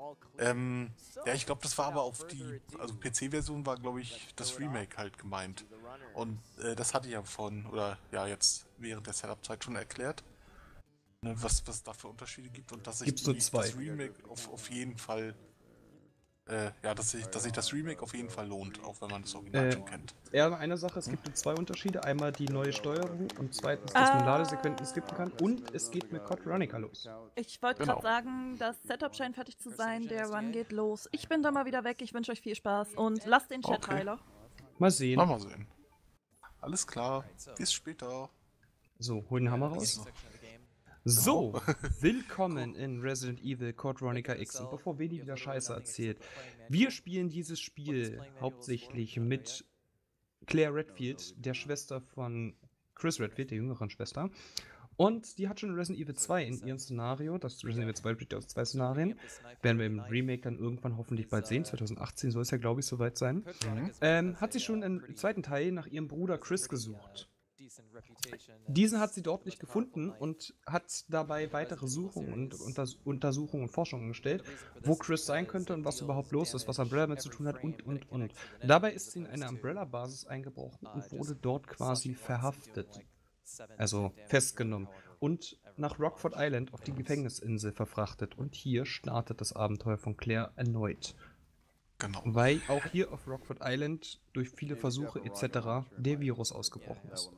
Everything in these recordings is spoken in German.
Ja, ich glaube, das war aber auf die, also PC-Version war, glaube ich, das Remake halt gemeint. Und das hatte ich ja vorhin, oder ja, jetzt während der Setup-Zeit schon erklärt, ne, was es da für Unterschiede gibt und dass sich Gibt's nur zwei. das Remake auf jeden Fall, ja, dass sich das Remake auf jeden Fall lohnt, auch wenn man das Original schon kennt. Ja, eine Sache, es gibt nur zwei Unterschiede. Einmal die neue Steuerung und zweitens, dass man Ladesequenzen skippen kann. Und es geht mit Code Veronica los. Ich wollte gerade Genau. sagen, das Setup scheint fertig zu sein, der Run geht los. Ich bin da mal wieder weg, ich wünsche euch viel Spaß und lasst den Chat Okay. Heiler. Mal sehen. Mal sehen. Alles klar, bis später. So, hol den Hammer raus. So, willkommen in Resident Evil Code Veronica X. Und bevor Veni wieder Scheiße erzählt, wir spielen dieses Spiel hauptsächlich mit Claire Redfield, der Schwester von Chris Redfield, der jüngeren Schwester. Und die hat schon Resident Evil 2 in ihrem Szenario. Das Resident Evil 2 besteht aus 2 Szenarien. Werden wir im Remake dann irgendwann hoffentlich bald sehen. 2018 soll es ja, glaube ich, soweit sein. Hat sie schon im zweiten Teil nach ihrem Bruder Chris gesucht. Diesen hat sie dort nicht gefunden und hat dabei weitere Suchungen und Untersuchungen und Forschungen gestellt, wo Chris sein könnte und was überhaupt los ist, was Umbrella mit zu tun hat und. Dabei ist sie in eine Umbrella-Basis eingebrochen und wurde dort quasi verhaftet. Also festgenommen und nach Rockford Island auf die Gefängnisinsel verfrachtet. Und hier startet das Abenteuer von Claire erneut. Genau. Weil auch hier auf Rockford Island durch viele Versuche etc. der Virus ausgebrochen ist.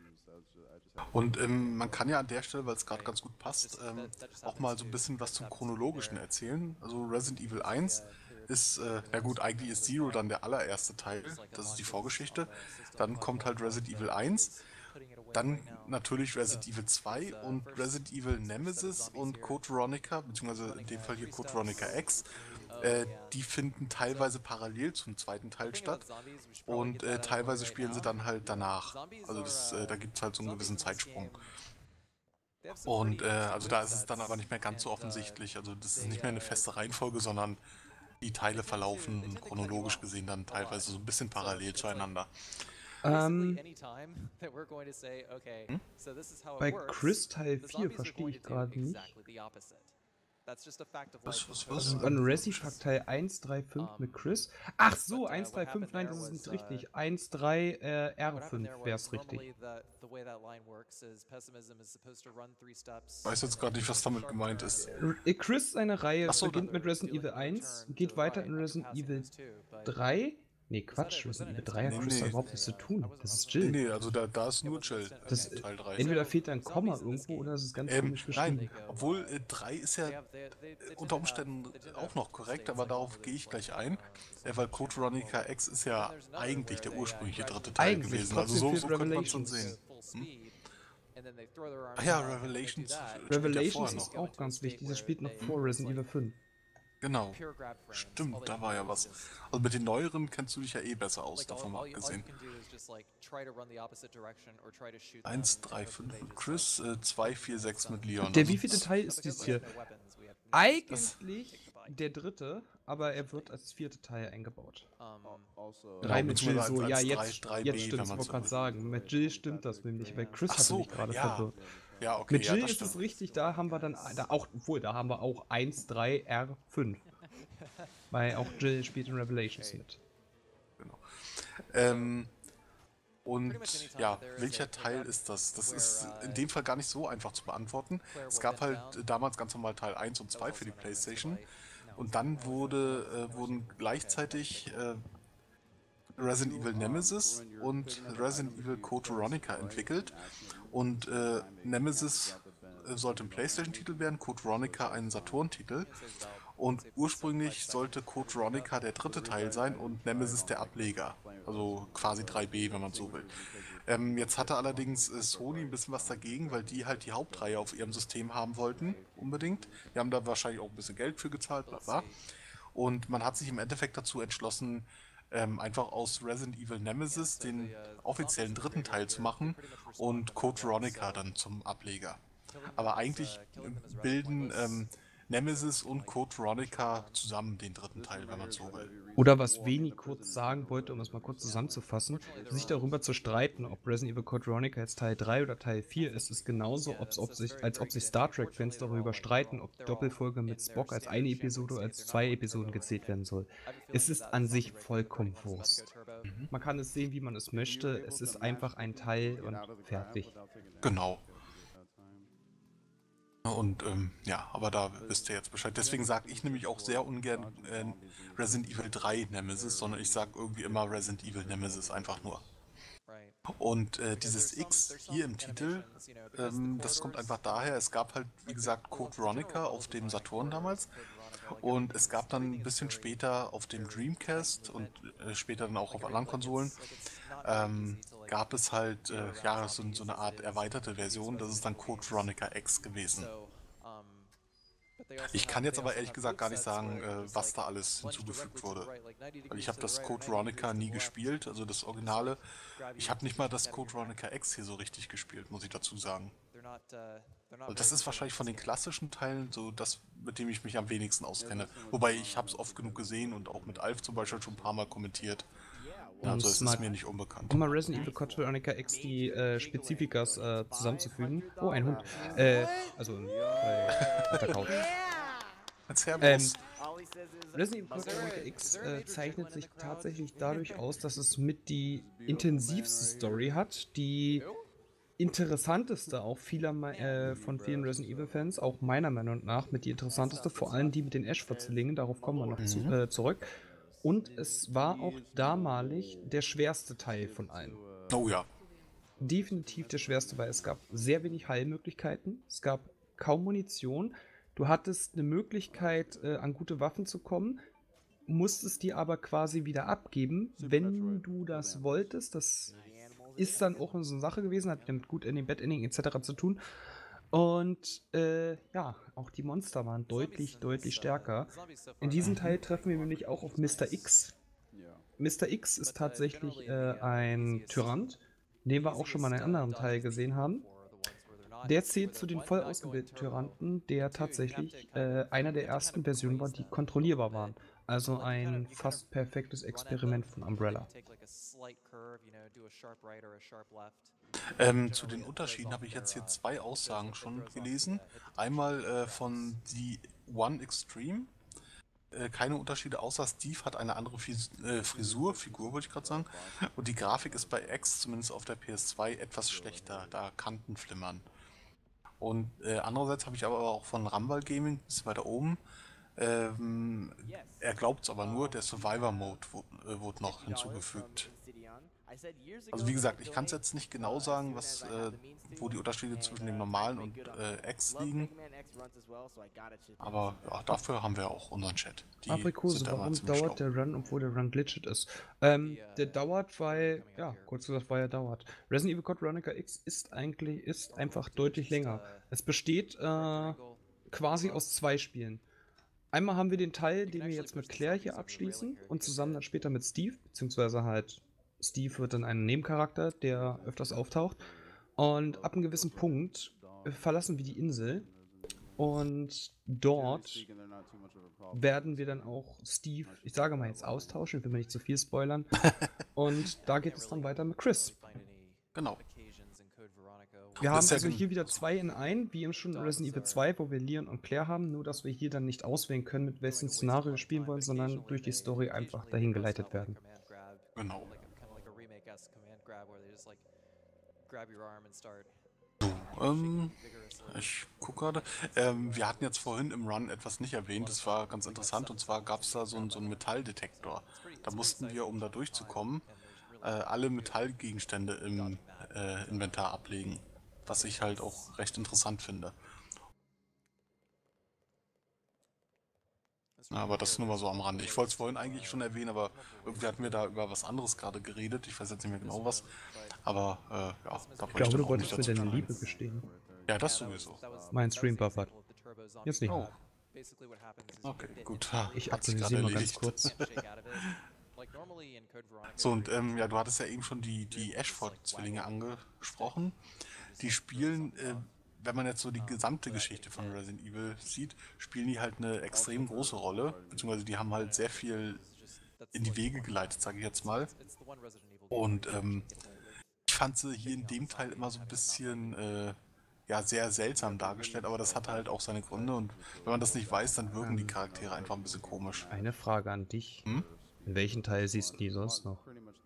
Und man kann ja an der Stelle, weil es gerade ganz gut passt, auch mal so ein bisschen was zum Chronologischen erzählen. Also Resident Evil 1 ist, ja gut, eigentlich ist Zero dann der allererste Teil, das ist die Vorgeschichte. Dann kommt halt Resident Evil 1, dann natürlich Resident Evil 2 und Resident Evil Nemesis und Code Veronica, beziehungsweise in dem Fall hier Code Veronica X. Die finden teilweise parallel zum zweiten Teil statt und teilweise spielen sie dann halt danach. Also da gibt es halt so einen gewissen Zeitsprung. Und also da ist es dann aber nicht mehr ganz so offensichtlich. Also das ist nicht mehr eine feste Reihenfolge, sondern die Teile verlaufen chronologisch gesehen dann teilweise so ein bisschen parallel zueinander. Bei Chris Teil 4 verstehe ich gerade nicht. Was? An Resi-Fuck Teil 1, 3, 5 mit Chris. Ach so, 1, 3, 5, nein, das ist nicht richtig. 1, 3, R5 wäre es richtig. Ich weiß jetzt gerade nicht, was damit gemeint ist. Chris, seine Reihe, So, beginnt mit Resident Evil 1, geht weiter in Resident Evil 3. Nee, Quatsch, Resident Evil 3 hat Chris überhaupt nichts zu tun. Das ist Jill. Nee, also da ist nur Jill in Teil 3. Entweder fehlt da ein Komma irgendwo oder es ist ganz komisch beschrieben. Nein, obwohl 3 ist ja unter Umständen auch noch korrekt, aber darauf gehe ich gleich ein. Weil Code Veronica X ist ja eigentlich der ursprüngliche dritte Teil Eigentlich, gewesen. Also trotzdem so fehlt könnte man es schon sehen. Ach ja, Revelations. Revelations ist auch ganz wichtig, das spielt noch vor Resident Evil 5. Genau. Stimmt, da war ja was. Also mit den neueren kennst du dich ja eh besser aus, davon mal abgesehen. 1, 3, 5 mit Chris, 2, 4, 6 mit Leon. Der wievielte Teil ist dies hier? Eigentlich der dritte, aber er wird als vierte Teil eingebaut. 3 mit Jill, so, ja, jetzt stimmt es, wollte gerade sagen. Mit Jill stimmt das nämlich, weil Chris hatte mich gerade verwirrt. Ja, okay. Mit Jill ist es richtig, da haben wir dann, da haben wir auch 1, 3, R, 5. Weil auch Jill spielt in Revelations mit. Genau. Und ja, welcher Teil ist das? Das ist in dem Fall gar nicht so einfach zu beantworten. Es gab halt damals ganz normal Teil 1 und 2 für die PlayStation. Und dann wurden gleichzeitig Resident Evil Nemesis und Resident Evil Code Veronica entwickelt. Und Nemesis sollte ein PlayStation-Titel werden, Code Veronica ein Saturn-Titel. Und ursprünglich sollte Code Veronica der dritte Teil sein und Nemesis der Ableger. Also quasi 3B, wenn man so will. Jetzt hatte allerdings Sony ein bisschen was dagegen, weil die halt die Hauptreihe auf ihrem System haben wollten, unbedingt. Die haben da wahrscheinlich auch ein bisschen Geld für gezahlt, bla bla. Und man hat sich im Endeffekt dazu entschlossen, einfach aus Resident Evil Nemesis den offiziellen dritten Teil zu machen und Code Veronica dann zum Ableger. Aber eigentlich bilden Nemesis und Code Veronica zusammen den dritten Teil, wenn man so will. Oder was Veni kurz sagen wollte, um es mal kurz zusammenzufassen, sich darüber zu streiten, ob Resident Evil Code Veronica jetzt Teil 3 oder Teil 4 ist, ist genauso, als ob sich Star Trek-Fans darüber streiten, ob die Doppelfolge mit Spock als eine Episode oder als 2 Episoden gezählt werden soll. Es ist an sich vollkommen Wurst. Man kann es sehen, wie man es möchte, es ist einfach ein Teil und fertig. Genau. Und ja, aber da wisst ihr jetzt Bescheid. Deswegen sage ich nämlich auch sehr ungern Resident Evil 3 Nemesis, sondern ich sage irgendwie immer Resident Evil Nemesis einfach nur. Und dieses X hier im Titel, das kommt einfach daher, es gab halt, wie gesagt, Code Veronica auf dem Saturn damals. Und es gab dann ein bisschen später auf dem Dreamcast und später dann auch auf anderen Konsolen, gab es halt ja, so eine Art erweiterte Version, das ist dann Code Veronica X gewesen. Ich kann jetzt aber ehrlich gesagt gar nicht sagen, was da alles hinzugefügt wurde. Weil ich habe das Code Veronica nie gespielt, also das Originale. Ich habe nicht mal das Code Veronica X hier so richtig gespielt, muss ich dazu sagen. Also das ist wahrscheinlich von den klassischen Teilen so das, mit dem ich mich am wenigsten auskenne. Wobei ich habe es oft genug gesehen und auch mit Alf zum Beispiel schon ein paar Mal kommentiert. Also es ist mir nicht unbekannt. Um mal Resident Evil Code Veronica X die Spezifikas zusammenzufügen. Oh, ein Hund. Also auf der Couch. Resident Evil Code Veronica X zeichnet sich tatsächlich dadurch aus, dass es mit die intensivste Story hat, die interessanteste auch von vielen Resident Evil Fans, auch meiner Meinung nach mit die interessanteste, vor allem die mit den Ash-Verzellingen, darauf kommen wir noch zurück. Und es war auch damalig der schwerste Teil von allen. Oh ja. Definitiv der schwerste, weil es gab sehr wenig Heilmöglichkeiten, es gab kaum Munition, du hattest eine Möglichkeit, an gute Waffen zu kommen, musstest die aber quasi wieder abgeben, wenn du das wolltest. Das ist dann auch so eine Sache gewesen, hat mit gut Ending, Bad Ending etc. zu tun. Und ja, auch die Monster waren deutlich, deutlich stärker. In diesem Teil treffen wir nämlich auch auf Mr. X. Mr. X ist tatsächlich ein Tyrant, den wir auch schon mal in einem anderen Teil gesehen haben. Der zählt zu den voll ausgebildeten Tyranten, der tatsächlich einer der ersten Versionen war, die kontrollierbar waren. Also ein fast perfektes Experiment von Umbrella. Zu den Unterschieden habe ich jetzt hier zwei Aussagen schon gelesen. Einmal von The One Extreme. Keine Unterschiede, außer Steve hat eine andere Figur wollte ich gerade sagen. Und die Grafik ist bei X, zumindest auf der PS2, etwas schlechter, da Kanten flimmern. Und andererseits habe ich aber auch von Rumble Gaming, ist weiter oben, er glaubt es aber nur, der Survivor-Mode wurde noch hinzugefügt. Also wie gesagt, ich kann es jetzt nicht genau sagen, wo die Unterschiede zwischen dem normalen und X liegen. Aber ja, dafür haben wir auch unseren Chat. Aprikose, warum dauert der Run, obwohl der Run glitched ist? Der dauert, weil, ja, kurz gesagt, weil er dauert. Resident Evil Code Veronica X ist einfach deutlich länger. Es besteht quasi aus zwei Spielen. Einmal haben wir den Teil, den wir jetzt mit Claire hier abschließen und zusammen dann später mit Steve, beziehungsweise halt Steve wird dann ein Nebencharakter, der öfters auftaucht. Und ab einem gewissen Punkt verlassen wir die Insel und dort werden wir dann auch Steve, ich sage mal jetzt austauschen, ich will mir nicht zu viel spoilern. Und da geht es dann weiter mit Chris. Genau. Wir haben also hier wieder 2 in 1, wie eben schon in Resident Evil 2, wo wir Leon und Claire haben, nur dass wir hier dann nicht auswählen können, mit welchem Szenario wir spielen wollen, sondern durch die Story einfach dahin geleitet werden. Genau. Ich gucke gerade. Wir hatten jetzt vorhin im Run etwas nicht erwähnt, das war ganz interessant, und zwar gab es da so einen Metalldetektor. Da mussten wir, um da durchzukommen, alle Metallgegenstände im Inventar ablegen, was ich halt auch recht interessant finde. Aber das nur mal so am Rande. Ich wollte es vorhin eigentlich schon erwähnen, aber irgendwie hatten wir da über was anderes gerade geredet. Ich weiß jetzt nicht mehr genau was. Aber ja, da wollte ich glaube, du wolltest mir deine Liebe gestehen. Ja, das sowieso. Mein Stream buffert. Jetzt nicht. Oh. Okay, gut. Ich aktualisiere mal ganz kurz. So, und ja, du hattest ja eben schon die Ashford-Zwillinge angesprochen. Die spielen wenn man jetzt so die gesamte Geschichte von Resident Evil sieht, spielen die halt eine extrem große Rolle, beziehungsweise die haben halt sehr viel in die Wege geleitet, sage ich jetzt mal. Und ich fand sie hier in dem Teil immer so ein bisschen ja, sehr seltsam dargestellt, aber das hatte halt auch seine Gründe und wenn man das nicht weiß, dann wirken die Charaktere einfach ein bisschen komisch. Eine Frage an dich. Hm? In welchen Teil siehst du die sonst noch?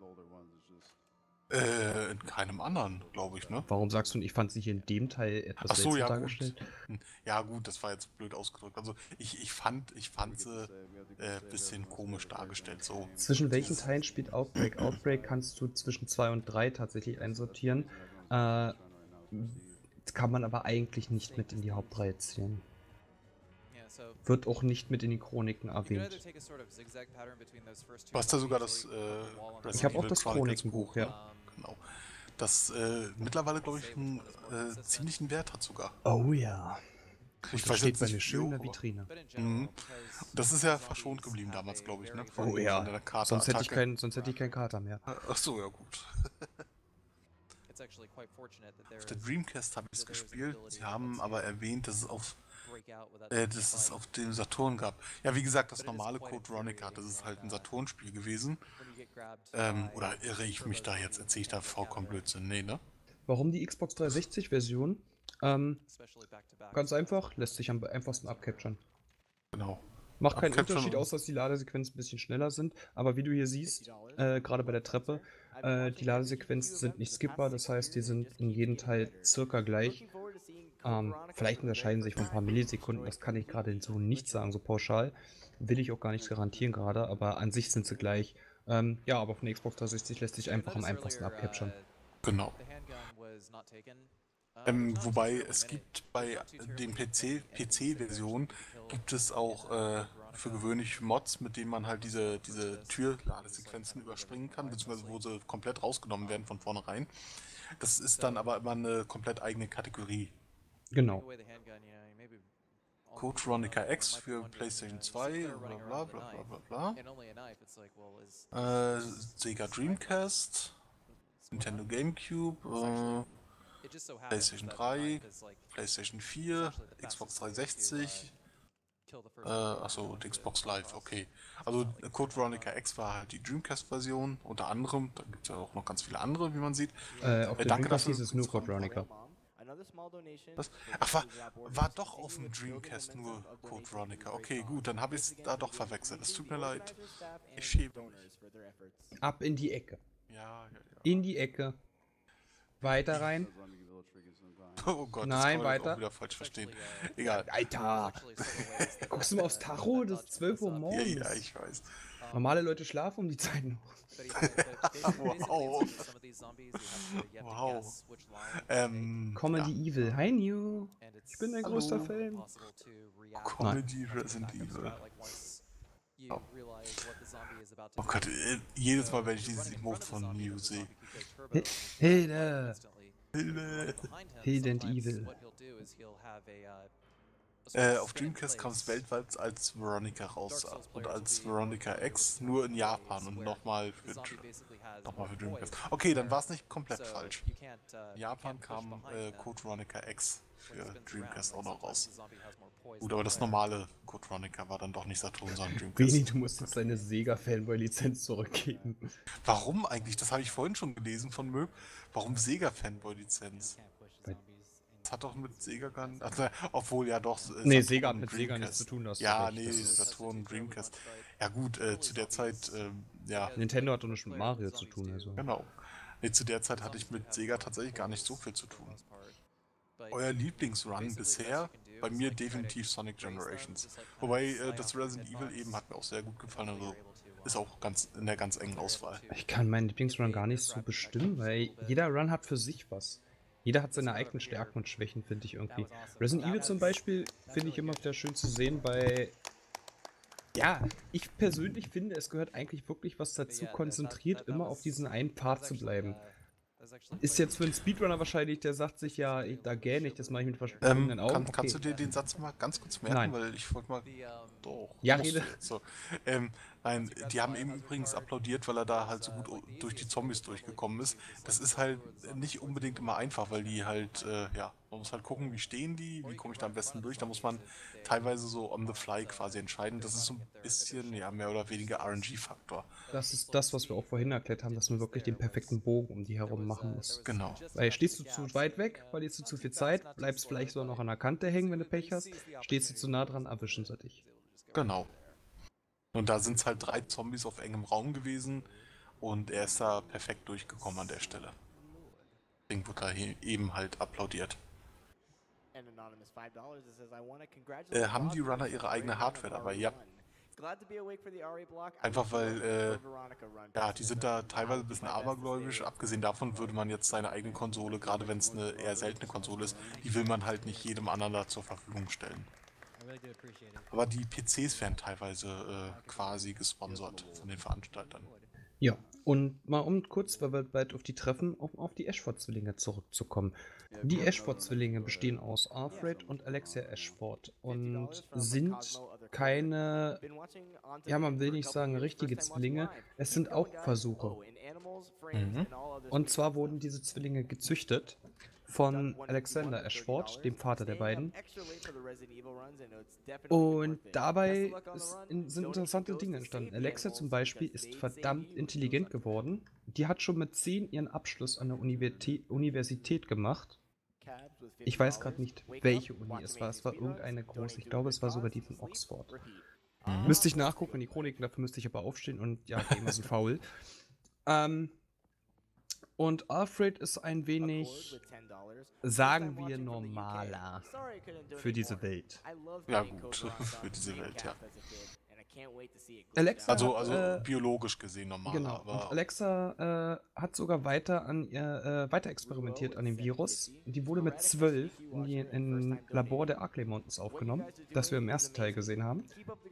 In keinem anderen, glaube ich, ne? Warum sagst du, ich fand sie hier in dem Teil etwas Ach so, seltsam ja, dargestellt? gut. Ja, gut, das war jetzt blöd ausgedrückt. Also ich fand sie bisschen komisch dargestellt. So. Zwischen welchen Teilen spielt Outbreak? Outbreak kannst du zwischen 2 und 3 tatsächlich einsortieren. Kann man aber eigentlich nicht mit in die Hauptreihe zählen. Wird auch nicht mit in die Chroniken erwähnt. Du hast ja sogar das Ich habe auch das Chronikenbuch, ja. Genau. Das mittlerweile, glaube ich, einen ziemlichen Wert hat sogar. Oh ja. Ich Das weiß steht jetzt bei nicht, mir schön in der aber- Vitrine. Mhm. Das ist ja verschont geblieben damals, glaube ich, ne? Oh Von ja. der Sonst hätte ich Karte-Attacke. keinen Kater mehr. Ach so, ja gut. Auf der Dreamcast habe ich es gespielt. Sie haben aber erwähnt, dass es auf dem Saturn gab. Ja, wie gesagt, das normale Code Veronica, das ist halt ein Saturn-Spiel gewesen. Oder irre ich mich da jetzt? Erzähle ich da vollkommen Blödsinn? Nee, ne? Warum die Xbox 360-Version? Ganz einfach, lässt sich am einfachsten abcapturen. Genau. Macht keinen Abcapturen Unterschied, und- außer dass die Ladesequenzen ein bisschen schneller sind. Aber wie du hier siehst, gerade bei der Treppe, die Ladesequenzen sind nicht skippbar, das heißt, die sind in jedem Teil circa gleich. Vielleicht unterscheiden sich von ein paar Millisekunden, das kann ich gerade so nicht sagen, so pauschal. Will ich auch gar nicht garantieren gerade, aber an sich sind sie gleich. Ja, aber von der Xbox 360 lässt sich einfach am einfachsten abcapturen. Genau. Wobei es gibt bei den PC-Versionen gibt es auch für gewöhnlich Mods, mit denen man halt diese Türladesequenzen überspringen kann, beziehungsweise wo sie komplett rausgenommen werden von vornherein. Das ist dann aber immer eine komplett eigene Kategorie. Genau. Code Veronica X für PlayStation 2, bla bla bla bla bla. Sega Dreamcast, Nintendo GameCube, PlayStation 3, PlayStation 4, Xbox 360, achso, und Xbox Live, okay. Also Code Veronica X war halt die Dreamcast-Version, unter anderem, da gibt es ja auch noch ganz viele andere, wie man sieht. Auf der danke Dreamcast dafür. hieß es nur Code Veronica. Was? Ach, war doch auf dem Dreamcast nur Code Veronica. Okay, gut, dann habe ich es da doch verwechselt. Es tut mir leid. Ich schäme mich. Ab in die Ecke. Ja. In die Ecke. Weiter rein. Oh Gott, Nein, das kann man jetzt weiter. auch wieder falsch verstehen. Egal. Alter! Guckst du mal aufs Tacho? Das ist 12 Uhr morgens. Ja, ich weiß. Normale Leute schlafen um die Zeit noch. Wow. Wow. Comedy Evil. Hi New. Ich bin ein größter Fan. Comedy Resident Evil. Oh Gott, jedes Mal, wenn ich dieses Emote von Mew sehe. Hilde. Hidden Evil. Auf Dreamcast kam es weltweit als Veronica raus und als Veronica X nur in Japan und nochmal für Dreamcast. Okay, dann war es nicht komplett falsch. In Japan kam Code Veronica X für Dreamcast auch noch raus. Gut, aber das normale Code Veronica war dann doch nicht Saturn, sondern Beni, Dreamcast. du musst jetzt deine Sega-Fanboy-Lizenz zurückgeben. Warum eigentlich? Das habe ich vorhin schon gelesen von Möb. Warum Sega-Fanboy-Lizenz? Das hat doch mit Sega gar nicht... Also, obwohl, ja doch... Nee, Saturn Sega hat und mit Sega Dreamcast. nichts zu tun, das Ja, recht. nee, Das ist- Saturn, Dreamcast. Ja gut, zu der Zeit, ja, Nintendo hat doch nichts mit Mario zu tun, also. genau. Nee, zu der Zeit hatte ich mit Sega tatsächlich gar nicht so viel zu tun. Euer Lieblingsrun bisher? Bei mir definitiv Sonic Generations. Wobei, das Resident Evil eben hat mir auch sehr gut gefallen, also ist auch ganz in der ganz engen Auswahl. Ich kann meinen Lieblingsrun gar nicht so bestimmen, weil jeder Run hat für sich was. Jeder hat seine eigenen Stärken und Schwächen, finde ich irgendwie. Resident Evil zum Beispiel finde ich immer wieder schön zu sehen, weil... Ja, ich persönlich finde, es gehört eigentlich wirklich was dazu, konzentriert immer auf diesen einen Part zu bleiben. Ist jetzt für einen Speedrunner wahrscheinlich, der sagt sich ja, da gähne ich, das mache ich mit verschlagenen Augen. Kannst du dir den Satz mal ganz kurz merken, Nein. weil ich wollte mal... Doch. Ja, musst rede. du jetzt so. Nein, die haben ihm übrigens applaudiert, weil er da halt so gut durch die Zombies durchgekommen ist. Das ist halt nicht unbedingt immer einfach, weil die halt, ja, Man muss halt gucken, wie stehen die, wie komme ich da am besten durch. Da muss man teilweise so on the fly quasi entscheiden. Das ist so ein bisschen, ja, mehr oder weniger RNG-Faktor. Das ist das, was wir auch vorhin erklärt haben, dass man wirklich den perfekten Bogen um die herum machen muss. Genau. Weil stehst du zu weit weg, verlierst du zu viel Zeit, bleibst vielleicht so noch an der Kante hängen, wenn du Pech hast. Stehst du zu nah dran, erwischen sie dich. Genau. Und da sind es halt 3 Zombies auf engem Raum gewesen und er ist da perfekt durchgekommen an der Stelle. Deswegen wurde da eben halt applaudiert. Haben die Runner ihre eigene Hardware dabei? Ja. Einfach weil, ja, die sind da teilweise ein bisschen abergläubisch. Abgesehen davon würde man jetzt seine eigene Konsole, gerade wenn es eine eher seltene Konsole ist, die will man halt nicht jedem anderen da zur Verfügung stellen. Aber die PCs werden teilweise quasi gesponsert von den Veranstaltern. Ja, und mal um kurz, weil wir bald auf die Treffen, auf die Ashford-Zwillinge zurückzukommen. Die Ashford-Zwillinge bestehen aus Alfred und Alexia Ashford und sind keine, ja, man will nicht sagen richtige Zwillinge, es sind auch Versuche. Und zwar wurden diese Zwillinge gezüchtet von Alexander Ashford, dem Vater der beiden. Und dabei sind interessante Dinge entstanden. Alexa zum Beispiel ist verdammt intelligent geworden. Die hat schon mit 10 ihren Abschluss an der Universität gemacht. Ich weiß gerade nicht, welche Uni es war. Es war irgendeine große. Ich glaube, es war sogar die von Oxford. Müsste ich nachgucken in die Chroniken, dafür müsste ich aber aufstehen und ja, Gamer sind faul. Und Alfred ist ein wenig, sagen wir, normaler für diese Welt. Ja gut, für diese Welt, ja. Alexa also biologisch gesehen normal. Genau, aber und Alexa hat sogar weiter experimentiert an dem Virus. Die wurde mit 12 in Labor der Arklay Mountains aufgenommen, das wir im ersten Teil gesehen haben.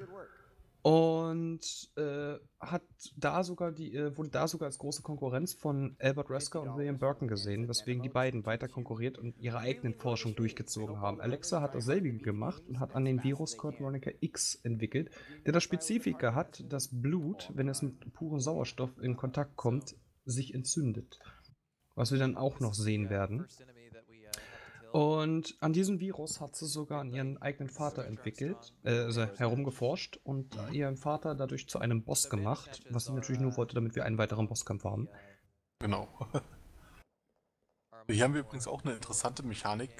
Und wurde da sogar als große Konkurrenz von Albert Wesker und William Birkin gesehen, weswegen die beiden weiter konkurriert und ihre eigenen Forschung durchgezogen haben. Alexa hat dasselbe gemacht und hat an den Virus Code Veronica X entwickelt, der das Spezifika hat, dass Blut, wenn es mit purem Sauerstoff in Kontakt kommt, sich entzündet. Was wir dann auch noch sehen werden. Und an diesem Virus hat sie sogar an ihren eigenen Vater entwickelt, herumgeforscht und ihren Vater dadurch zu einem Boss gemacht, was sie natürlich nur wollte, damit wir einen weiteren Bosskampf haben. Genau. Hier haben wir übrigens auch eine interessante Mechanik,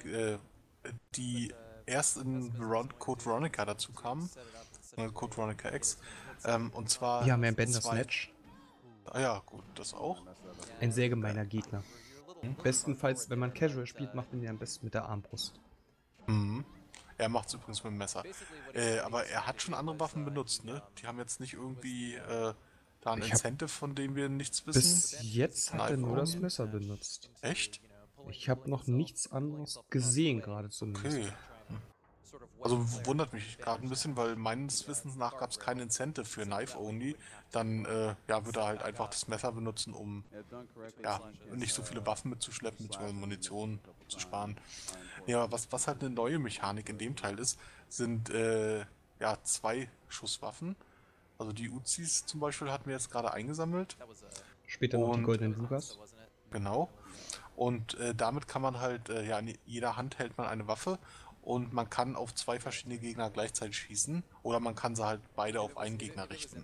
die erst in Code Veronica dazu kam, Code Veronica X, und zwar... Wir haben ja Bender Snatch. Ah ja, gut, das auch. Ein sehr gemeiner Gegner. Bestenfalls, wenn man Casual spielt, macht man ihn am besten mit der Armbrust. Mhm. Er macht es übrigens mit dem Messer. Aber er hat schon andere Waffen benutzt, ne? Die haben jetzt nicht irgendwie da ein Incentive, von dem wir nichts wissen. Bis jetzt hat er nur das Messer benutzt. Echt? Ich habe noch nichts anderes gesehen, gerade zumindest. Okay. Also wundert mich gerade ein bisschen, weil meines Wissens nach gab es kein Incentive für Knife Only. Dann ja, würde er halt einfach das Messer benutzen, um ja, nicht so viele Waffen mitzuschleppen, bzw. Munition zu sparen. Ja, was halt eine neue Mechanik in dem Teil ist, sind ja 2 Schusswaffen. Also die Uzis zum Beispiel hatten wir jetzt gerade eingesammelt. Später noch die goldenen Lugas. Genau. Und damit kann man halt, ja, in jeder Hand hält man eine Waffe. Und man kann auf 2 verschiedene Gegner gleichzeitig schießen oder man kann sie halt beide auf einen Gegner richten.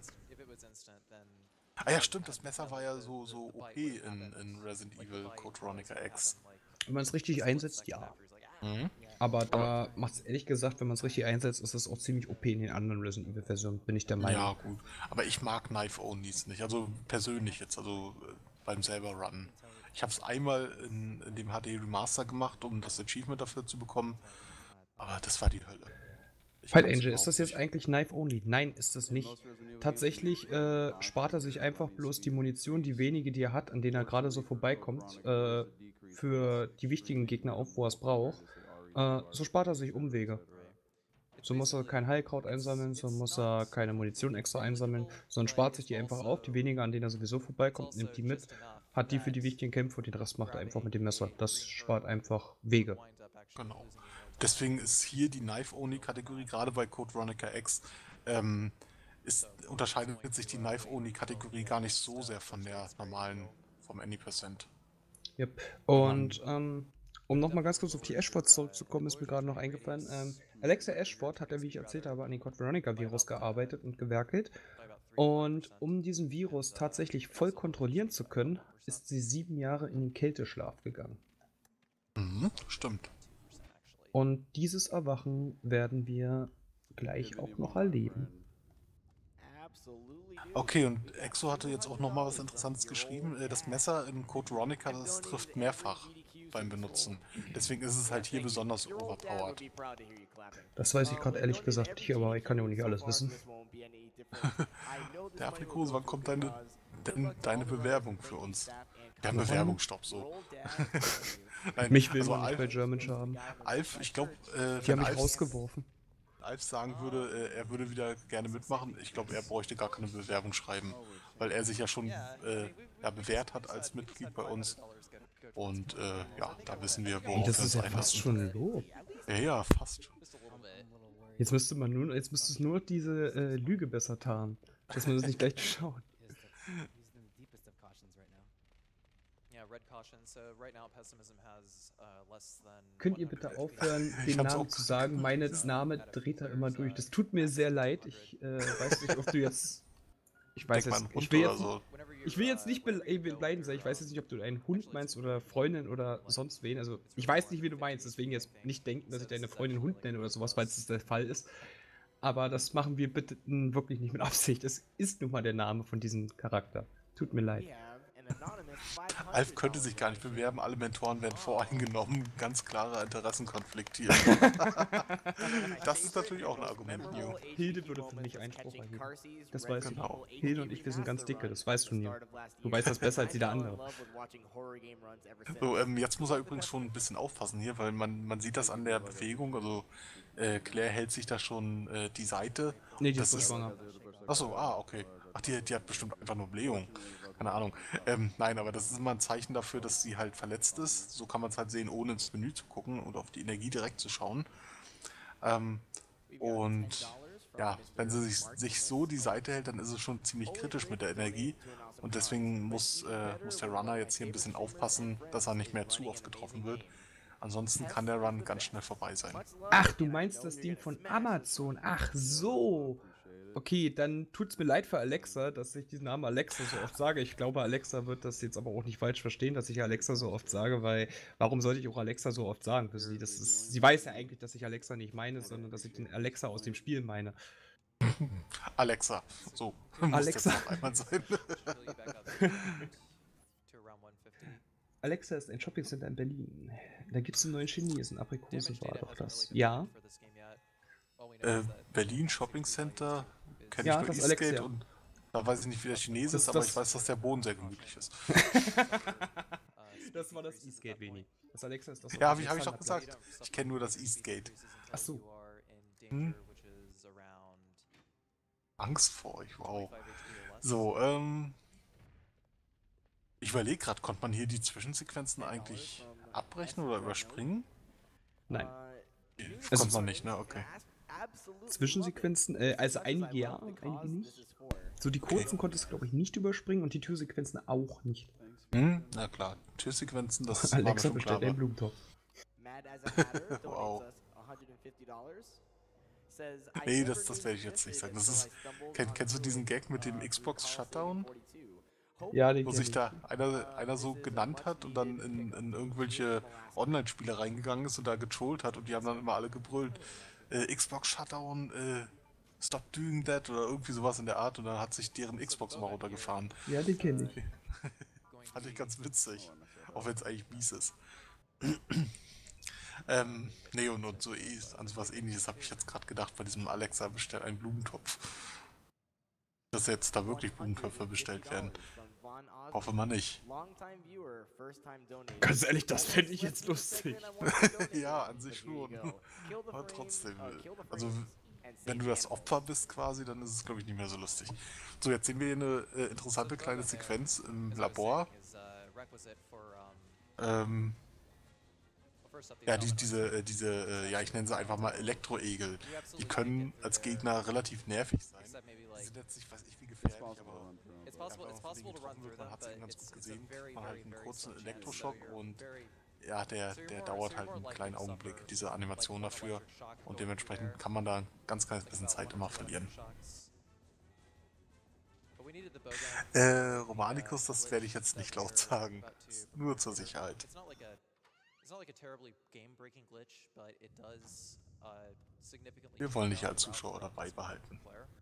Ah ja, stimmt, das Messer war ja so OP in Resident Evil Code Veronica X. Wenn man es richtig einsetzt, ja. Aber da macht es ehrlich gesagt, wenn man es richtig einsetzt, ist es auch ziemlich OP in den anderen Resident Evil Versionen, bin ich der Meinung. Ja, gut. Aber ich mag Knife-Onlys nicht, also persönlich jetzt, also beim selber Run. Ich habe es einmal in dem HD Remaster gemacht, um das Achievement dafür zu bekommen. Aber das war die Hölle. Fight Angel, ist das jetzt eigentlich Knife Only? Nein, ist das nicht. Tatsächlich spart er sich einfach bloß die Munition, die wenige, die er hat, an denen er gerade so vorbeikommt, für die wichtigen Gegner auf, wo er es braucht. So spart er sich Umwege. So muss er kein Heilkraut einsammeln, so muss er keine Munition extra einsammeln, sondern spart sich die einfach auf. Die wenigen, an denen er sowieso vorbeikommt, nimmt die mit, hat die für die wichtigen Kämpfe und den Rest macht er einfach mit dem Messer. Das spart einfach Wege. Genau. Deswegen ist hier die Knife-Only-Kategorie, gerade bei Code Veronica X, unterscheidet sich die Knife-Only-Kategorie gar nicht so sehr von der normalen, vom Any%. Yep. Und Um nochmal ganz kurz auf die Ashfords zurückzukommen, ist mir gerade noch eingefallen. Alexa Ashford hat ja, wie ich erzählt habe, an den Code Veronica Virus gearbeitet und gewerkelt. Und um diesen Virus tatsächlich voll kontrollieren zu können, ist sie 7 Jahre in den Kälteschlaf gegangen. Mhm, stimmt. Und dieses Erwachen werden wir gleich auch noch erleben. Okay, und Exo hatte jetzt auch nochmal was Interessantes geschrieben. Das Messer in Code Veronica, das trifft mehrfach beim Benutzen. Deswegen ist es halt hier besonders overpowered. Das weiß ich gerade ehrlich gesagt nicht, aber ich kann ja auch nicht alles wissen. Der Aprikose, wann kommt deine Bewerbung für uns? Wir haben Bewerbungsstopp, so. Nein, mich will man nicht bei German haben. Alf, ich glaube, die haben mich rausgeworfen. Alf sagen würde, er würde wieder gerne mitmachen, ich glaube, er bräuchte gar keine Bewerbung schreiben, weil er sich ja schon bewährt hat als Mitglied bei uns. Und ja, da wissen wir, worauf wir das ist ja fast schon ein Lob. Ja, fast schon. Jetzt müsste es nur diese Lüge besser tarnen, dass man das nicht gleich schaut. Könnt ihr bitte aufhören, den Namen zu sagen? Meine Name dreht da immer durch. Das tut mir sehr leid. Ich weiß nicht, ob du jetzt... Ich will jetzt nicht beleidigend sein. Ich weiß jetzt nicht, ob du einen Hund meinst oder Freundin oder sonst wen. Also, ich weiß nicht, wie du meinst. Deswegen jetzt nicht denken, dass ich deine Freundin Hund nenne oder sowas, falls das der Fall ist. Aber das machen wir bitte wirklich nicht mit Absicht. Es ist nun mal der Name von diesem Charakter. Tut mir leid. Alf könnte sich gar nicht bewerben, alle Mentoren werden voreingenommen, ganz klarer Interessenkonflikt hier. Das ist natürlich auch ein Argument, New. Hilde würde für mich Einspruch erheben. Das weiß ich auch. Hilde und ich, wir sind ganz dicke, das weißt du, New. Du weißt das besser als jeder andere. So, jetzt muss er übrigens schon ein bisschen aufpassen hier, weil man sieht das an der Bewegung, also Claire hält sich da schon die Seite. Nee, die ist schwanger. Achso, okay. Ach, die hat bestimmt einfach nur Blähung. Keine Ahnung. Nein, aber das ist immer ein Zeichen dafür, dass sie halt verletzt ist. So kann man es halt sehen, ohne ins Menü zu gucken und auf die Energie direkt zu schauen. Und ja, wenn sie sich so die Seite hält, dann ist es schon ziemlich kritisch mit der Energie. Und deswegen muss der Runner jetzt hier ein bisschen aufpassen, dass er nicht mehr zu oft getroffen wird. Ansonsten kann der Run ganz schnell vorbei sein. Ach, du meinst das Ding von Amazon? Ach so. Okay, dann tut's mir leid für Alexa, dass ich diesen Namen Alexa so oft sage. Ich glaube, Alexa wird das jetzt aber auch nicht falsch verstehen, dass ich Alexa so oft sage, weil warum sollte ich auch Alexa so oft sagen für sie? Sie weiß ja eigentlich, dass ich Alexa nicht meine, sondern dass ich den Alexa aus dem Spiel meine. Alexa, so. Alexa. Muss jetzt noch einmal sein. Alexa ist ein Shoppingcenter in Berlin. Da gibt es einen neuen Chinesen. Aprikose war doch das. Ja. Berlin Shopping Center kenne ich nur Eastgate und da weiß ich nicht, wie der Chinese ist, aber ich weiß, dass der Boden sehr gemütlich ist. Das war das Eastgate, Veni. Das Alexa ist das. Ja, habe ich doch gesagt. Ich kenne nur das Eastgate. Ach so. Angst vor euch, wow. So, ich überlege gerade, konnte man hier die Zwischensequenzen eigentlich abbrechen oder überspringen? Nein. Konnte man nicht, ne? Okay. Zwischensequenzen, also einige ja, einige nicht. So die kurzen konntest du, glaube ich, nicht überspringen und die Türsequenzen auch nicht. Na klar, Türsequenzen, das Alexa bestellt einen Blumentopf. Wow. Nee, das werde ich jetzt nicht sagen. Das ist, kennst du diesen Gag mit dem Xbox Shutdown? Ja, den wo sich da einer so genannt hat und dann in irgendwelche Online-Spiele reingegangen ist und da getrollt hat und die haben dann immer alle gebrüllt, Xbox Shutdown, stop doing that oder irgendwie sowas in der Art und dann hat sich deren Xbox immer runtergefahren. Ja, den kenne ich. Fand ich ganz witzig, auch wenn es eigentlich mies ist. Nee, und so an sowas ähnliches habe ich jetzt gerade gedacht bei diesem Alexa bestellt einen Blumentopf. Dass jetzt da wirklich Blumentöpfe bestellt werden. Hoffe mal nicht. Ganz ehrlich, das fände ich jetzt lustig. Ja, an sich schon. Aber trotzdem. Also, wenn du das Opfer bist quasi, dann ist es, glaube ich, nicht mehr so lustig. So, jetzt sehen wir hier eine interessante kleine Sequenz im Labor. Ja, ja, ich nenne sie einfach mal Elektroegel. Die können als Gegner relativ nervig sein. Die sind jetzt nicht, weiß ich, wie gefährlich, aber man hat es eben ganz gut gesehen. Man hat einen kurzen Elektroschock und ja, der dauert halt einen kleinen Augenblick, diese Animation dafür. Und dementsprechend kann man da ein ganz kleines bisschen Zeit immer verlieren. Romanicus, das werde ich jetzt nicht laut sagen. Nur zur Sicherheit. Wir wollen dich als Zuschauer dabei behalten.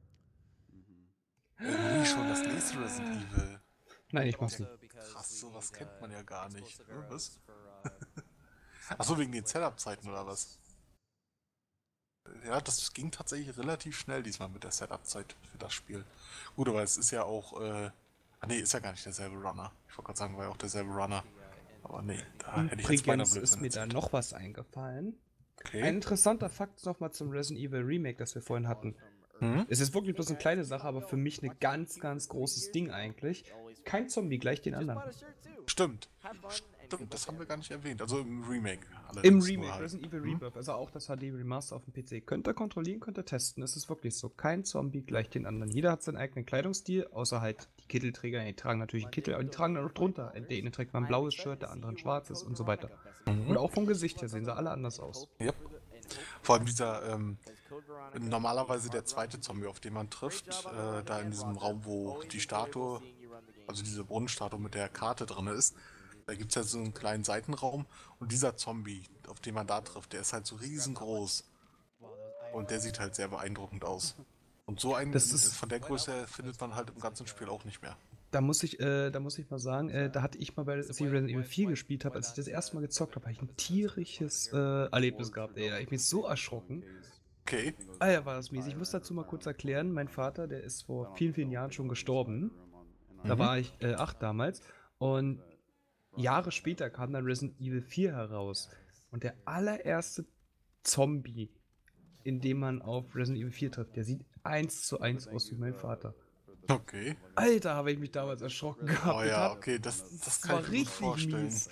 Louis, schon das nächste Resident Evil. Nein, ich mach's nicht. Krass, sowas kennt man ja gar nicht. Was? Achso, wegen den Setup-Zeiten oder was? Ja, das ging tatsächlich relativ schnell diesmal mit der Setup-Zeit für das Spiel. Gut, aber es ist ja auch, nee, ist ja gar nicht derselbe Runner. Ich wollte gerade sagen, war ja auch derselbe Runner. Aber nee, da hätte ich jetzt beinahe Übrigens ist mir da noch was eingefallen. Okay. Ein interessanter Fakt nochmal zum Resident Evil Remake, das wir vorhin hatten. Es ist wirklich bloß eine kleine Sache, aber für mich ein ganz, ganz großes Ding eigentlich. Kein Zombie gleich den anderen. Stimmt. Stimmt, das haben wir gar nicht erwähnt. Also im Remake. Im Remake, halt. Resident Evil Rebirth, also auch das HD Remaster auf dem PC. Könnt ihr kontrollieren, könnt ihr testen. Es ist wirklich so. Kein Zombie gleich den anderen. Jeder hat seinen eigenen Kleidungsstil, außer halt die Kittelträger. Die tragen natürlich einen Kittel, aber die tragen dann auch drunter. Der eine trägt mal ein blaues Shirt, der andere ein schwarzes und so weiter. Und auch vom Gesicht her sehen sie alle anders aus. Yep. Vor allem dieser, normalerweise der zweite Zombie, auf den man trifft, da in diesem Raum, wo die Statue, also diese Brunnenstatue mit der Karte drin ist, da gibt es ja so einen kleinen Seitenraum und dieser Zombie, auf den man da trifft, der ist halt so riesengroß und der sieht halt sehr beeindruckend aus. Und so einen von der Größe findet man halt im ganzen Spiel auch nicht mehr. Da muss ich mal sagen, da hatte ich mal, als ich Resident Evil 4 gespielt habe, als ich das erste Mal gezockt habe, habe ich ein tierisches Erlebnis gehabt, ey. Da hab ich mich so erschrocken. Okay. Ah ja, war das mies. Ich muss dazu mal kurz erklären, mein Vater, der ist vor vielen, vielen Jahren schon gestorben. Da war ich 8 damals. Und Jahre später kam dann Resident Evil 4 heraus. Und der allererste Zombie, in dem man auf Resident Evil 4 trifft, der sieht 1:1 aus wie mein Vater. Okay. Alter, habe ich mich damals erschrocken gehabt. Oh ja, okay, das kann ich mir gut vorstellen. Mies.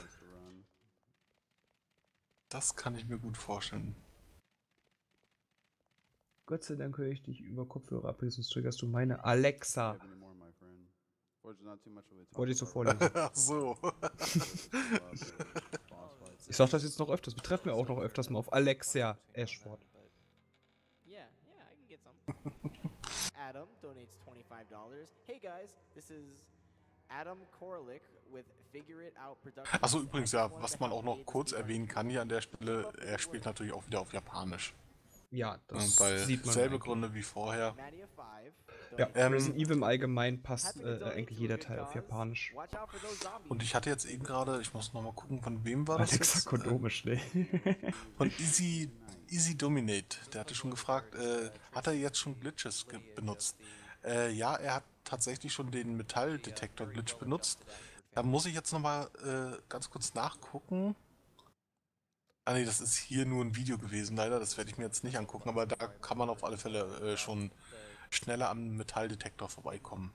Das kann ich mir gut vorstellen. Gott sei Dank höre ich dich über Kopfhörer ab, sonst triggerst du meine Alexa. Wollte ich so vorlesen. Ach so. Ich sag das jetzt noch öfters. Wir treffen ja auch noch öfters mal auf Alexia Ashford. Adam donates $25. Hey guys, this is Adam Korlick with Figure It Out Productions. Achso, übrigens, ja, was man auch noch kurz erwähnen kann hier an der Stelle, er spielt natürlich auch wieder auf Japanisch. Ja, das weil sieht man. Selbe Gründe wie vorher. Ja, Resident Evil im Allgemeinen passt eigentlich jeder Teil auf Japanisch. Und ich hatte jetzt eben gerade, ich muss nochmal gucken, von wem war das Alexa jetzt? Kondomisch, ne? Von Easy Dominate. Der hatte schon gefragt, hat er jetzt schon Glitches benutzt? Ja, er hat tatsächlich schon den Metalldetektor-Glitch benutzt. Da muss ich jetzt nochmal ganz kurz nachgucken. Ah ne, das ist hier nur ein Video gewesen, leider. Das werde ich mir jetzt nicht angucken, aber da kann man auf alle Fälle schon schneller am Metalldetektor vorbeikommen.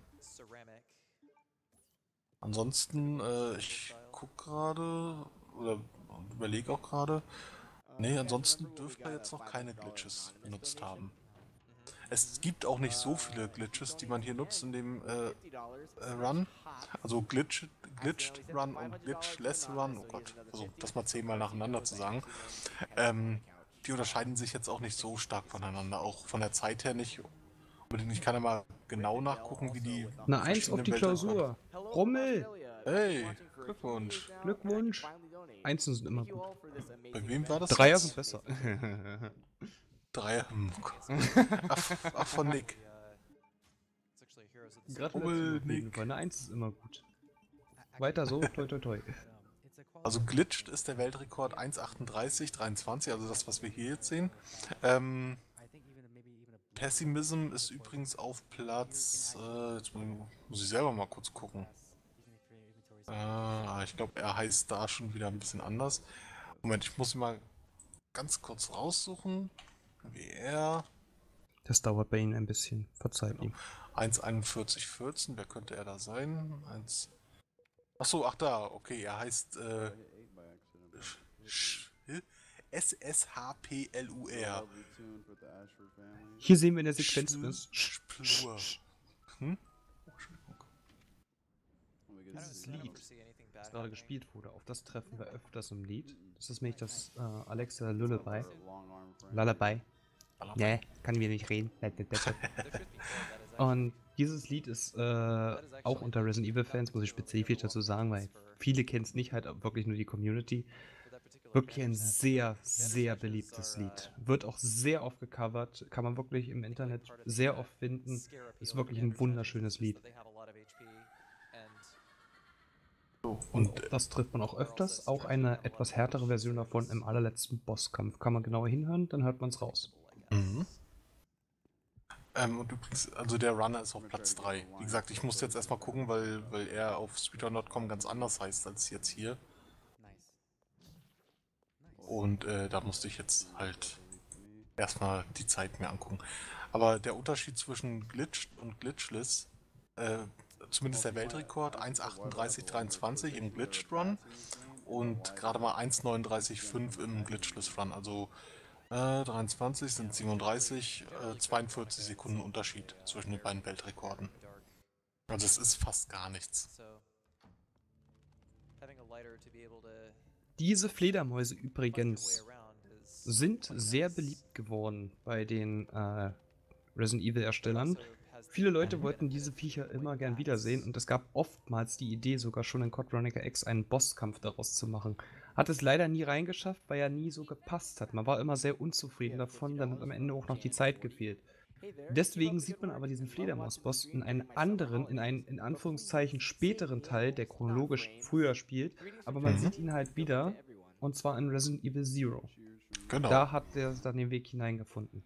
Ansonsten, ich gucke gerade oder überlege auch gerade. Ne, ansonsten dürfte er jetzt noch keine Glitches benutzt haben. Es gibt auch nicht so viele Glitches, die man hier nutzt in dem Run. Also Glitched Run und Glitchless Run. Oh Gott, also das mal 10-mal nacheinander zu sagen. Die unterscheiden sich jetzt auch nicht so stark voneinander, auch von der Zeit her nicht. Ich kann ja mal genau nachgucken, wie die... Eine 1 auf die Klausur. Rummel! Hey, Glückwunsch. Glückwunsch. Einsen sind immer gut. Bei wem war das? Dreier jetzt? sind besser. Dreier, ach, von Nick. Gratulation, Nick. Eine 1 ist immer gut. Weiter so, toi toi toi. Also glitched ist der Weltrekord 1:38:23, also das, was wir hier jetzt sehen. Pessimism ist übrigens auf Platz, jetzt muss ich selber mal kurz gucken. Ich glaube, er heißt da schon wieder ein bisschen anders. Moment, ich muss ihn mal ganz kurz raussuchen. WR. Das dauert bei Ihnen ein bisschen. Verzeiht ihm. 1:41:14, wer könnte er da sein? Achso, ach da, okay, er heißt SSHPLUR. Hier sehen wir in der Sequenz Splur. Hm? Dieses Lied, das gerade gespielt wurde, auf das treffen wir öfters im Lied. Das ist nämlich das Alexa Lullaby. Lullaby. Nee, kann mir nicht reden. Und dieses Lied ist auch unter Resident Evil Fans, muss ich spezifisch dazu sagen, weil viele kennen es nicht, halt wirklich nur die Community. Wirklich ein sehr, sehr beliebtes Lied. Wird auch sehr oft gecovert, kann man wirklich im Internet sehr oft finden. Ist wirklich ein wunderschönes Lied. Und das trifft man auch öfters. Auch eine etwas härtere Version davon im allerletzten Bosskampf. Kann man genauer hinhören, dann hört man es raus. Mhm. Und übrigens, also der Runner ist auf Platz 3. Wie gesagt, ich musste jetzt erstmal gucken, weil er auf speedrun.com ganz anders heißt als jetzt hier. Und da musste ich jetzt halt erstmal die Zeit mir angucken. Aber der Unterschied zwischen Glitched und Glitchless, zumindest der Weltrekord, 1,38,23 im Glitched Run und gerade mal 1,39,5 im Glitchless Run. Also 23 sind 37, 42 Sekunden Unterschied zwischen den beiden Weltrekorden. Also es ist fast gar nichts. Diese Fledermäuse übrigens sind sehr beliebt geworden bei den Resident Evil Erstellern. Viele Leute wollten diese Viecher immer gern wiedersehen und es gab oftmals die Idee, sogar schon in Code Veronica X einen Bosskampf daraus zu machen. Hat es leider nie reingeschafft, weil er nie so gepasst hat. Man war immer sehr unzufrieden davon, dann hat am Ende auch noch die Zeit gefehlt. Deswegen sieht man aber diesen Fledermaus-Boss in einen anderen, in einen in Anführungszeichen späteren Teil, der chronologisch früher spielt, aber man sieht ihn halt wieder, und zwar in Resident Evil Zero. Genau. Da hat er dann den Weg hineingefunden.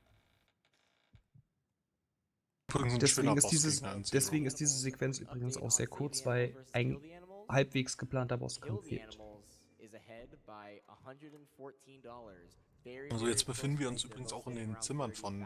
Deswegen ist diese Sequenz übrigens auch sehr kurz, weil ein halbwegs geplanter Bosskampf fehlt. Also jetzt befinden wir uns übrigens auch in den Zimmern von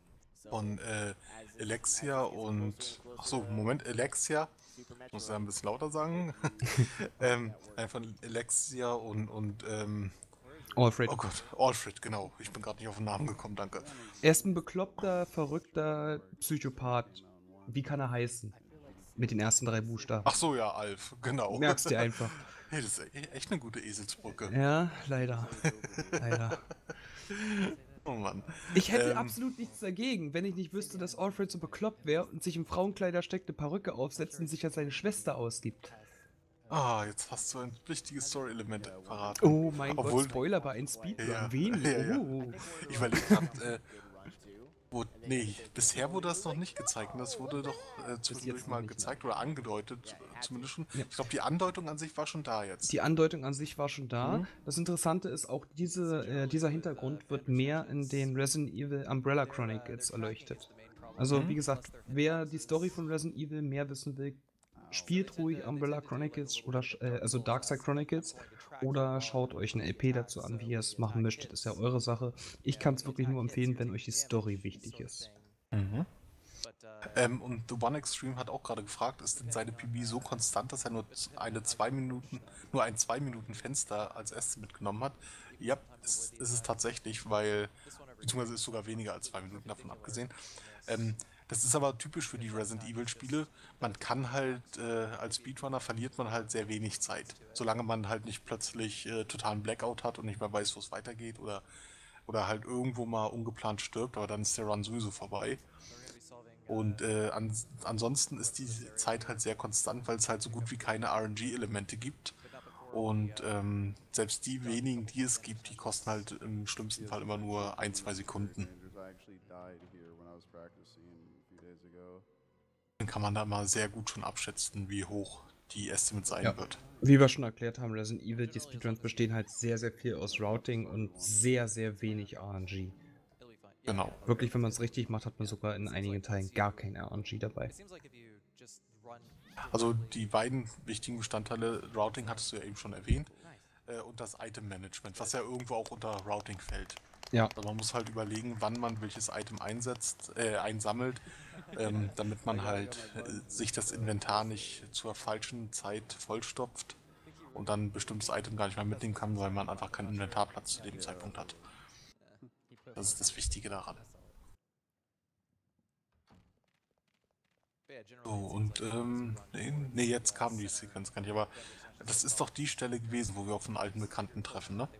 Alexia und... Achso, Moment, Alexia. Ich muss ja ein bisschen lauter sagen. Von Alexia und Alfred. Oh Gott, Alfred, genau. Ich bin gerade nicht auf den Namen gekommen, danke. Er ist ein bekloppter, verrückter Psychopath. Wie kann er heißen? Mit den ersten 3 Buchstaben. Ach so, ja, Alf, genau. Merkst dir einfach. Hey, das ist echt eine gute Eselsbrücke. Ja, leider. Leider. Oh Mann. Ich hätte absolut nichts dagegen, wenn ich nicht wüsste, dass Alfred so bekloppt wäre und sich in Frauenkleider steckt, eine Perücke aufsetzt und sich als seine Schwester ausgibt. Ah, jetzt hast du ein wichtiges Story-Element verraten. Oh mein Gott, Spoiler bei einem Speedrun. Ja, Wen? ja. Oh. Ich überlege gerade, bisher wurde das noch nicht gezeigt. Und das wurde doch zwischendurch mal gezeigt oder angedeutet, zumindest schon. Ja. Ich glaube, die Andeutung an sich war schon da jetzt. Die Andeutung an sich war schon da. Das Interessante ist, auch dieser Hintergrund wird mehr in den Resident Evil Umbrella Chronicles erleuchtet. Also, wie gesagt, wer die Story von Resident Evil mehr wissen will, spielt ruhig Umbrella Chronicles oder also Darkside Chronicles oder schaut euch eine LP dazu an, wie ihr es machen möchtet, ist ja eure Sache. Ich kann es wirklich nur empfehlen, wenn euch die Story wichtig ist. Und The One Extreme hat auch gerade gefragt, ist denn seine PB so konstant, dass er nur ein 2 Minuten Fenster als erstes mitgenommen hat? Ja, ist es tatsächlich, beziehungsweise ist sogar weniger als 2 Minuten davon abgesehen. Das ist aber typisch für die Resident Evil Spiele. Man kann halt, als Speedrunner verliert man halt sehr wenig Zeit. Solange man halt nicht plötzlich totalen Blackout hat und nicht mehr weiß, wo es weitergeht oder halt irgendwo mal ungeplant stirbt, aber dann ist der Run sowieso vorbei. Und ansonsten ist die Zeit halt sehr konstant, weil es halt so gut wie keine RNG-Elemente gibt. Und selbst die wenigen, die es gibt, die kosten halt im schlimmsten Fall immer nur 1-2 Sekunden. Dann kann man da mal sehr gut schon abschätzen, wie hoch die Estimate sein wird. Wie wir schon erklärt haben, Resident Evil, die Speedruns bestehen halt sehr, sehr viel aus Routing und sehr, sehr wenig RNG. Genau. Wirklich, wenn man es richtig macht, hat man sogar in einigen Teilen gar kein RNG dabei. Also die beiden wichtigen Bestandteile, Routing hattest du ja eben schon erwähnt, und das Item Management, was ja irgendwo auch unter Routing fällt. Ja. Also man muss halt überlegen, wann man welches Item einsammelt, damit man halt sich das Inventar nicht zur falschen Zeit vollstopft und dann ein bestimmtes Item gar nicht mehr mitnehmen kann, weil man einfach keinen Inventarplatz zu dem Zeitpunkt hat. Das ist das Wichtige daran. So, und, nee, jetzt kam die Sequenz gar nicht, aber das ist doch die Stelle gewesen, wo wir auf einen alten Bekannten treffen, ne?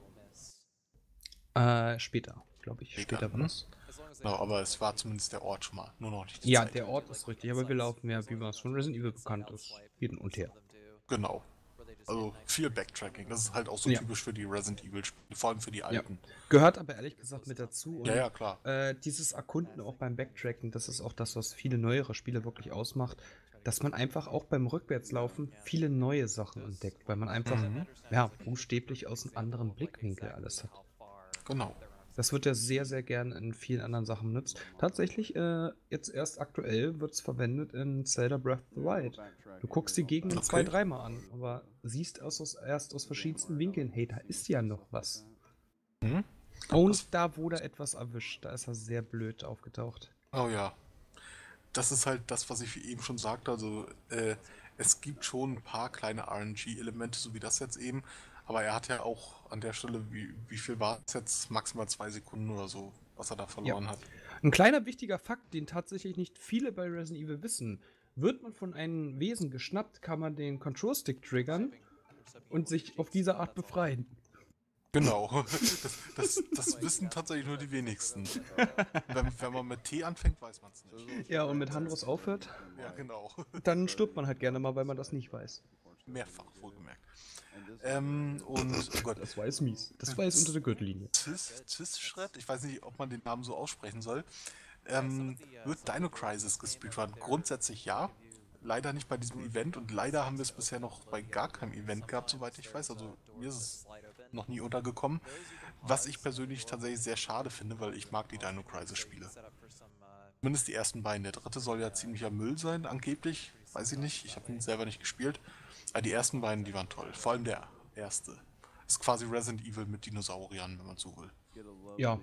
Später, glaube ich. Später war das. Genau, aber es war zumindest der Ort schon mal, nur noch nicht die Ja, Zeit. der Ort ist richtig, aber wir laufen ja, wie man es von Resident Evil bekannt ist, hin und her. Genau. Also viel Backtracking, das ist halt auch so typisch für die Resident Evil Spiele, vor allem für die alten. Gehört aber ehrlich gesagt mit dazu. Und, Ja, klar. Dieses Erkunden auch beim Backtracken, das ist auch das, was viele neuere Spiele wirklich ausmacht, dass man einfach auch beim Rückwärtslaufen viele neue Sachen entdeckt, weil man einfach, buchstäblich aus einem anderen Blickwinkel alles hat. Genau. Das wird ja sehr, sehr gern in vielen anderen Sachen benutzt. Tatsächlich, jetzt erst aktuell wird es verwendet in Zelda Breath of the Wild. Du guckst die Gegend 2-3 Mal an, aber siehst erst aus verschiedensten Winkeln, hey, da ist ja noch was. Mhm. Und da wurde etwas erwischt, da ist er sehr blöd aufgetaucht. Oh ja. Das ist halt das, was ich eben schon sagte, also es gibt schon ein paar kleine RNG-Elemente, so wie das jetzt eben, aber er hat ja auch an der Stelle, wie viel war es jetzt, maximal 2 Sekunden oder so, was er da verloren hat. Ein kleiner wichtiger Fakt, den tatsächlich nicht viele bei Resident Evil wissen: Wird man von einem Wesen geschnappt, kann man den Control-Stick triggern und sich auf diese Art befreien. Genau, das wissen tatsächlich nur die wenigsten. Wenn man mit T anfängt, weiß man es nicht. Ja, und mit Handros aufhört, Ja, genau. dann stirbt man halt gerne mal, weil man das nicht weiß. Mehrfach, wohlgemerkt. Und, oh Gott. Das war jetzt mies. Das war jetzt unter der Gürtellinie. Cis-Shred, ich weiß nicht, ob man den Namen so aussprechen soll, wird Dino Crisis gespeedrun? Grundsätzlich ja. Leider nicht bei diesem Event und leider haben wir es bisher noch bei gar keinem Event gehabt, soweit ich weiß. Also mir ist es noch nie untergekommen. Was ich persönlich tatsächlich sehr schade finde, weil ich mag die Dino Crisis Spiele. Zumindest die ersten beiden. Der dritte soll ja ziemlicher Müll sein, angeblich. Weiß ich nicht. Ich habe ihn selber nicht gespielt. Aber die ersten beiden, die waren toll. Vor allem der erste. Ist quasi Resident Evil mit Dinosauriern, wenn man so will. Ja.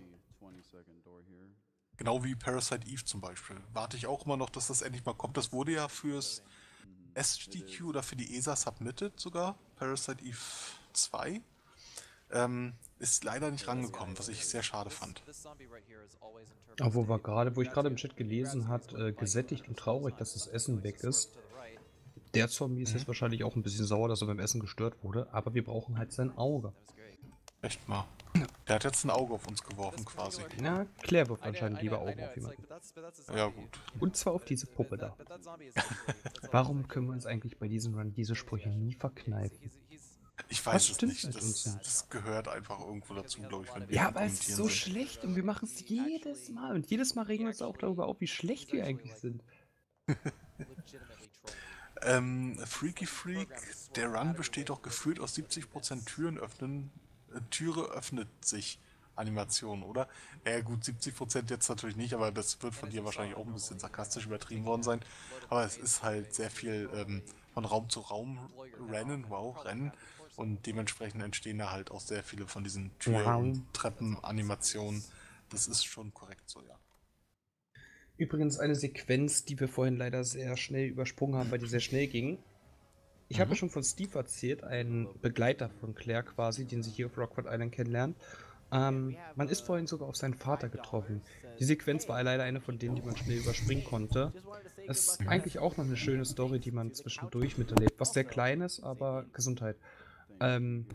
Genau wie Parasite Eve zum Beispiel. Warte ich auch immer noch, dass das endlich mal kommt. Das wurde ja fürs SDQ oder für die ESA submitted sogar. Parasite Eve 2. Ist leider nicht rangekommen, was ich sehr schade fand. Aber wo ich gerade im Chat gelesen habe, gesättigt und traurig, dass das Essen weg ist. Der Zombie ist jetzt wahrscheinlich auch ein bisschen sauer, dass er beim Essen gestört wurde, aber wir brauchen halt sein Auge. Echt mal. Der hat jetzt ein Auge auf uns geworfen quasi. Na, Claire wirft anscheinend lieber Augen auf jemanden. Ja gut. Und zwar auf diese Puppe da. Warum können wir uns eigentlich bei diesem Run diese Sprüche nie verkneifen? Ich weiß es nicht. Das gehört einfach irgendwo dazu, glaube ich. Wenn wir ja, weil es ist so schlecht und wir machen es jedes Mal. Und jedes Mal regen wir uns auch darüber auf, wie schlecht wir eigentlich sind. Freaky Freak, der Run besteht doch gefühlt aus 70% Türen öffnen. Türe öffnet sich Animation, oder? Ja gut, 70% jetzt natürlich nicht, aber das wird von dir wahrscheinlich auch ein bisschen sarkastisch übertrieben worden sein. Aber es ist halt sehr viel von Raum zu Raum rennen, rennen. Und dementsprechend entstehen da halt auch sehr viele von diesen Treppen-Animationen. Das ist schon korrekt so, ja. Übrigens eine Sequenz, die wir vorhin leider sehr schnell übersprungen haben, weil die sehr schnell ging. Ich habe ja schon von Steve erzählt, ein Begleiter von Claire quasi, den sie hier auf Rockford Island kennenlernt. Man ist vorhin sogar auf seinen Vater getroffen. Die Sequenz war leider eine von denen, die man schnell überspringen konnte. Es ist eigentlich auch noch eine schöne Story, die man zwischendurch miterlebt. Was sehr klein ist, aber Gesundheit. Danke.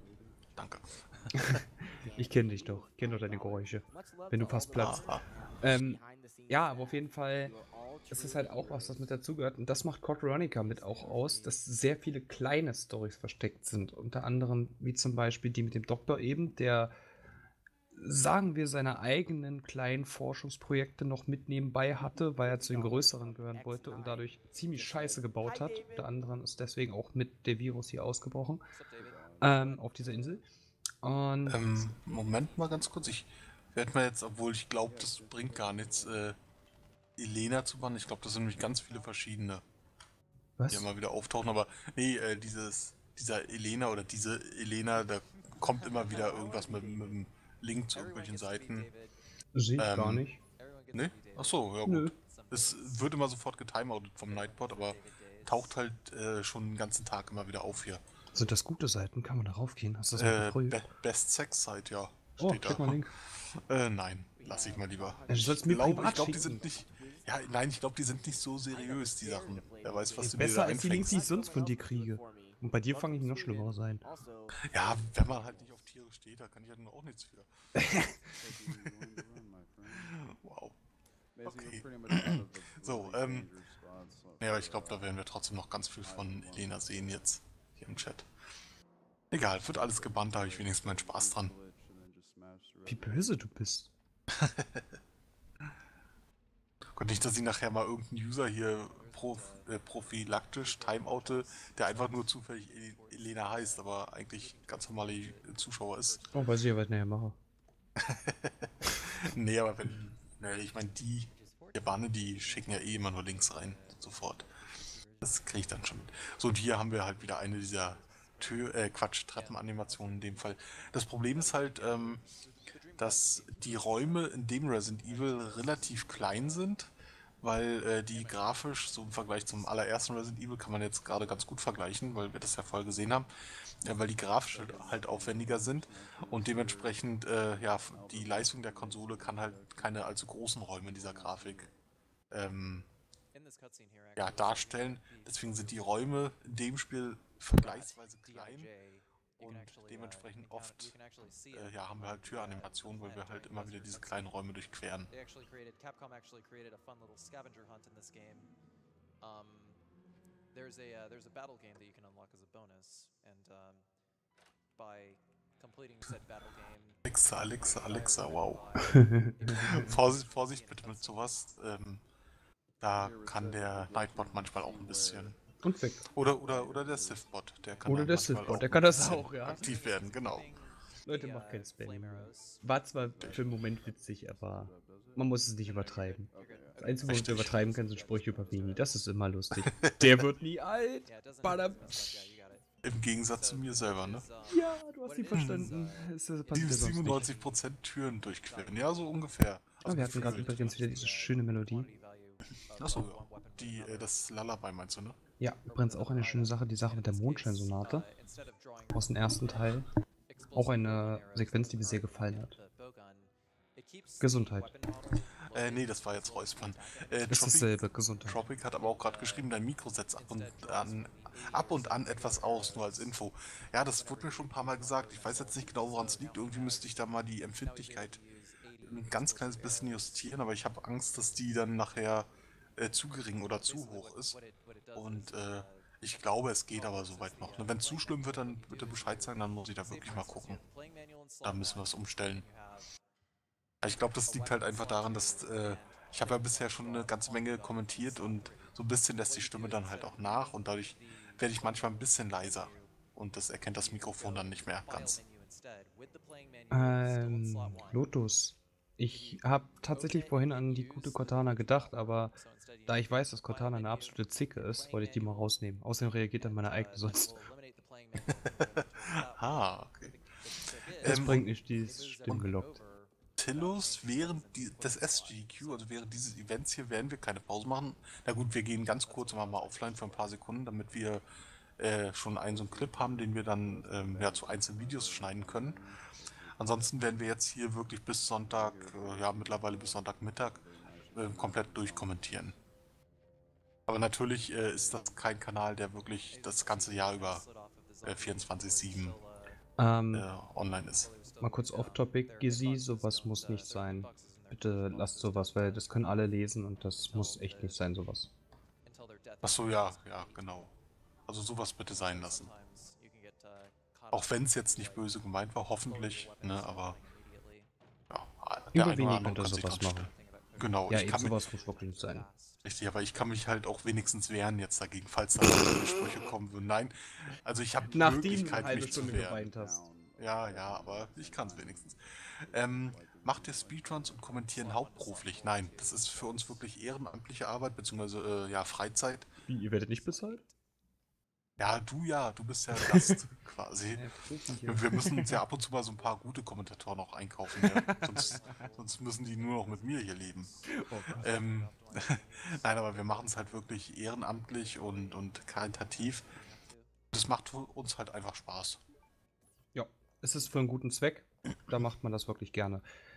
Ich kenne dich doch. Ich kenne doch deine Geräusche, wenn du fast platzt. Ja, aber auf jeden Fall ist es halt auch was mit dazugehört. Und das macht Code Veronica mit auch aus, dass sehr viele kleine Storys versteckt sind. Unter anderem, wie zum Beispiel die mit dem Doktor eben, der, sagen wir, seine eigenen kleinen Forschungsprojekte noch mit nebenbei hatte, weil er zu den größeren gehören wollte und dadurch ziemlich Scheiße gebaut hat. Unter anderem ist deswegen auch mit der Virus hier ausgebrochen. Auf dieser Insel. Und Moment mal ganz kurz. Ich werde mal jetzt, obwohl ich glaube, das bringt gar nichts, Elena zu bannen. Ich glaube, das sind nämlich ganz viele verschiedene, was? die immer wieder auftauchen. Aber nee, dieser Elena oder diese Elena, da kommt immer wieder irgendwas mit einem Link zu irgendwelchen Seiten. Sehe ich gar nicht. Ne? Achso, ja gut. Nö. Es wird immer sofort getimeoutet vom Nightbot, aber taucht halt schon den ganzen Tag immer wieder auf hier. Sind das gute Seiten? Kann man darauf gehen? Hast du das mal geprüft? Best Sex Site, ja. Oh, Steht schick da. mal einen Link. Nein, lass ich mal lieber. Du sollst mir Ich privat glaube, die schicken. sind nicht. Ja, nein, ich glaube, die sind nicht so seriös, die Sachen. Wer weiß, was du dir Besser da als die Links, die ich einfängst. sonst von dir kriege. Und bei dir fange ich noch schlimmer sein. Ja, wenn man halt nicht auf Tiere steht, da kann ich ja nun auch nichts für. Wow. Okay. So, ja, aber ich glaube, da werden wir trotzdem noch ganz viel von Elena sehen jetzt hier im Chat. Egal, wird alles gebannt, da habe ich wenigstens meinen Spaß dran. Wie böse du bist. Und nicht, dass ich nachher mal irgendeinen User hier prophylaktisch timeoute, der einfach nur zufällig Elena heißt, aber eigentlich ganz normale Zuschauer ist. Oh, weiß ich ja, was ich nachher mache. Nee, aber wenn, ich meine, die Banne, die schicken ja eh immer nur Links rein, sofort. Das kriege ich dann schon mit. So, und hier haben wir halt wieder eine dieser Treppenanimationen in dem Fall. Das Problem ist halt, dass die Räume in dem Resident Evil relativ klein sind, weil die grafisch, so im Vergleich zum allerersten Resident Evil, kann man jetzt gerade ganz gut vergleichen, weil wir das ja vorher gesehen haben, weil die grafisch halt aufwendiger sind und dementsprechend, ja, die Leistung der Konsole kann halt keine allzu großen Räume in dieser Grafik ja, darstellen. Deswegen sind die Räume in dem Spiel vergleichsweise klein und dementsprechend oft ja, haben wir halt Türanimationen, weil wir halt immer wieder diese kleinen Räume durchqueren. Capcom actually created a fun little scavenger hunt in this game. There's a battle game that you can unlock as a bonus, and by completing said battle game. Alexa, wow. Vorsicht bitte mit sowas. Da kann der Nightbot manchmal auch ein bisschen. Und weg. Oder der Sith-Bot, der kann Oder der Sith-Bot, der kann das auch, ja. Aktiv werden, genau. Leute, macht kein Spam. War zwar für einen Moment witzig, aber man muss es nicht übertreiben. Das Einzige, was man übertreiben kann, sind Sprüche über Vini. Das ist immer lustig. Der wird nie alt. Badam. Im Gegensatz zu mir selber, ne? Ja, du hast ihn verstanden. Die 97% Türen durchqueren, ja, so ungefähr. Also wir hatten gerade übrigens wieder diese schöne Melodie. Achso, ja. Das Lullaby meinst du, ne? Ja, übrigens auch eine schöne Sache, die Sache mit der Mondscheinsonate aus dem ersten Teil. Auch eine Sequenz, die mir sehr gefallen hat. Gesundheit. Nee, das war jetzt Räuspern. Ist dasselbe, Gesundheit. Tropic hat aber auch gerade geschrieben, dein Mikro setzt ab und an etwas aus, nur als Info. Ja, das wurde mir schon ein paar Mal gesagt. Ich weiß jetzt nicht genau, woran es liegt. Irgendwie müsste ich da mal die Empfindlichkeit ein ganz kleines bisschen justieren, aber ich habe Angst, dass die dann nachher zu gering oder zu hoch ist. Und ich glaube, es geht aber soweit noch. Wenn es zu schlimm wird, dann bitte Bescheid sagen, dann muss ich da wirklich mal gucken. Da müssen wir es umstellen. Ich glaube, das liegt halt einfach daran, dass ich habe ja bisher schon eine ganze Menge kommentiert und so ein bisschen lässt die Stimme dann halt auch nach und dadurch werde ich manchmal ein bisschen leiser und das erkennt das Mikrofon dann nicht mehr ganz. Lotus. Ich habe tatsächlich vorhin an die gute Cortana gedacht, aber da ich weiß, dass Cortana eine absolute Zicke ist, wollte ich die mal rausnehmen. Außerdem reagiert dann meine eigene sonst. Okay. Das bringt nicht, die ist stimmgelockt. Tillus, während des SGDQ, also während dieses Events hier, werden wir keine Pause machen. Na gut, wir gehen ganz kurz mal offline für ein paar Sekunden, damit wir schon so einen Clip haben, den wir dann ja, zu einzelnen Videos schneiden können. Ansonsten werden wir jetzt hier wirklich bis Sonntag, ja mittlerweile bis Sonntagmittag, komplett durchkommentieren. Aber natürlich ist das kein Kanal, der wirklich das ganze Jahr über 24/7 online ist. Mal kurz off-topic, Gizzy, sowas muss nicht sein. Bitte lasst sowas, weil das können alle lesen und das muss echt nicht sein, sowas. Achso, ja, genau. Also sowas bitte sein lassen. Auch wenn es jetzt nicht böse gemeint war, hoffentlich, ne, aber ja, der eine oder andere kann sich dran stellen. Genau, ja, eben sowas muss wirklich nicht sein. Richtig, aber ich kann mich halt auch wenigstens wehren jetzt dagegen, falls da Sprüche kommen würden. Nein, also ich habe die Möglichkeit, mich zu wehren. Ja, aber ich kann es wenigstens. Macht ihr Speedruns und kommentieren hauptberuflich? Nein, das ist für uns wirklich ehrenamtliche Arbeit, beziehungsweise ja, Freizeit. Wie, ihr werdet nicht bezahlt? Ja, du bist ja Gast quasi. Wir müssen uns ja ab und zu mal so ein paar gute Kommentatoren auch einkaufen, ja. sonst müssen die nur noch mit mir hier leben. Oh, nein, aber wir machen es halt wirklich ehrenamtlich und karitativ. Das macht uns halt einfach Spaß. Ja, es ist für einen guten Zweck, da macht man das wirklich gerne.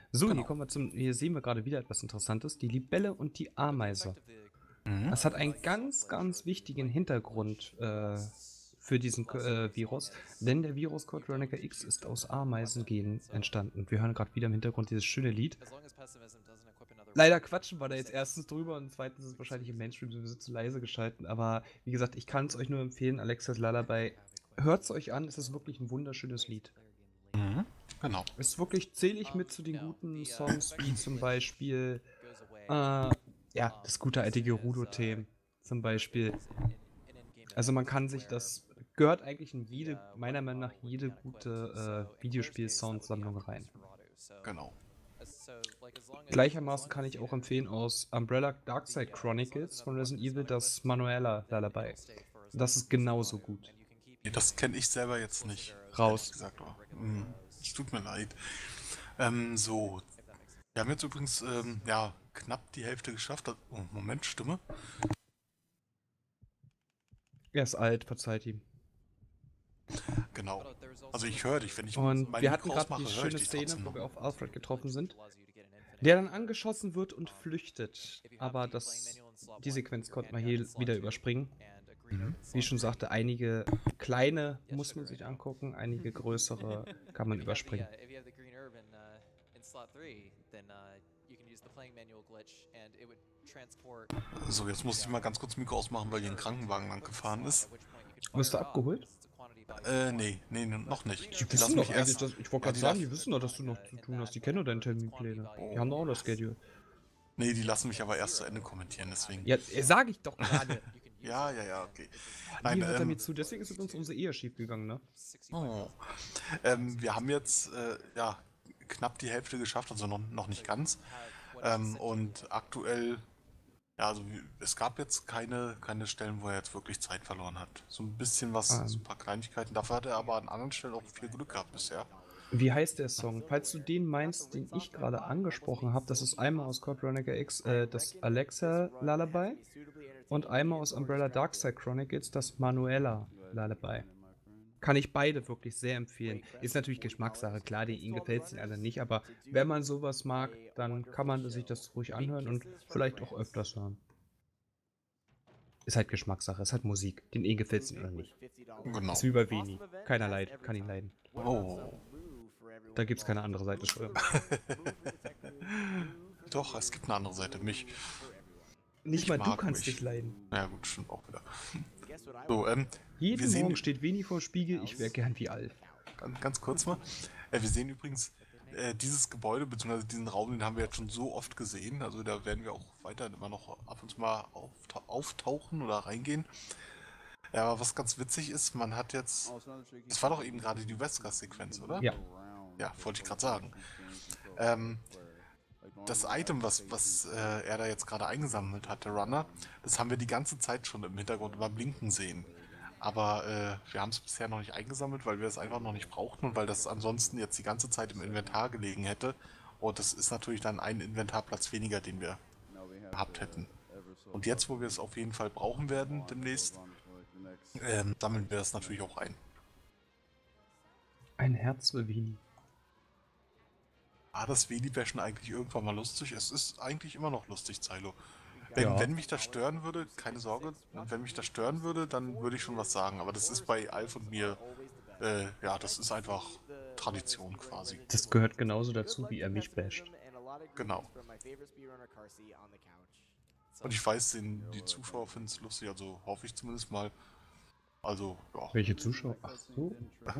So, Genau. hier sehen wir gerade wieder etwas Interessantes. Die Libelle und die Ameise. Das hat einen ganz, ganz wichtigen Hintergrund für diesen Virus, denn der Virus Code Veronica X ist aus Ameisengenen entstanden. Wir hören gerade wieder im Hintergrund dieses schöne Lied. Leider quatschen wir da jetzt erstens drüber und zweitens ist es wahrscheinlich im Mainstream sowieso zu leise geschalten, aber wie gesagt, ich kann es euch nur empfehlen, Alexas Lullaby. Hört es euch an, es ist wirklich ein wunderschönes Lied. Genau. Es ist wirklich, zähle ich mit zu den guten Songs, wie zum Beispiel das gute alte Gerudo-Thema zum Beispiel. Also man kann sich das, gehört eigentlich in meiner Meinung nach, jede gute Videospiel-Soundsammlung rein. Genau. Gleichermaßen kann ich auch empfehlen aus Umbrella Darkside Chronicles von Resident Evil das Manuela Lullaby. Das ist genauso gut. Nee, das kenne ich selber jetzt nicht. Raus. Gesagt, es tut mir leid. So. Wir haben jetzt übrigens knapp die Hälfte geschafft. Oh, Moment, Stimme. Er ist alt, verzeiht ihm. Genau. Also ich höre dich, wenn ich Und meine wir hatten Mikro gerade ausmache, die höre ich schöne dich Szene, trotzdem wo noch. wir auf Alfred getroffen sind, der dann angeschossen wird und flüchtet. Aber die Sequenz konnte man hier wieder überspringen. Wie ich schon sagte, einige kleine muss man sich angucken, einige größere kann man überspringen. So, jetzt muss ich mal ganz kurz Mikro ausmachen, weil hier ein Krankenwagen lang gefahren ist. Wirst du abgeholt? Nee, noch nicht. Die Die wissen lassen doch mich eigentlich, erst. ich wollte gerade sagen, die wissen doch, dass du noch zu tun hast. Die kennen doch deine Terminpläne. Die haben doch auch das Schedule. Nee, die lassen mich aber erst zu Ende kommentieren, deswegen. Ja, sag ich doch gerade. Ja, okay. Nein, hört er mir zu, deswegen ist uns unsere Ehe schief gegangen, ne? Oh. Wir haben jetzt knapp die Hälfte geschafft, also noch nicht ganz. Und aktuell, also es gab jetzt keine Stellen, wo er jetzt wirklich Zeit verloren hat. So ein bisschen was, so ein paar Kleinigkeiten. Dafür hat er aber an anderen Stellen auch viel Glück gehabt bisher. Wie heißt der Song? Falls du den meinst, den ich gerade angesprochen habe, das ist einmal aus Code Veronica X das Alexa Lullaby und einmal aus Umbrella Darkside Chronicles das Manuela Lullaby. Kann ich beide wirklich sehr empfehlen. Ist natürlich Geschmackssache, klar, ihnen gefällt es den anderen nicht, aber wenn man sowas mag, dann kann man sich das ruhig anhören und vielleicht auch öfters hören. Ist halt Geschmackssache, ist halt Musik. Den gefällt es oder nicht. Genau. Ist wie bei Veni. Keiner kann ihn leiden. Oh. Da gibt's keine andere Seite. Doch, es gibt eine andere Seite, mich. Nicht mal du kannst dich leiden. Ja gut, stimmt auch wieder. So, jeden Morgen steht Veni vor dem Spiegel, ich wäre gern wie Alf. Ganz kurz mal. Wir sehen übrigens dieses Gebäude, beziehungsweise diesen Raum, den haben wir jetzt schon so oft gesehen. Also da werden wir auch weiter immer noch ab und zu mal auftauchen oder reingehen. Ja, aber was ganz witzig ist, man hat jetzt... Das war doch eben gerade die Wesker-Sequenz, oder? Ja. Ja, wollte ich gerade sagen. Das Item, was er da jetzt gerade eingesammelt hat, der Runner, das haben wir die ganze Zeit schon im Hintergrund immer blinken sehen. Aber wir haben es bisher noch nicht eingesammelt, weil wir es einfach noch nicht brauchten und weil das ansonsten jetzt die ganze Zeit im Inventar gelegen hätte. Und das ist natürlich dann ein Inventarplatz weniger, den wir gehabt hätten. Und jetzt, wo wir es auf jeden Fall brauchen werden demnächst, sammeln wir das natürlich auch ein. Ein Herz für Veni. War das Veni-Bashen eigentlich irgendwann mal lustig? Es ist eigentlich immer noch lustig, Zylo. Wenn mich das stören würde, keine Sorge, wenn mich das stören würde, dann würde ich schon was sagen. Aber das ist bei Alf und mir, das ist einfach Tradition quasi. Das gehört genauso dazu, wie er mich basht. Genau. Und ich weiß, die Zuschauer finden es lustig, also hoffe ich zumindest mal. Also, ja. Welche Zuschauer? Ach so.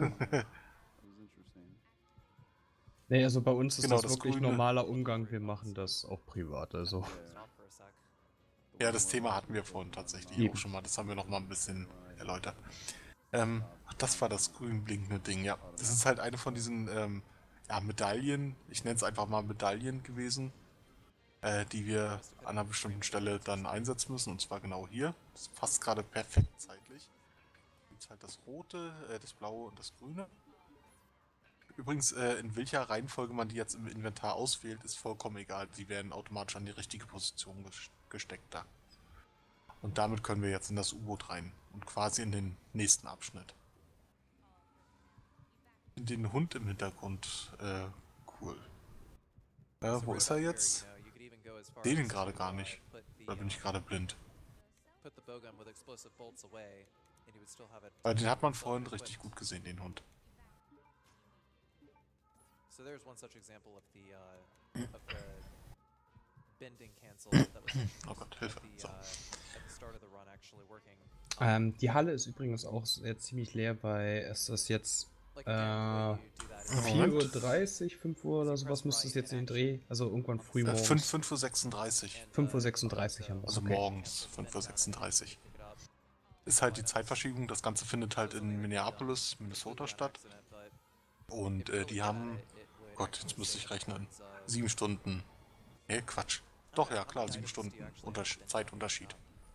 Nee, also bei uns ist Genau, das das wirklich Grüne. normaler Umgang, wir machen das auch privat, also. Ja, das Thema hatten wir vorhin tatsächlich auch schon mal, das haben wir noch mal ein bisschen erläutert. Das war das grün blinkende Ding, ja. Das ist halt eine von diesen Medaillen, ich nenne es einfach mal Medaillen gewesen, die wir an einer bestimmten Stelle dann einsetzen müssen, und zwar genau hier. Das passt gerade perfekt zeitlich. Jetzt halt das rote, das blaue und das grüne. Übrigens, in welcher Reihenfolge man die jetzt im Inventar auswählt, ist vollkommen egal. Sie werden automatisch an die richtige Position gesteckt da. Und damit können wir jetzt in das U-Boot rein und quasi in den nächsten Abschnitt. Den Hund im Hintergrund, cool. Wo ist er jetzt? Sehe den gerade gar nicht. Da bin ich gerade blind. Den hat man vorhin richtig gut gesehen, den Hund. So there's one such example of the bending cancel that was oh Gott, Hilfe. So. at the start of the run actually working. Die Halle ist übrigens auch ziemlich leer, weil es ist jetzt 4:30 Uhr, 5 Uhr oder sowas müsste es jetzt in den Dreh, also irgendwann früh morgens. 5:36 Uhr. 5:36 Uhr haben wir. Also okay. morgens, 5:36 Uhr. Ist halt die Zeitverschiebung, das Ganze findet halt in Minneapolis, Minnesota statt. Und die haben, Gott, jetzt müsste ich rechnen, 7 Stunden. Quatsch. Doch, ja klar, 7 Stunden Zeitunterschied.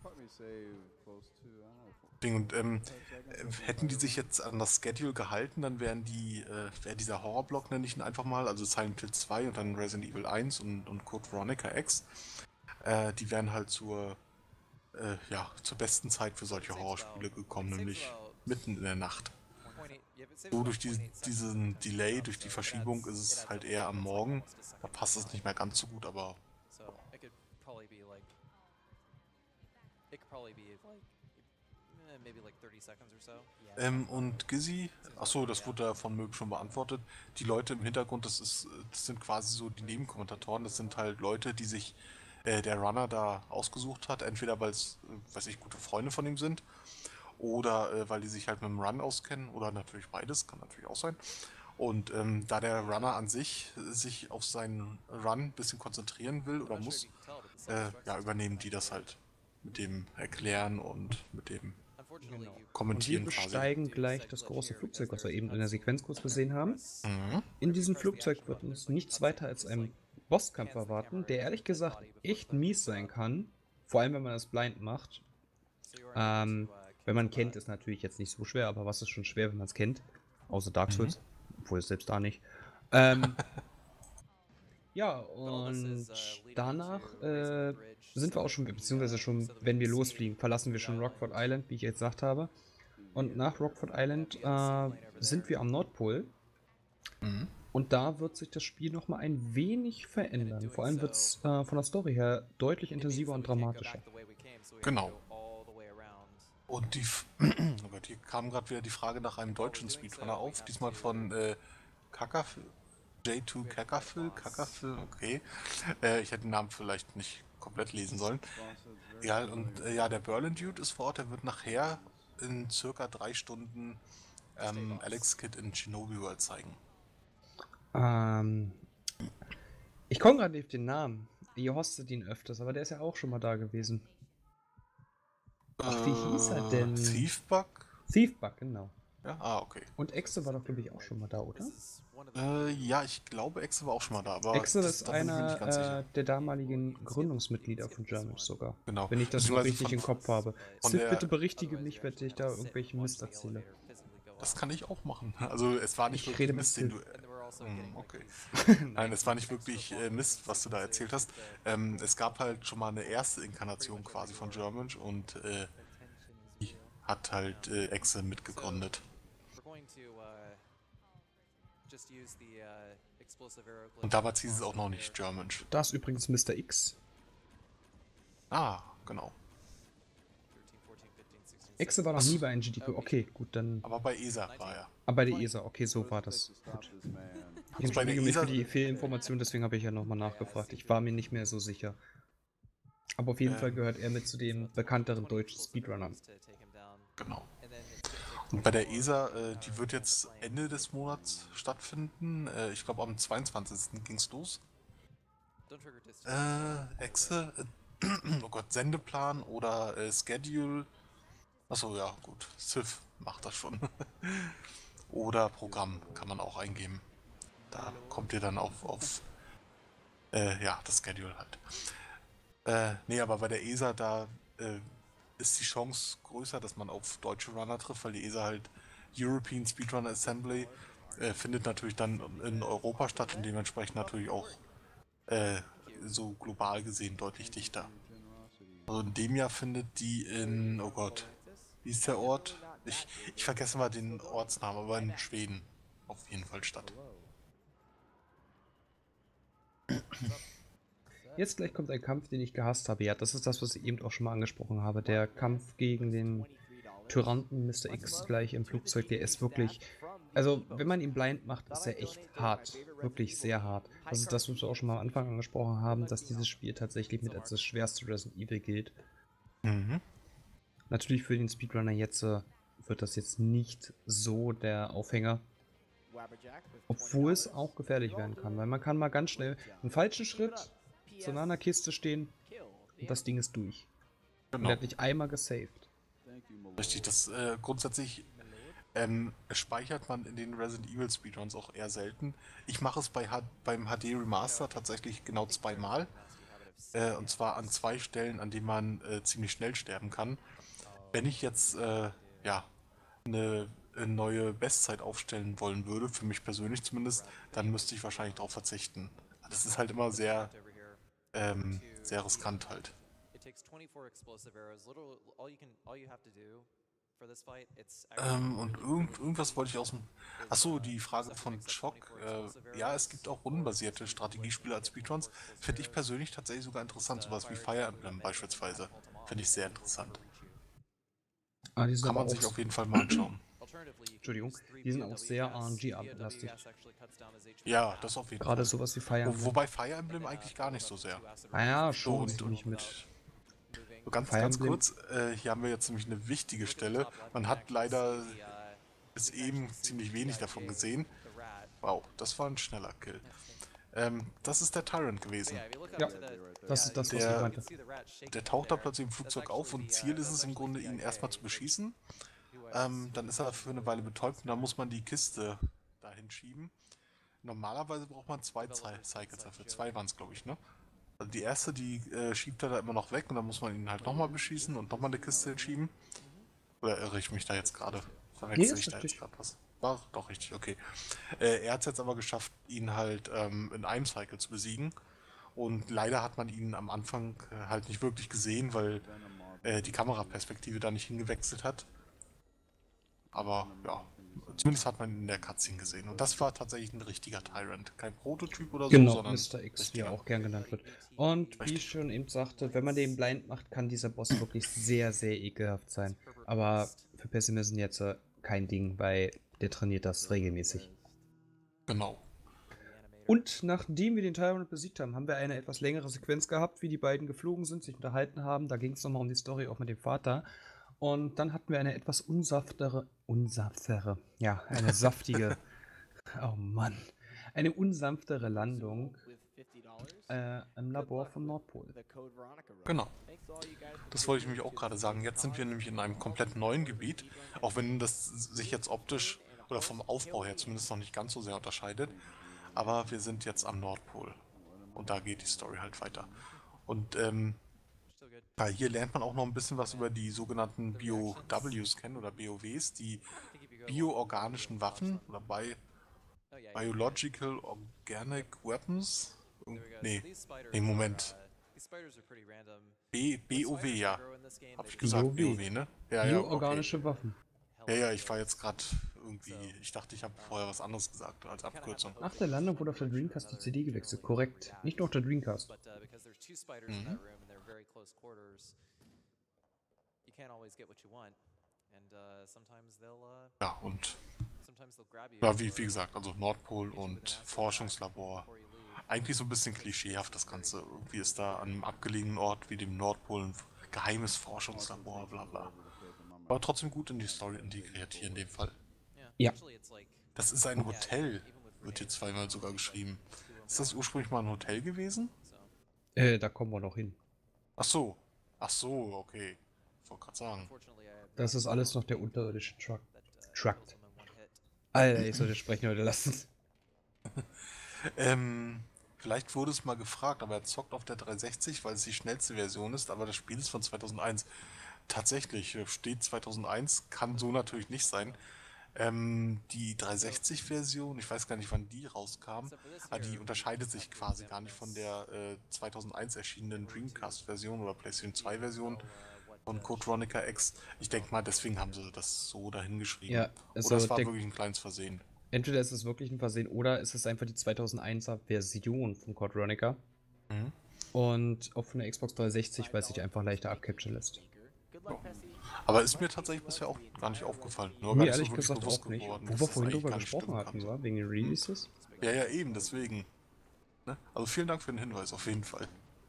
Und hätten die sich jetzt an das Schedule gehalten, dann wäre dieser Horrorblock, nenne ich ihn einfach mal, also Silent Hill 2 und dann Resident Evil 1 und Code Veronica X, die wären halt zur besten Zeit für solche Horrorspiele gekommen, nämlich mitten in der Nacht. So durch diesen Delay, durch die Verschiebung ist es halt eher am Morgen, da passt es nicht mehr ganz so gut, aber... Und Gizzy, achso, das wurde von Möb schon beantwortet, die Leute im Hintergrund, das sind quasi so die Nebenkommentatoren, das sind halt Leute, die sich der Runner da ausgesucht hat, entweder weil es, gute Freunde von ihm sind, oder weil die sich halt mit dem Run auskennen, oder natürlich beides, kann natürlich auch sein. Und da der Runner an sich auf seinen Run ein bisschen konzentrieren will oder muss, übernehmen die das halt mit dem Erklären und mit dem Kommentieren. Und wir besteigen gleich das große Flugzeug, was wir eben in der Sequenz kurz gesehen haben. Mhm. In diesem Flugzeug wird uns nichts weiter als ein Bosskampf erwarten, der ehrlich gesagt echt mies sein kann. Vor allem, wenn man das blind macht. Wenn man kennt, ist natürlich jetzt nicht so schwer, aber was ist schon schwer, wenn man es kennt? Außer Dark Souls. Obwohl es selbst da nicht. Ja, und danach sind wir auch schon, beziehungsweise schon, wenn wir losfliegen, verlassen wir schon Rockford Island, wie ich jetzt gesagt habe. Und nach Rockford Island sind wir am Nordpol. Mhm. Und da wird sich das Spiel nochmal ein wenig verändern. Vor allem wird es von der Story her deutlich intensiver und dramatischer. Genau. Und hier kam gerade wieder die Frage nach einem deutschen Speedrunner auf, diesmal von J2 Kakafil, okay. Ich hätte den Namen vielleicht nicht komplett lesen sollen. Ja, und der Berlin Dude ist vor Ort, der wird nachher in circa 3 Stunden Alex Kidd in Shinobi World zeigen. Ich komme gerade nicht auf den Namen. Ihr hostet ihn öfters, aber der ist ja auch schon mal da gewesen. Ach, wie hieß er denn? Thiefbug? Thiefbug, genau. Ja, okay. Und Exe war doch, glaube ich, auch schon mal da, oder? Ja, ich glaube, Exe war auch schon mal da, aber Exe ist einer der damaligen Gründungsmitglieder von German sogar. Genau. Wenn ich das so richtig im Kopf habe. Sid, bitte berichtige mich, wenn ich da irgendwelchen Mist erzähle. Das kann ich auch machen. Also es war nicht wirklich Mist, den du... Okay. Nein, es war nicht wirklich Mist, was du da erzählt hast. Es gab halt schon mal eine erste Inkarnation quasi von German und die hat halt Exe mitgegründet. Und damals hieß es auch noch nicht German. Da ist übrigens Mr. X. Ah, genau. Exe war noch nie bei NGDQ. Okay, gut, dann... Aber bei ESA war er. Aber bei der ESA, okay, so war das. Gut. Ich entschuldige mich für die Fehlinformation, deswegen habe ich ja nochmal nachgefragt. Ich war mir nicht mehr so sicher. Aber auf jeden Fall gehört er mit zu den bekannteren deutschen Speedrunnern. Genau. Und bei der ESA, die wird jetzt Ende des Monats stattfinden. Ich glaube am 22. ging es los. Exe, oh Gott, Sendeplan oder Schedule. Achso, ja, gut. Civ macht das schon. Oder Programm kann man auch eingeben. Da kommt ihr dann auf das Schedule halt. Nee, aber bei der ESA, da ist die Chance größer, dass man auf deutsche Runner trifft, weil die ESA halt European Speedrunner Assembly findet natürlich dann in Europa statt und dementsprechend natürlich auch so global gesehen deutlich dichter. Also in dem Jahr findet die in, oh Gott, wie ist der Ort? Ich vergesse mal den Ortsnamen, aber in Schweden auf jeden Fall statt. Jetzt gleich kommt ein Kampf, den ich gehasst habe. Ja, das ist das, was ich eben auch schon mal angesprochen habe. Der Kampf gegen den Tyranten Mr. X gleich im Flugzeug, der ist wirklich... Also, wenn man ihn blind macht, ist er echt hart. Wirklich sehr hart. Das ist das, was wir auch schon mal am Anfang angesprochen haben, dass dieses Spiel tatsächlich mit als das schwerste Resident Evil gilt. Mhm. Natürlich für den Speedrunner jetzt wird das jetzt nicht so der Aufhänger. Obwohl es auch gefährlich werden kann, weil man kann mal ganz schnell einen falschen Schritt zu einer Kiste stehen und das Ding ist durch. Und Genau. er hat nicht einmal gesaved. Richtig, das grundsätzlich speichert man in den Resident Evil Speedruns auch eher selten. Ich mache es beim HD Remaster tatsächlich genau zweimal. Und zwar an 2 Stellen, an denen man ziemlich schnell sterben kann. Wenn ich jetzt eine neue Bestzeit aufstellen wollen würde, für mich persönlich zumindest, dann müsste ich wahrscheinlich darauf verzichten. Das ist halt immer sehr, sehr riskant halt. Und irgendwas wollte ich aus dem... Achso, die Frage von Choc. Ja, es gibt auch rundenbasierte Strategiespiele als Speedruns. Finde ich persönlich tatsächlich sogar interessant. Sowas wie Fire Emblem beispielsweise. Finde ich sehr interessant. Ah, die sind Kann aber man sich auch, auf jeden Fall mal anschauen. Entschuldigung, die sind auch sehr RNG-lastig. Ja, das auf jeden Fall. Gerade sowas wie Fire Emblem. Wobei Fire Emblem eigentlich gar nicht so sehr. Naja, So, schon und ziemlich mit. So ganz Fire Emblem. kurz, hier haben wir jetzt nämlich eine wichtige Stelle. Man hat leider bis eben ziemlich wenig davon gesehen. Wow, das war ein schneller Kill. Das ist der Tyrant gewesen. Ja, das ist das, was ich meinte. Der taucht da plötzlich im Flugzeug auf und Ziel ist es im Grunde, ihn erstmal zu beschießen. Dann ist er für eine Weile betäubt und dann muss man die Kiste dahin schieben. Normalerweise braucht man 2 Cycles dafür. 2 waren es, glaube ich, ne? Also die erste, die schiebt er da immer noch weg und dann muss man ihn halt nochmal beschießen und nochmal eine Kiste hinschieben. Oder irre ich mich da jetzt gerade? Verwechsel ich da jetzt gerade was? War doch richtig, okay. Er hat es jetzt aber geschafft, ihn halt in einem Cycle zu besiegen. Und leider hat man ihn am Anfang halt nicht wirklich gesehen, weil die Kameraperspektive da nicht hingewechselt hat. Aber ja, zumindest hat man ihn in der Cutscene gesehen. Und das war tatsächlich ein richtiger Tyrant. Kein Prototyp oder so, Genau, sondern Mr. X, wie richtiger. er auch gern genannt wird. Und wie ich schon eben sagte, wenn man den blind macht, kann dieser Boss wirklich sehr, sehr ekelhaft sein. Aber für Pessimisten jetzt kein Ding, weil der trainiert das regelmäßig. Genau. Und nachdem wir den Tyrant besiegt haben, haben wir eine etwas längere Sequenz gehabt, wie die beiden geflogen sind, sich unterhalten haben. Da ging es nochmal um die Story auch mit dem Vater. Und dann hatten wir eine etwas unsaftere, ja, eine saftige, oh Mann, eine unsanftere Landung im Labor von Nordpol. Genau. Das wollte ich nämlich auch gerade sagen. Jetzt sind wir nämlich in einem komplett neuen Gebiet, auch wenn das sich jetzt optisch oder vom Aufbau her zumindest noch nicht ganz so sehr unterscheidet. Aber wir sind jetzt am Nordpol und da geht die Story halt weiter. Und ja, hier lernt man auch noch ein bisschen was über die sogenannten BOWs kennen oder BOWs, die bioorganischen Waffen oder Biological Organic Weapons. Nee, Moment. BOW, ja. Hab ich gesagt, BOW, ne? Ja, Bioorganische Waffen. Ja, ich war jetzt gerade irgendwie, ich dachte, ich habe vorher was anderes gesagt als Abkürzung. Nach der Landung wurde auf der Dreamcast die CD gewechselt, korrekt. Nicht nur auf der Dreamcast. Mhm. Ja, und ja, wie gesagt, also Nordpol und Forschungslabor. Eigentlich so ein bisschen klischeehaft das Ganze. Irgendwie ist da an einem abgelegenen Ort wie dem Nordpol ein geheimes Forschungslabor, bla bla. Aber trotzdem gut in die Story integriert hier in dem Fall. Ja. Das ist ein Hotel, wird hier zweimal sogar geschrieben. Ist das ursprünglich mal ein Hotel gewesen? Da kommen wir noch hin. Ach so, okay. Ich wollte gerade sagen. Das ist alles noch der unterirdische Trakt. Alter, ich sollte sprechen heute lassen. Vielleicht wurde es mal gefragt, aber er zockt auf der 360, weil es die schnellste Version ist, aber das Spiel ist von 2001. Tatsächlich, steht 2001, kann so natürlich nicht sein. Die 360-Version, ich weiß gar nicht, wann die rauskam, aber die unterscheidet sich quasi gar nicht von der 2001 erschienenen Dreamcast-Version oder PlayStation 2-Version von Code Veronica X. Ich denke mal, deswegen haben sie das so dahingeschrieben. Ja, also oder es war wirklich ein kleines Versehen. Entweder ist es wirklich ein Versehen oder ist es einfach die 2001er Version von Code Veronica. Mhm. Und auf einer Xbox 360, weil es sich einfach leichter abcapturen lässt. Aber ist mir tatsächlich bisher auch gar nicht aufgefallen. Nur Mir gar nicht ehrlich so wirklich gesagt bewusst auch nicht. geworden, Wo dass wir das vorhin eigentlich drüber gar nicht gesprochen stimmen hatten, kann. war wegen den Releases. Ja, eben, deswegen. Ne? Also vielen Dank für den Hinweis, auf jeden Fall.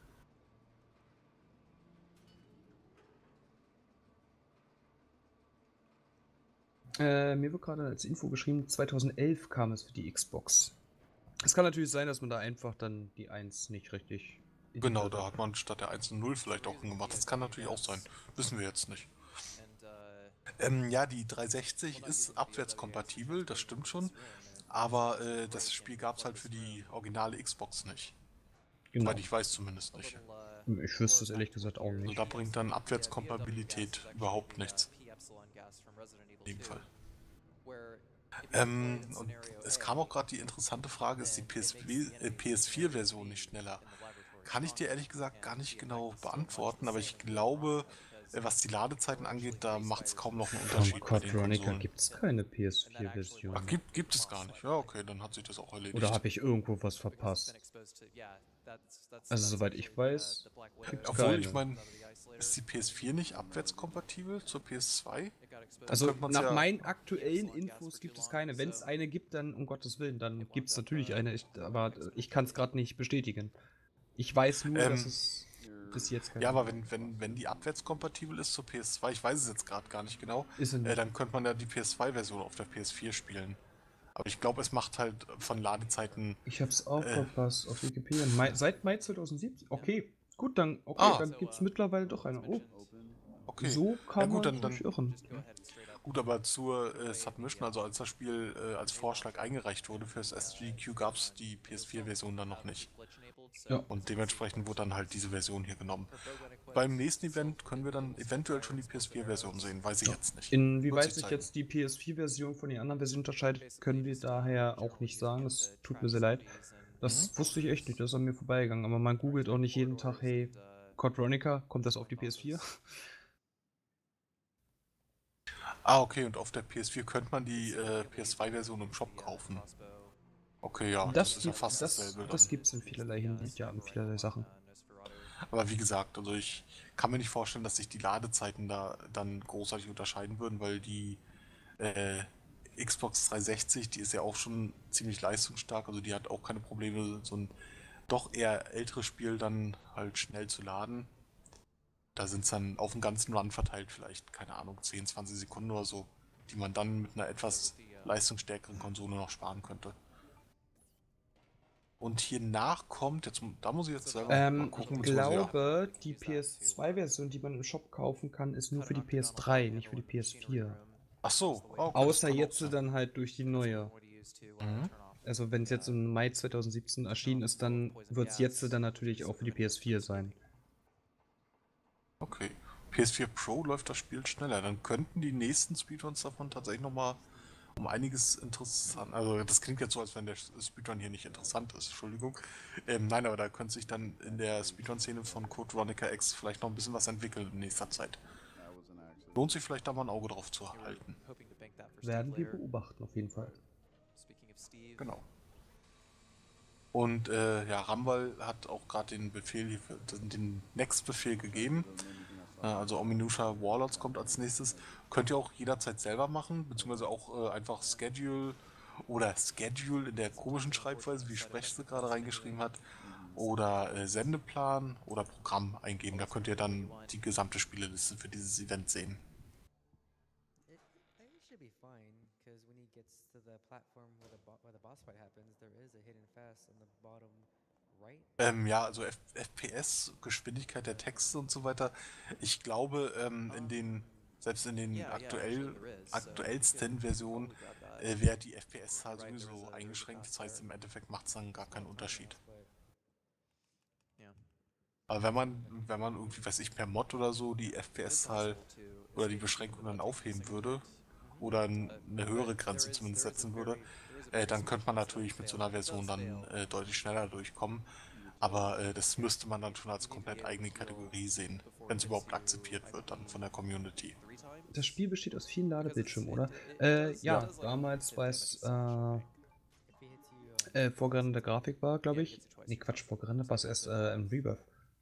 Mir wird gerade als Info geschrieben, 2011 kam es für die Xbox. Es kann natürlich sein, dass man da einfach dann die 1 nicht richtig... Genau, da hat man statt der 1 und 0 vielleicht auch hingemacht. Das kann natürlich auch sein. Wissen wir jetzt nicht. Ja, die 360 ist abwärtskompatibel, das stimmt schon. Aber das Spiel gab es halt für die originale Xbox nicht. Genau. Soweit ich weiß zumindest nicht. Ich wüsste es ehrlich gesagt auch Also nicht. da bringt dann Abwärtskompatibilität überhaupt nichts. In dem Fall. Und es kam auch gerade die interessante Frage, ist die PS4-Version nicht schneller? Kann ich dir ehrlich gesagt gar nicht genau beantworten, aber ich glaube, was die Ladezeiten angeht, da macht es kaum noch einen Unterschied bei Code den Veronica Konsolen. gibt es keine PS4-Version. Ach, gibt es gar nicht. Ja, okay, dann hat sich das auch erledigt. Oder habe ich irgendwo was verpasst? Also soweit ich weiß, gibt's Obwohl, keine. ich meine, ist die PS4 nicht abwärtskompatibel zur PS2? Also könnte man's nach ja- meinen aktuellen Infos gibt es keine. Wenn es eine gibt, dann um Gottes Willen, dann gibt es natürlich eine. Aber ich kann es gerade nicht bestätigen. Ich weiß nur, dass es bis jetzt keine Ja, aber wenn die abwärtskompatibel ist zur PS2, ich weiß es jetzt gerade gar nicht genau, ist. Sie nicht. dann könnte man ja die PS2-Version auf der PS4 spielen. Aber ich glaube, es macht halt von Ladezeiten... Ich habe es auch verpasst auf Wikipedia. Seit Mai 2017? Okay, gut, dann gibt es mittlerweile doch eine. Oh, Okay. so kann gut, man dann sich irren. Gut, aber zur Submission, also als das Spiel als Vorschlag eingereicht wurde für das SGQ, gab es die PS4-Version dann noch nicht. Ja. Und dementsprechend wurde dann halt diese Version hier genommen. Beim nächsten Event können wir dann eventuell schon die PS4-Version sehen, weiß ich jetzt nicht. Inwieweit Wird sich zeigen. jetzt die PS4-Version von den anderen Versionen unterscheidet, können wir daher auch nicht sagen. Das tut mir sehr leid. Das wusste ich echt nicht, das ist an mir vorbeigegangen. Aber man googelt auch nicht jeden Tag, hey, Code Veronica, kommt das auf die PS4? Ah, okay, und auf der PS4 könnte man die PS2-Version im Shop kaufen. Okay, ja, das ist ja fast dasselbe. Das Dann. gibt es in vielerlei Hinsicht, ja, in vielerlei Sachen. Aber wie gesagt, also ich kann mir nicht vorstellen, dass sich die Ladezeiten da dann großartig unterscheiden würden, weil die Xbox 360, die ist ja auch schon ziemlich leistungsstark, also die hat auch keine Probleme, so ein doch eher älteres Spiel dann halt schnell zu laden. Da sind es dann auf den ganzen Run verteilt vielleicht, keine Ahnung, 10, 20 Sekunden oder so, die man dann mit einer etwas leistungsstärkeren Konsole noch sparen könnte. Und hier nachkommt, da muss ich jetzt sagen, mal gucken, Ich beziehungsweise, glaube, die PS2-Version, die man im Shop kaufen kann, ist nur für die PS3, nicht für die PS4. Ach so, okay, Außer das kann jetzt auch sein. dann halt durch die neue. Mhm. Also wenn es jetzt im Mai 2017 erschienen ist, dann wird es jetzt dann natürlich auch für die PS4 sein. Okay. PS4 Pro läuft das Spiel schneller. Dann könnten die nächsten Speedruns davon tatsächlich nochmal um einiges interessant. Also das klingt jetzt so, als wenn der Speedrun hier nicht interessant ist, Entschuldigung. Nein, aber da könnte sich dann in der Speedrun-Szene von Code Veronica X vielleicht noch ein bisschen was entwickeln in nächster Zeit. Lohnt sich vielleicht da mal ein Auge drauf zu halten. Werden wir beobachten, auf jeden Fall. Genau. Und ja, Ramval hat auch gerade den Befehl, den Next-Befehl gegeben. Also Ominusha Warlords kommt als nächstes. Könnt ihr auch jederzeit selber machen, beziehungsweise auch einfach Schedule oder Schedule in der komischen Schreibweise, wie Sprechste gerade reingeschrieben hat, oder Sendeplan oder Programm eingeben. Da könnt ihr dann die gesamte Spieleliste für dieses Event sehen. It should be fine, because when he gets to the platform where the boss fight happens, there is a hidden fast on the bottom right. Ja, also FPS, Geschwindigkeit der Texte und so weiter. Ich glaube, selbst in den aktuellsten Versionen wäre die FPS-Zahl sowieso eingeschränkt. Das heißt, im Endeffekt macht es dann gar keinen Unterschied. Aber wenn man irgendwie, weiß ich, per Mod oder so die FPS-Zahl oder die Beschränkung dann aufheben würde oder eine höhere Grenze zumindest setzen würde, dann könnte man natürlich mit so einer Version dann deutlich schneller durchkommen. Aber das müsste man dann schon als komplett eigene Kategorie sehen, wenn es überhaupt akzeptiert wird dann von der Community. Das Spiel besteht aus vielen Ladebildschirmen, oder? Ja, damals, weil es vorgerenderte Grafik war, glaube ich. Nee, Quatsch, vorgerendert war es erst im Rebirth.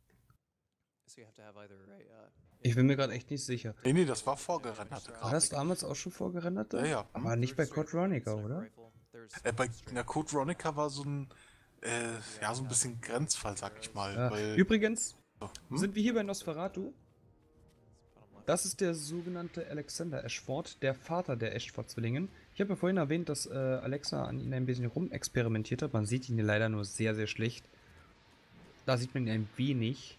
Ich bin mir gerade echt nicht sicher. Nee, das war vorgerenderte Grafik. War das damals auch schon vorgerenderte? Ja, ja. Aber nicht bei Code Veronica, oder? Bei Code Veronica war so ein bisschen Grenzfall, sag ich mal. Ja. Weil, Übrigens sind wir hier bei Nosferatu. Das ist der sogenannte Alexander Ashford, der Vater der Ashford-Zwillingen. Ich habe ja vorhin erwähnt, dass Alexa an ihn ein bisschen rumexperimentiert hat. Man sieht ihn hier leider nur sehr, sehr schlecht. Da sieht man ihn ein wenig.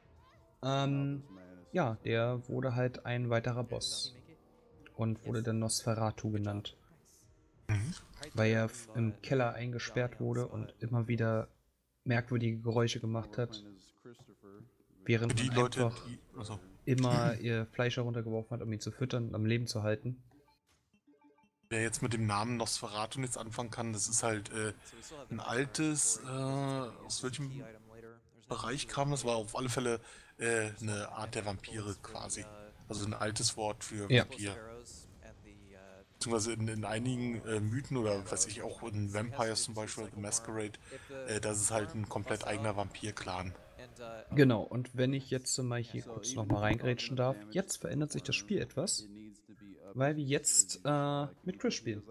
Ja, der wurde halt ein weiterer Boss. Und wurde dann Nosferatu genannt. Weil er im Keller eingesperrt wurde und immer wieder merkwürdige Geräusche gemacht hat. Während die man Leute, einfach immer ihr Fleisch heruntergeworfen hat, um ihn zu füttern und am Leben zu halten. Wer jetzt mit dem Namen Nosferatu nichts anfangen kann, das ist halt ein altes, aus welchem Bereich kam das? War auf alle Fälle eine Art der Vampire quasi. Also ein altes Wort für Vampir. Beziehungsweise in einigen Mythen oder weiß ich auch in Vampires zum Beispiel, The Masquerade, das ist halt ein komplett eigener Vampir-Clan. Genau, und wenn ich jetzt mal hier kurz nochmal reingrätschen darf, jetzt verändert sich das Spiel etwas, weil wir jetzt mit Chris spielen.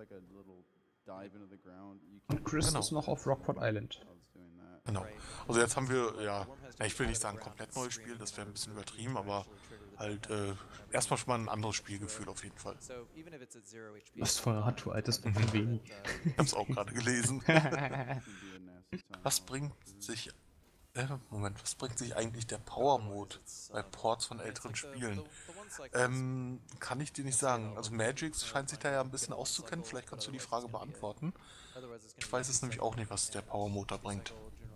Und Chris ist noch auf Rockford Island. Genau. Also jetzt haben wir, ich will nicht sagen komplett neues Spiel, das wäre ein bisschen übertrieben, aber halt erstmal schon mal ein anderes Spielgefühl auf jeden Fall. Nosferatu, altes Wort wenig. Ich hab's auch gerade gelesen. Was bringt sich eigentlich der Power-Mode bei Ports von älteren Spielen? Kann ich dir nicht sagen. Also Magix scheint sich da ja ein bisschen auszukennen, vielleicht kannst du die Frage beantworten. Ich weiß es nämlich auch nicht, was der Power-Mode da bringt.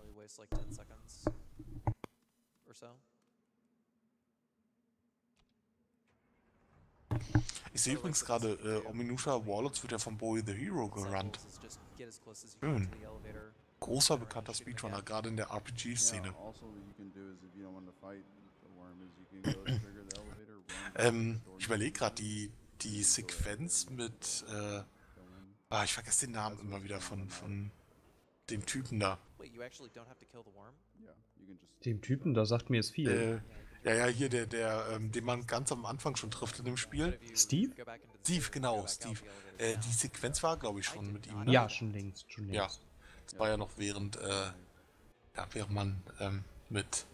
Ich sehe übrigens gerade, Ominusha Warlords wird ja von Bowie the Hero gerannt. Schön. Großer bekannter Speedrunner, gerade in der RPG-Szene. Ich überlege gerade die Sequenz mit, ich vergesse den Namen immer wieder von dem Typen da. Dem Typen, da sagt mir es viel. Hier, den man ganz am Anfang schon trifft in dem Spiel. Steve? Steve, genau, Steve. Die Sequenz war, glaube ich, schon mit ihm, ne? Ja, schon längst. Ja, das war ja noch während man mit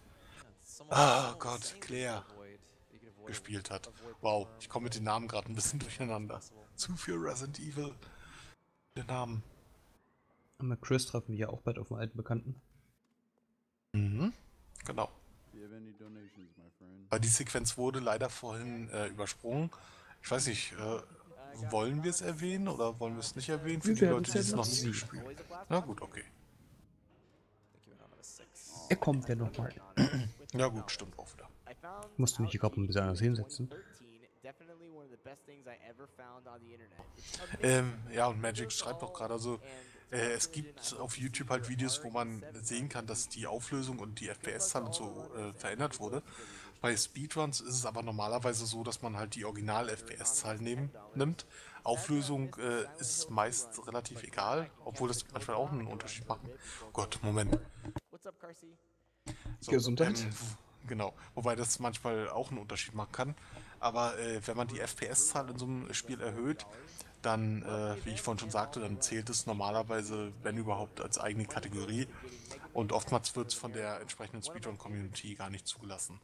Claire gespielt hat. Wow, ich komme mit den Namen gerade ein bisschen durcheinander. Zu viel Resident Evil. Der Namen. Und mit Chris treffen wir ja auch bald auf einen alten Bekannten. Mhm, genau. Weil die Sequenz wurde leider vorhin übersprungen. Ich weiß nicht, wollen wir es erwähnen oder wollen wir es nicht erwähnen? Für die Leute, die es noch nicht gespielt haben. Na gut, okay. Er kommt ja nochmal. Ja gut, stimmt auch wieder. Musst du mich hier gerade ein bisschen anders hinsetzen? Und Magic schreibt auch gerade, also es gibt auf YouTube halt Videos, wo man sehen kann, dass die Auflösung und die FPS-Zahl und so verändert wurde. Bei Speedruns ist es aber normalerweise so, dass man halt die Original-FPS-Zahl nimmt. Auflösung ist meist relativ egal, obwohl das manchmal auch einen Unterschied macht. Oh Gott, Moment. So, Gesundheit. Genau, wobei das manchmal auch einen Unterschied machen kann. Aber wenn man die FPS-Zahl in so einem Spiel erhöht, dann, wie ich vorhin schon sagte, dann zählt es normalerweise, wenn überhaupt, als eigene Kategorie. Und oftmals wird es von der entsprechenden Speedrun-Community gar nicht zugelassen.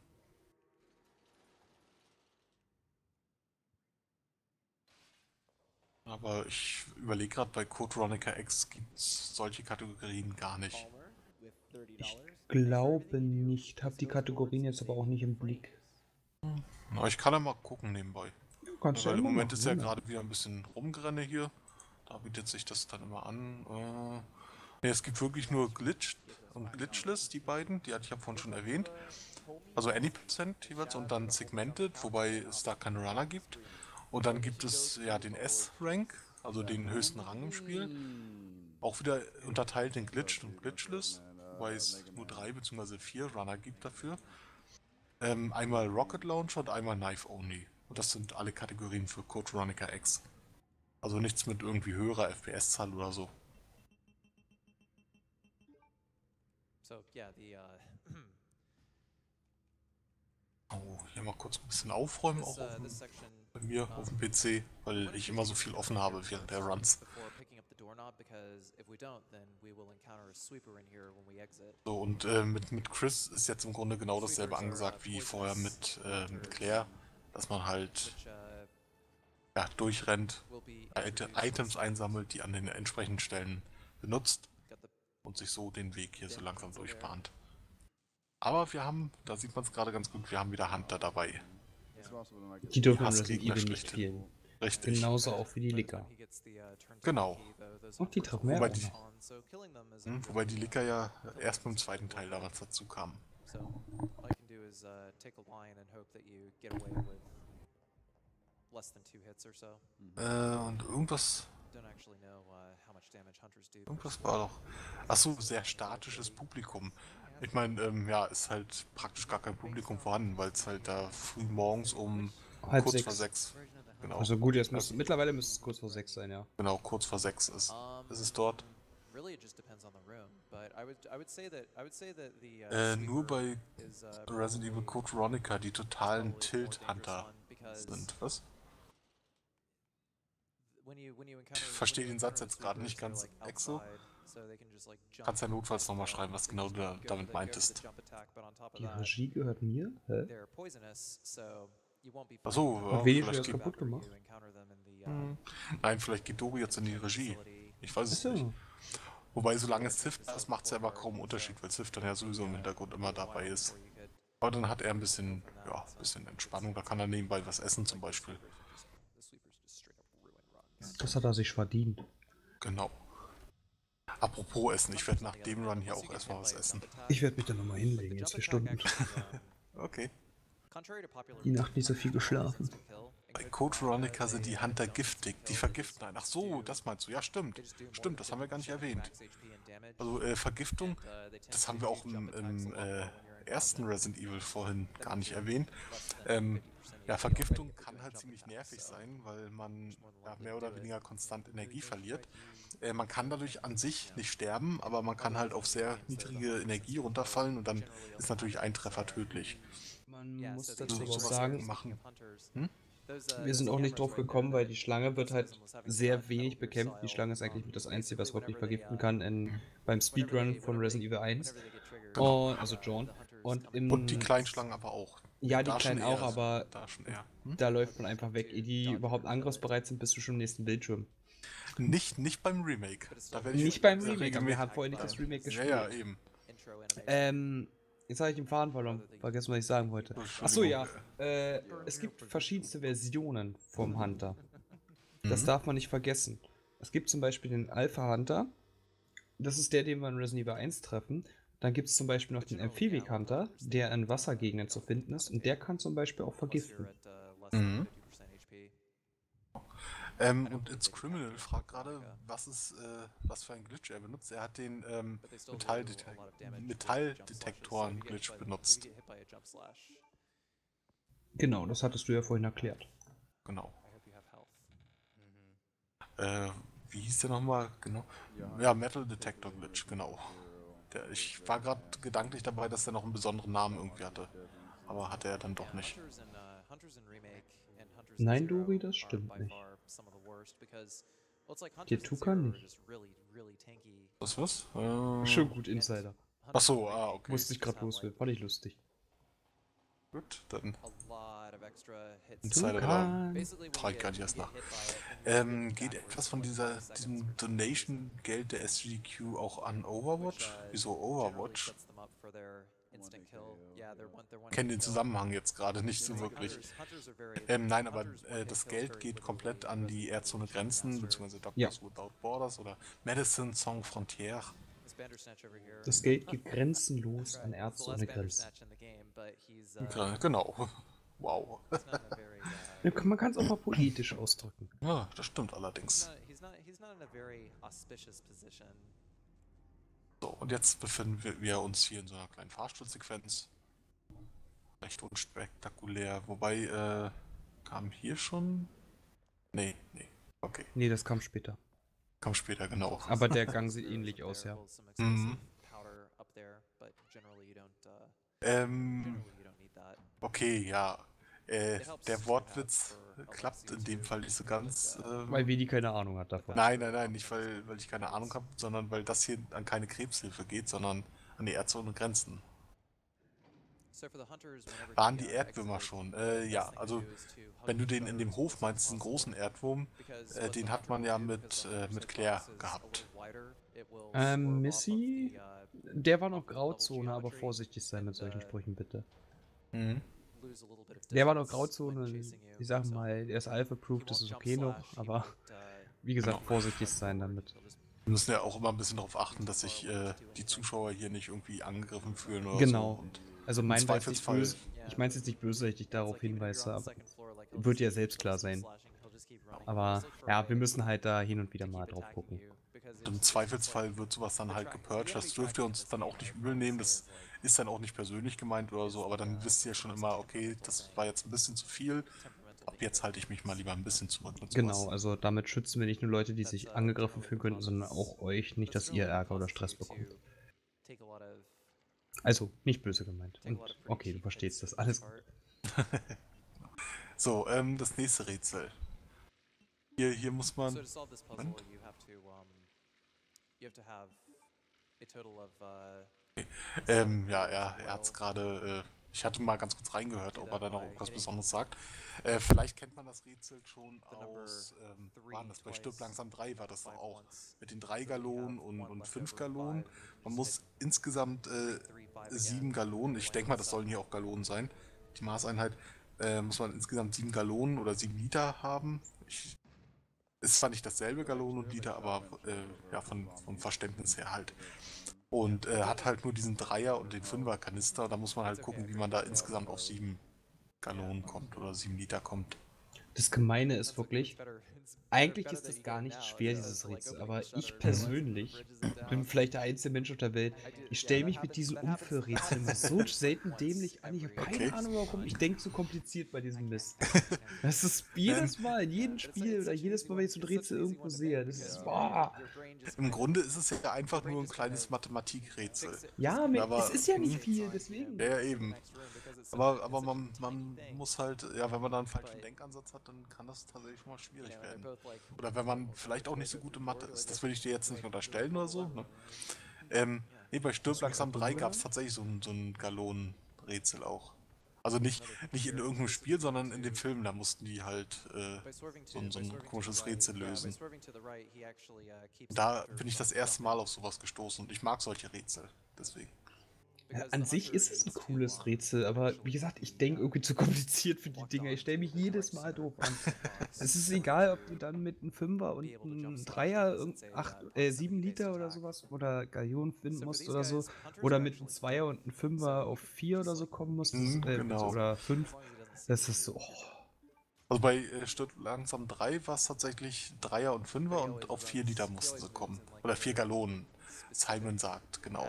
Aber ich überlege gerade, bei Code Veronica X gibt es solche Kategorien gar nicht. Ich glaube nicht. Hab die Kategorien jetzt aber auch nicht im Blick. Aber ich kann ja mal gucken nebenbei. Weil im Moment ist ja gerade wieder ein bisschen Rumgerenne hier. Da bietet sich das dann immer an. Es gibt wirklich nur Glitched und Glitchless, die beiden. Die hatte ich ja vorhin schon erwähnt. Also Any% jeweils und dann Segmented, wobei es da keine Runner gibt. Und dann gibt es ja den S-Rank, also den höchsten Rang im Spiel. Auch wieder unterteilt in Glitched und Glitchless. wobei es nur 3 bzw. 4 Runner gibt dafür. Einmal Rocket Launcher und einmal Knife Only. Und das sind alle Kategorien für Code Veronica X. Also nichts mit irgendwie höherer FPS-Zahl oder so. So yeah, Oh, hier mal kurz ein bisschen aufräumen auch bei mir auf dem PC, weil ich immer so viel offen habe während der Runs. So, und mit Chris ist jetzt im Grunde genau dasselbe angesagt wie vorher mit Claire, dass man halt ja, durchrennt, Items einsammelt, die an den entsprechenden Stellen benutzt und sich so den Weg hier so langsam durchbahnt. Aber wir haben, da sieht man es gerade ganz gut, wir haben wieder Hunter dabei. Die dürfen Resident Evil nicht spielen. Richtig. Genauso auch wie die Licker. Genau. Und die treffen wir wobei die Licker ja erst mit dem zweiten Teil damals dazu kamen. Und irgendwas war doch... Achso, sehr statisches Publikum. Ich meine, ja, ist halt praktisch gar kein Publikum vorhanden, weil es halt da früh morgens um kurz vor 6. Genau. Also gut, jetzt mittlerweile müsste es kurz vor 6 sein, ja. Genau, kurz vor 6 ist es dort. Nur bei Resident Evil Code Veronica die totalen Tilt-Hunter sind. Was? Ich verstehe den Satz jetzt gerade nicht ganz, Exo. Kannst ja notfalls nochmal schreiben, was genau du damit meintest. Die Regie gehört mir? Hä? Achso, ja, vielleicht geht... kaputt gemacht? Nein, vielleicht geht Dori jetzt in die Regie. Ich weiß es nicht. Wobei, solange es Ziff ist, macht es ja immer kaum Unterschied, weil Ziff dann ja sowieso im Hintergrund immer dabei ist. Aber dann hat er ein bisschen, ja, bisschen Entspannung, da kann er nebenbei was essen zum Beispiel. Das hat er sich verdient. Genau. Apropos Essen, ich werde nach dem Run hier auch erstmal was essen. Ich werde mich dann nochmal hinlegen, in 2 Stunden. Okay. Die Nacht nicht so viel geschlafen. Bei Code Veronica sind die Hunter giftig, die vergiften einen. Ach so, das meinst du? Ja, stimmt. Stimmt, das haben wir gar nicht erwähnt. Also Vergiftung, das haben wir auch im ersten Resident Evil vorhin gar nicht erwähnt. Ja, Vergiftung kann halt ziemlich nervig sein, weil man ja, mehr oder weniger konstant Energie verliert. Man kann dadurch an sich nicht sterben, aber man kann halt auf sehr niedrige Energie runterfallen und dann ist natürlich ein Treffer tödlich. Man muss dazu auch sagen, wir sind auch nicht drauf gekommen, weil die Schlange wird halt sehr wenig bekämpft. Die Schlange ist eigentlich das Einzige, was wirklich vergiften kann beim Speedrun von Resident Evil 1. Genau. Also John. Und die kleinen Schlangen aber auch. Ja, die kleinen auch, aber da läuft man einfach weg. Ehe die überhaupt angriffsbereit sind, bist du schon im nächsten Bildschirm. Nicht beim Remake. Nicht beim Remake, aber wir haben vorher nicht das Remake gespielt. Ja, eben. Jetzt habe ich den Faden verloren. Vergessen, was ich sagen wollte. Achso, ja. Es gibt verschiedenste Versionen vom Hunter. Das darf man nicht vergessen. Es gibt zum Beispiel den Alpha Hunter. Das ist der, den wir in Resident Evil 1 treffen. Dann gibt es zum Beispiel noch den Amphibic Hunter, der in Wassergegenden zu finden ist. Und der kann zum Beispiel auch vergiften. Und It's Criminal fragt gerade, was für ein Glitch er benutzt. Er hat den Metalldetektoren-Glitch benutzt. Genau, das hattest du ja vorhin erklärt. Genau. Wie hieß der nochmal? Genau. Ja, Metal Detector Glitch, genau. Ich war gerade gedanklich dabei, dass er noch einen besonderen Namen irgendwie hatte. Aber hatte er dann doch nicht. Nein, Dori, das stimmt nicht. Der Tukan nicht. Was? Schon gut, Insider. Achso, okay. Musste ich gerade loswerden, fand ich lustig. Gut, dann. Insider, trage ich gar nicht erst nach. Geht etwas von diesem Donation-Geld der SGDQ auch an Overwatch? Wieso Overwatch? Kenne den Zusammenhang jetzt gerade nicht so wirklich. Nein, aber das Geld geht komplett an die Ärzte ohne Grenzen, beziehungsweise Doctors Without Borders oder Medicine Sans Frontières. Das Geld geht grenzenlos an Ärzte ohne Grenzen. Genau. Wow. Man kann es auch mal poetisch ausdrücken. Ja, das stimmt allerdings. So, Und jetzt befinden wir uns hier in so einer kleinen Fahrstuhlsequenz. Recht unspektakulär. Wobei, kam hier schon... Nee, okay. Nee, das kam später. Kam später, genau. Aber der Gang sieht ähnlich aus, ja. Mhm. Okay, ja. Der Wortwitz klappt in dem Fall nicht so ganz. Weil Vedi keine Ahnung hat davon. Nein, nicht weil ich keine Ahnung habe, sondern weil das hier an keine Krebshilfe geht, sondern an die Ärzte ohne Grenzen. Waren die Erdwürmer schon? Ja, also wenn du den in dem Hof meinst, diesen großen Erdwurm, den hat man ja mit Claire gehabt. Missy? Der war noch Grauzone, aber vorsichtig sein mit solchen Sprüchen, bitte. Mhm. Der war noch Grauzone, ich sag mal, der ist Alpha-Proof, das ist okay noch, aber wie gesagt, vorsichtig sein damit. Wir müssen ja auch immer ein bisschen darauf achten, dass sich die Zuschauer hier nicht irgendwie angegriffen fühlen oder genau. so. Und also ich meine es jetzt nicht böse, dass ich dich darauf hinweise, aber wird ja selbst klar sein. Aber ja, wir müssen halt da hin und wieder mal drauf gucken. im Zweifelsfall wird sowas dann halt gepurcht. Das dürft ihr uns dann auch nicht übel nehmen. Das ist dann auch nicht persönlich gemeint oder so, aber dann wisst ihr schon immer, okay, das war jetzt ein bisschen zu viel. Ab jetzt halte ich mich mal lieber ein bisschen zurück. Mit genau, also damit schützen wir nicht nur Leute, die sich angegriffen fühlen könnten, sondern auch euch, nicht, dass ihr Ärger oder Stress bekommt. Also, nicht böse gemeint. Und, okay, du verstehst das. Alles gut. So, das nächste Rätsel. Hier muss man... Moment. Ja, er hat es gerade... ich hatte mal ganz kurz reingehört, ob er da noch was Besonderes sagt. Vielleicht kennt man das Rätsel schon aus... waren das bei Stirb langsam 3 war das doch auch. Mit den 3 Gallonen und 5 Gallonen. Man muss insgesamt 7 Gallonen, ich denke mal, das sollen hier auch Gallonen sein, die Maßeinheit, muss man insgesamt 7 Gallonen oder 7 Liter haben. Ist zwar nicht dasselbe Gallonen und Liter, aber ja, vom Verständnis her halt. Und hat halt nur diesen 3er und den 5er Kanister. Da muss man halt gucken, wie man da insgesamt auf 7 Gallonen kommt oder 7 Liter kommt. Das Gemeine ist wirklich, eigentlich ist das gar nicht schwer, dieses Rätsel, aber ich persönlich bin vielleicht der einzige Mensch auf der Welt, ich stelle mich mit diesen Umführrätseln so selten dämlich an, ich habe keine Ahnung warum, ich denke so kompliziert bei diesem Mist. Das ist jedes Mal, in jedem Spiel oder jedes Mal, wenn ich so ein Rätsel irgendwo sehe, das ist, boah. Im Grunde ist es ja einfach nur ein kleines Mathematikrätsel. Ja, aber es ist ja nicht viel, deswegen. Ja, eben. Aber man muss halt, ja, wenn man da einen falschen Denkansatz hat, dann kann das tatsächlich mal schwierig werden. Oder wenn man vielleicht auch nicht so gut in Mathe ist. Das will ich dir jetzt nicht unterstellen oder so. Ne? Nee, bei Stirb langsam 3 gab es tatsächlich so ein Gallonenrätsel auch. Also nicht in irgendeinem Spiel, sondern in dem Film, da mussten die halt so ein komisches Rätsel lösen. Da bin ich das erste Mal auf sowas gestoßen und ich mag solche Rätsel, deswegen. Ja, an sich ist es ein cooles Rätsel, aber wie gesagt, ich denke irgendwie zu kompliziert für die Dinger. Ich stelle mich jedes Mal doof an. Es ist egal, ob du dann mit einem 5er und einem 3er 7 Liter oder sowas oder Gallonen finden musst oder so, oder mit einem 2er und einem 5er auf 4 oder so kommen musst, genau. Oder 5. Das ist so... Also bei Stirb langsam 3 war es tatsächlich 3er und 5er und auf 4 Liter mussten sie kommen. Oder 4 Gallonen, Simon sagt, genau.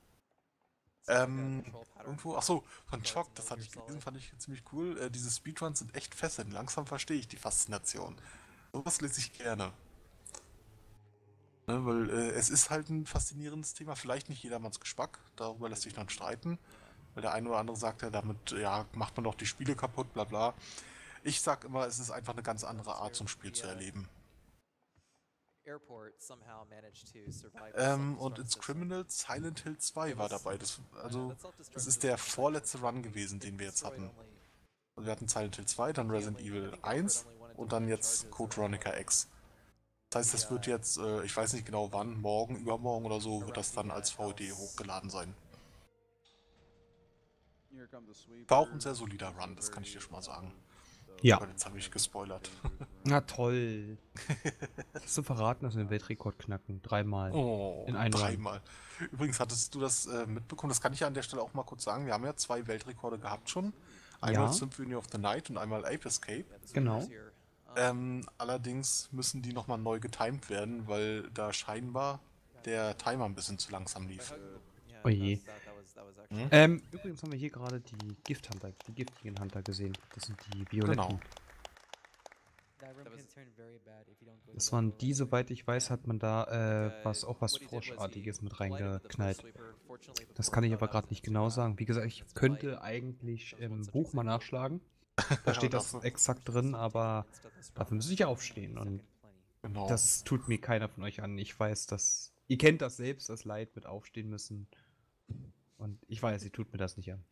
Irgendwo, achso, von Choc, das hatte ich gelesen, fand ich ziemlich cool. Diese Speedruns sind echt fesselnd. Langsam verstehe ich die Faszination. Sowas lese ich gerne. Ne, weil es ist halt ein faszinierendes Thema. Vielleicht nicht jedermanns Geschmack, darüber lässt sich dann streiten. Weil der eine oder andere sagt ja, damit macht man doch die Spiele kaputt, bla bla. Ich sag immer, es ist einfach eine ganz andere Art, so ein Spiel zu erleben. Und ins Criminals Silent Hill 2 war dabei. Das ist der vorletzte Run gewesen, den wir jetzt hatten. Also wir hatten Silent Hill 2, dann Resident Evil 1 und dann jetzt Code Veronica X. Das heißt, das wird jetzt, ich weiß nicht genau wann, morgen, übermorgen oder so, wird das dann als VOD hochgeladen sein. War auch ein sehr solider Run, das kann ich dir schon mal sagen. Ja. Aber jetzt habe ich gespoilert. Na toll. Hast du verraten, dass wir den Weltrekord knacken? 3-mal. Oh, in einem 3-mal. Übrigens, hattest du das mitbekommen? Das kann ich ja an der Stelle auch mal kurz sagen. Wir haben ja 2 Weltrekorde gehabt schon. Einmal Symphony of the Night und einmal Ape Escape. Genau. Allerdings müssen die nochmal neu getimed werden, weil da scheinbar der Timer ein bisschen zu langsam lief. Oh je. Hm? Übrigens haben wir hier gerade die Gift-Hunter, die giftigen Hunter gesehen. Das sind die violetten. Genau. Das waren die, soweit ich weiß, hat man da was Froschartiges mit reingeknallt. Das kann ich aber gerade nicht genau sagen. Wie gesagt, ich könnte eigentlich im Buch mal nachschlagen. Da steht das exakt drin, aber dafür müsste ich aufstehen. Und Genau. das tut mir keiner von euch an. Ich weiß, dass ihr kennt das selbst, das Leid mit aufstehen müssen. Und ich weiß, ihr tut mir das nicht an.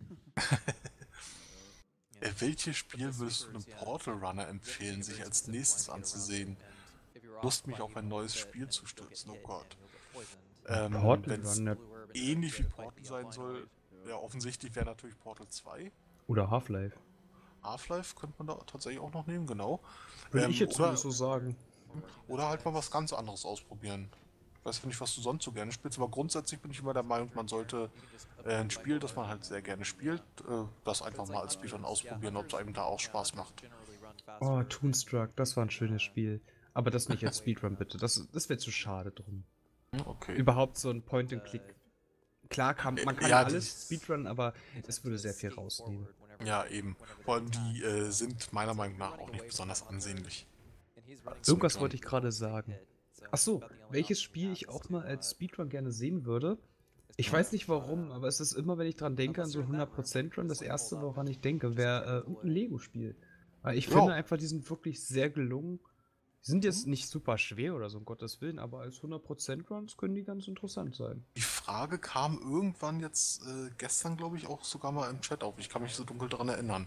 Welches Spiel würdest du einem Portal Runner empfehlen, sich als nächstes anzusehen? Lust mich auf ein neues Spiel zu stürzen, oh Gott. Wenn es ähnlich wie Portal sein soll, ja, offensichtlich wäre natürlich Portal 2. Oder Half-Life. Half-Life könnte man da tatsächlich auch noch nehmen, genau. Würde ich jetzt so sagen. Oder halt mal was ganz anderes ausprobieren. Ich weiß nicht, was du sonst so gerne spielst, aber grundsätzlich bin ich immer der Meinung, man sollte ein Spiel, das man halt sehr gerne spielt, das einfach mal als Speedrun ausprobieren, ob es einem da auch Spaß macht. Oh, Toonstruck, das war ein schönes Spiel. Aber das nicht als Speedrun, bitte. Das wäre zu schade drum. Okay. Überhaupt so ein Point-and-Click. Klar, man kann ja, alles Speedrun, aber es würde sehr viel rausnehmen. Ja, eben. Vor allem die sind meiner Meinung nach auch nicht besonders ansehnlich. Irgendwas wollte ich gerade sagen. Achso, welches Spiel ich auch mal als Speedrun gerne sehen würde. Ich weiß nicht warum, aber es ist immer, wenn ich dran denke, an so 100% Run, das erste, woran ich denke, wäre ein Lego-Spiel. Weil ich finde einfach, die sind wirklich sehr gelungen. Die sind jetzt nicht super schwer oder so, um Gottes Willen, aber als 100% Runs können die ganz interessant sein. Die Frage kam irgendwann jetzt gestern, glaube ich, auch sogar mal im Chat auf. Ich kann mich so dunkel daran erinnern.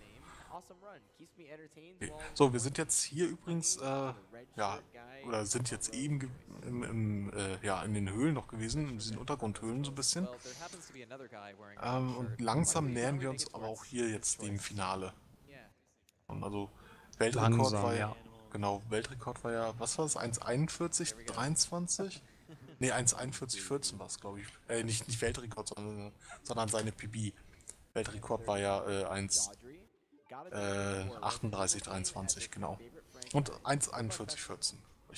Okay. So, wir sind jetzt hier übrigens, oder sind jetzt eben in den Höhlen noch gewesen, in diesen Untergrundhöhlen so ein bisschen. Und langsam nähern wir uns aber auch hier jetzt dem Finale. Und also, Weltrekord war ja, genau, Weltrekord war ja, was war das, 1,41,23? Ne, 1,41,14 war es, glaube ich. Nicht Weltrekord, sondern seine PB. Weltrekord war ja 1,38,23, genau. Und 1,41,14.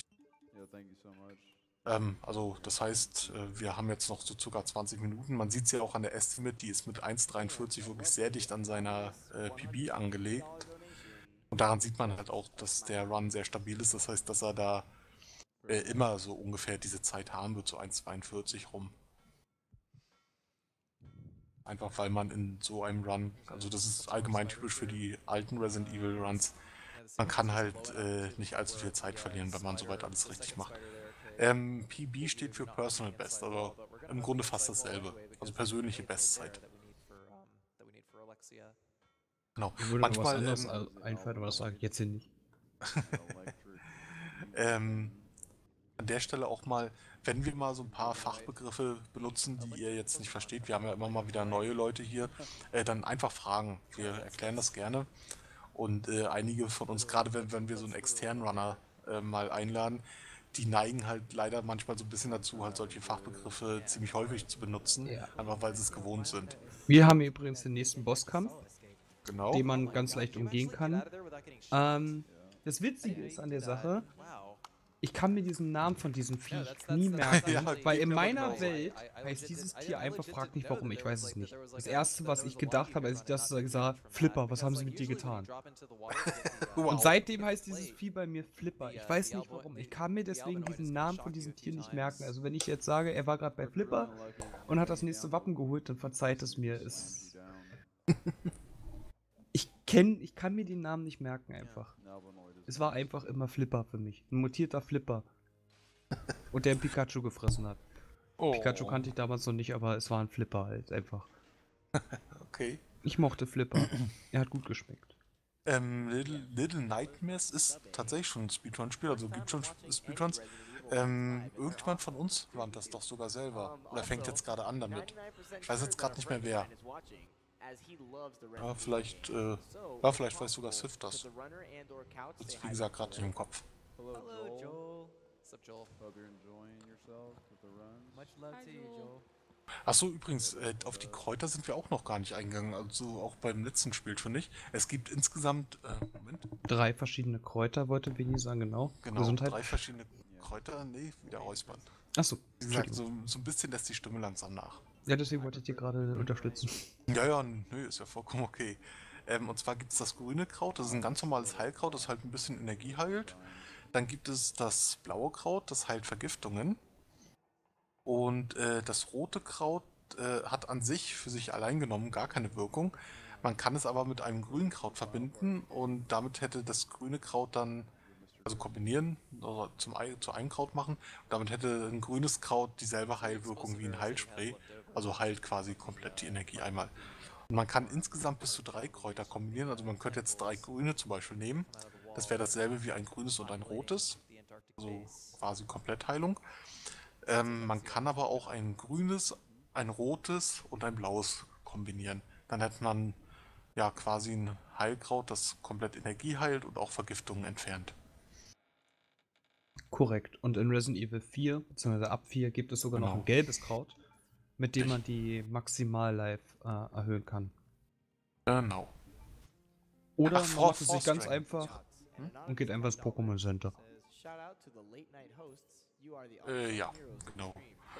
Also das heißt, wir haben jetzt noch so ca. 20 Minuten. Man sieht es ja auch an der Estimate, die ist mit 1,43 wirklich sehr dicht an seiner PB angelegt. Und daran sieht man halt auch, dass der Run sehr stabil ist. Das heißt, dass er da immer so ungefähr diese Zeit haben wird, so 1,42 rum. Einfach weil man in so einem Run, also das ist allgemein typisch für die alten Resident Evil Runs, man kann halt nicht allzu viel Zeit verlieren, wenn man soweit alles richtig macht. PB steht für Personal Best, also im Grunde fast dasselbe, also persönliche Bestzeit. Genau. Mir würde manchmal was anderes einfallen, aber das sage ich jetzt hier nicht. An der Stelle auch mal, wenn wir mal so ein paar Fachbegriffe benutzen, die ihr jetzt nicht versteht, wir haben ja immer mal wieder neue Leute hier, dann einfach fragen. Wir erklären das gerne. Und einige von uns, gerade wenn wir so einen externen Runner mal einladen, die neigen halt leider manchmal so ein bisschen dazu, halt solche Fachbegriffe ziemlich häufig zu benutzen, einfach weil sie es gewohnt sind. Wir haben übrigens den nächsten Bosskampf, genau, den man ganz leicht umgehen kann. Das Witzige ist an der Sache, ich kann mir diesen Namen von diesem Viech nie merken, weil in meiner Welt heißt dieses Tier einfach, frag nicht warum, ich weiß es nicht. Das erste, was ich gedacht habe, als ich das sah, Flipper, was haben sie mit dir getan? Und seitdem heißt dieses Vieh bei mir Flipper. Ich weiß nicht warum. Ich kann mir deswegen diesen Namen von diesem Tier nicht merken. Also wenn ich jetzt sage, er war gerade bei Flipper und hat das nächste Wappen geholt, dann verzeiht es mir. Ich kann mir den Namen nicht merken einfach. Es war einfach immer Flipper für mich. Ein mutierter Flipper. Und der einen Pikachu gefressen hat. Pikachu kannte ich damals noch nicht, aber es war ein Flipper halt einfach. Okay. Ich mochte Flipper. Er hat gut geschmeckt. Little Nightmares ist tatsächlich schon ein Speedrun-Spiel, also gibt schon Speedruns. Irgendjemand von uns runnt das doch sogar selber. Oder fängt jetzt gerade an damit. Ich weiß jetzt gerade nicht mehr wer. Ja, vielleicht weiß sogar Sif das. Ist wie gesagt gerade nicht im Kopf. Hello, Joel. What's up, Joel? Hope you're enjoying yourself with the run. Much love to you, Joel. Achso, übrigens, auf die Kräuter sind wir auch noch gar nicht eingegangen, also auch beim letzten Spiel schon nicht. Es gibt insgesamt, 3 verschiedene Kräuter, wollte Benni sagen, genau. Genau, Gesundheit. 3 verschiedene Kräuter, nee, wieder räuspern. Achso. Wie gesagt, so ein bisschen lässt die Stimme langsam nach. Ja, deswegen wollte ich dir gerade unterstützen. Ja, nö, ist ja vollkommen okay. Und zwar gibt es das grüne Kraut, das ist ein ganz normales Heilkraut, das halt ein bisschen Energie heilt. Dann gibt es das blaue Kraut, das heilt Vergiftungen. Und das rote Kraut hat an sich, für sich allein genommen, gar keine Wirkung. Man kann es aber mit einem grünen Kraut verbinden und damit hätte das grüne Kraut dann, also kombinieren, oder zu einem Kraut machen. Und damit hätte ein grünes Kraut dieselbe Heilwirkung wie ein Heilspray. Also heilt quasi komplett die Energie einmal. Und man kann insgesamt bis zu 3 Kräuter kombinieren. Also man könnte jetzt 3 grüne zum Beispiel nehmen. Das wäre dasselbe wie ein grünes und ein rotes. Also quasi Komplettheilung. Man kann aber auch ein grünes, ein rotes und ein blaues kombinieren. Dann hätte man ja quasi ein Heilkraut, das komplett Energie heilt und auch Vergiftungen entfernt. Korrekt. Und in Resident Evil 4, beziehungsweise ab 4, gibt es sogar noch ein gelbes Kraut, mit dem man die Maximal-Life erhöhen kann. Genau. Oder man macht es sich ganz einfach und geht einfach ins Pokémon Center. Ja, genau.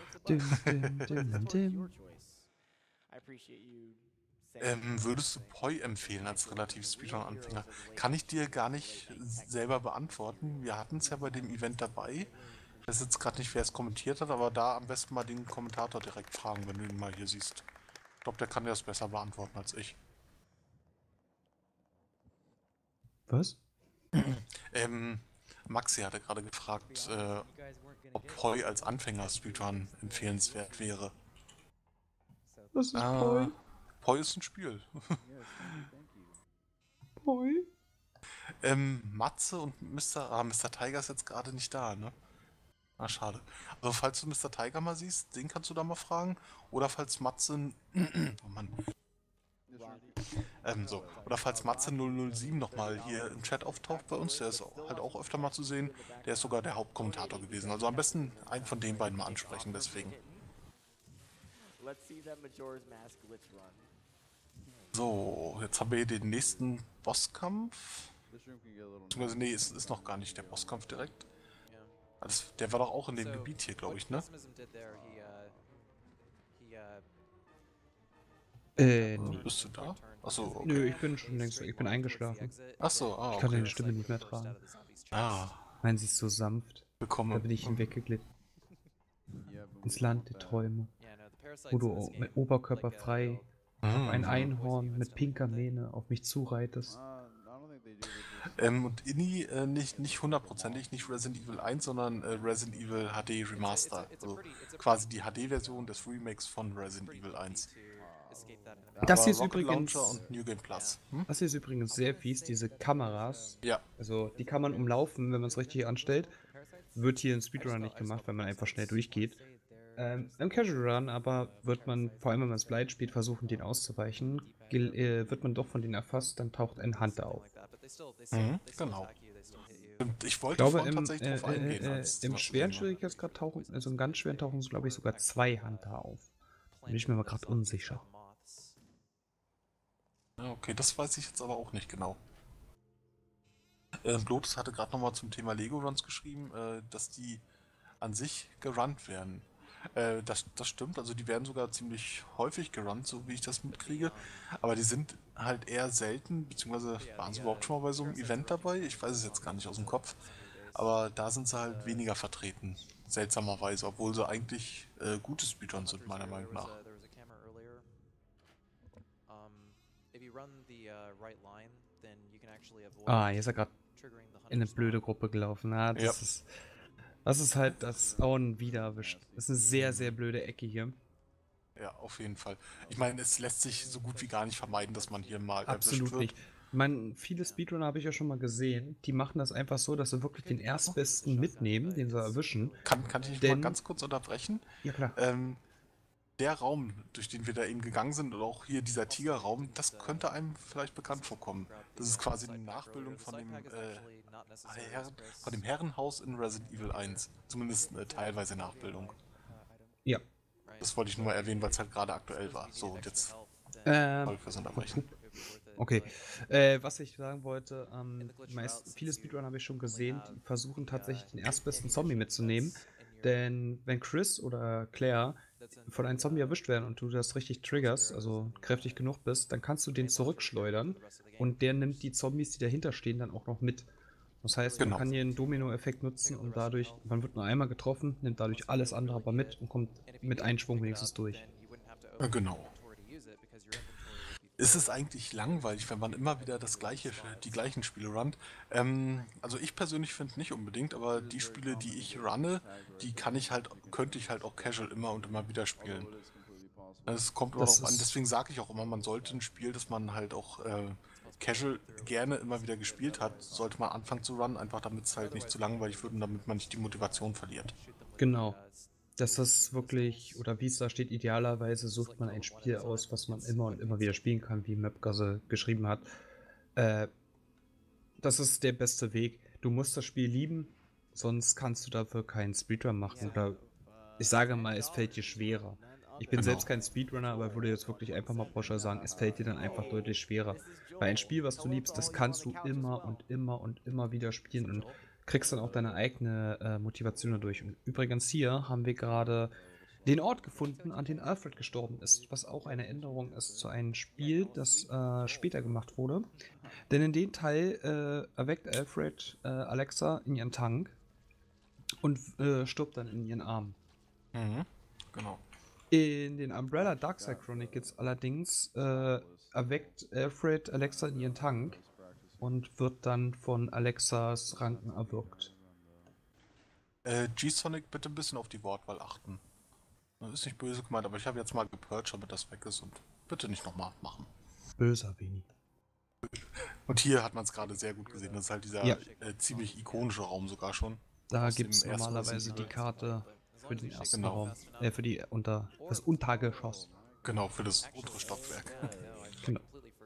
Würdest du Poi empfehlen als relativ Speedrun-Anfänger? Kann ich dir gar nicht selber beantworten. Wir hatten es ja bei dem Event dabei. Ich weiß jetzt gerade nicht, wer es kommentiert hat, aber da am besten mal den Kommentator direkt fragen, wenn du ihn mal hier siehst. Ich glaube, der kann dir das besser beantworten als ich. Was? Maxi hatte gerade gefragt, ob Poi als Anfänger-Speedrun empfehlenswert wäre. Was ist Poi? Poi ist ein Spiel. Poi? Matze und Mr. Tiger ist jetzt gerade nicht da, ne? Ah, schade. Also falls du Mr. Tiger mal siehst, den kannst du da mal fragen. Oder falls Matze... oh Mann. Oder falls Matze 007 nochmal hier im Chat auftaucht bei uns, der ist halt auch öfter mal zu sehen, der ist sogar der Hauptkommentator gewesen. Also am besten einen von den beiden mal ansprechen, deswegen. So, jetzt haben wir hier den nächsten Bosskampf. Beziehungsweise, nee, es ist noch gar nicht der Bosskampf direkt. Also, der war doch auch in dem Gebiet hier, glaube ich, ne? Nee. Bist du da? Achso, okay. Nö, ich bin schon längst weg. Ich bin eingeschlafen. Achso, Ich kann deine Stimme nicht mehr tragen. Nein, sie ist so sanft. Da bin ich hinweggeglitten. Ins Land der Träume. Wo du mit Oberkörper frei auf ein Einhorn mit pinker Mähne auf mich zureitest. Und Inni nicht hundertprozentig, nicht Resident Evil 1, sondern Resident Evil HD Remaster. Also quasi die HD-Version des Remakes von Resident Evil 1. Das hier ist übrigens und New Game Plus. Das hier ist übrigens sehr fies, diese Kameras. Ja. Also die kann man umlaufen, wenn man es richtig anstellt. Wird hier in Speedrun nicht gemacht, weil man einfach schnell durchgeht. Im Casual Run aber wird man, vor allem wenn man es Blind spielt, versuchen, den auszuweichen. Wird man doch von denen erfasst, dann taucht ein Hunter auf. Genau. Ich wollte tatsächlich drauf eingehen. Im schweren Schwierigkeitsgrad tauchen, also im ganz schweren tauchen, glaube ich, sogar 2 Hunter auf. Bin ich mir mal gerade unsicher. Okay, das weiß ich jetzt aber auch nicht genau. Blotus hatte gerade nochmal zum Thema Lego-Runs geschrieben, dass die an sich gerannt werden. Das stimmt, also die werden sogar ziemlich häufig gerannt, so wie ich das mitkriege. Aber die sind halt eher selten, beziehungsweise waren sie überhaupt schon mal bei so einem Event dabei? Ich weiß es jetzt gar nicht aus dem Kopf. Aber da sind sie halt weniger vertreten, seltsamerweise, obwohl sie eigentlich gute Speedruns sind, meiner Meinung nach. Hier ist er gerade in eine blöde Gruppe gelaufen. Das ist halt das Augen wieder erwischt. Das ist eine sehr, sehr blöde Ecke hier. Ja, auf jeden Fall. Ich meine, es lässt sich so gut wie gar nicht vermeiden, dass man hier mal absolut erwischt wird. Nicht. Viele Speedrunner habe ich ja schon mal gesehen, die machen das einfach so, dass sie wirklich den Erstbesten mitnehmen, den sie erwischen. Kann ich dich mal ganz kurz unterbrechen? Ja, klar. Der Raum, durch den wir da eben gegangen sind, oder auch hier dieser Tigerraum, das könnte einem vielleicht bekannt vorkommen. Das ist quasi eine Nachbildung von dem Herrenhaus in Resident Evil 1. Zumindest eine teilweise Nachbildung. Ja. Das wollte ich nur mal erwähnen, weil es halt gerade aktuell war. So, und jetzt fürs Unterbrechen. Okay. Was ich sagen wollte, viele Speedrunner habe ich schon gesehen, die versuchen tatsächlich den erstbesten Zombie mitzunehmen. Denn wenn Chris oder Claire von einem Zombie erwischt werden und du das richtig triggerst, also kräftig genug bist, dann kannst du den zurückschleudern und der nimmt die Zombies, die dahinter stehen, dann auch noch mit. Das heißt, man kann hier einen Domino-Effekt nutzen und dadurch, man wird nur einmal getroffen, nimmt dadurch alles andere aber mit und kommt mit Einschwung wenigstens durch. Genau. Ist es eigentlich langweilig, wenn man immer wieder die gleichen Spiele runnt? Also ich persönlich finde nicht unbedingt, aber die Spiele, die ich runne, könnte ich halt auch casual immer und immer wieder spielen. Es kommt immer darauf an, deswegen sage ich auch immer, man sollte ein Spiel, das man halt auch casual gerne immer wieder gespielt hat, sollte man anfangen zu runnen, einfach damit es halt nicht zu langweilig wird und damit man nicht die Motivation verliert. Genau. Das ist wirklich, oder wie es da steht, idealerweise sucht man ein Spiel aus, was man immer und immer wieder spielen kann, wie Mapgasse geschrieben hat. Das ist der beste Weg. Du musst das Spiel lieben, sonst kannst du dafür keinen Speedrun machen. Oder ich sage mal, es fällt dir schwerer. Ich bin selbst kein Speedrunner, aber würde jetzt wirklich einfach mal pauschal sagen, es fällt dir dann einfach deutlich schwerer. Weil ein Spiel, was du liebst, das kannst du immer und immer und immer wieder spielen und kriegst dann auch deine eigene Motivation dadurch. Und übrigens hier haben wir gerade den Ort gefunden, an den Alfred gestorben ist, was auch eine Änderung ist zu einem Spiel, das später gemacht wurde. Denn in dem Teil erweckt Alfred Alexa in ihren Tank und stirbt dann in ihren Armen. Mhm, genau. In den Umbrella Darkside Chronicles allerdings erweckt Alfred Alexa in ihren Tank und wird dann von Alexas Ranken erwürgt. G-Sonic, bitte ein bisschen auf die Wortwahl achten. Das ist nicht böse gemeint, aber ich habe jetzt mal gepurcht, damit das weg ist und bitte nicht nochmal machen. Böser Vini. Und hier hat man es gerade sehr gut gesehen, das ist halt dieser ziemlich ikonische Raum sogar schon. Da gibt es normalerweise die Karte für den ersten Raum, für das Untergeschoss. Genau, für das untere Stockwerk. Genau.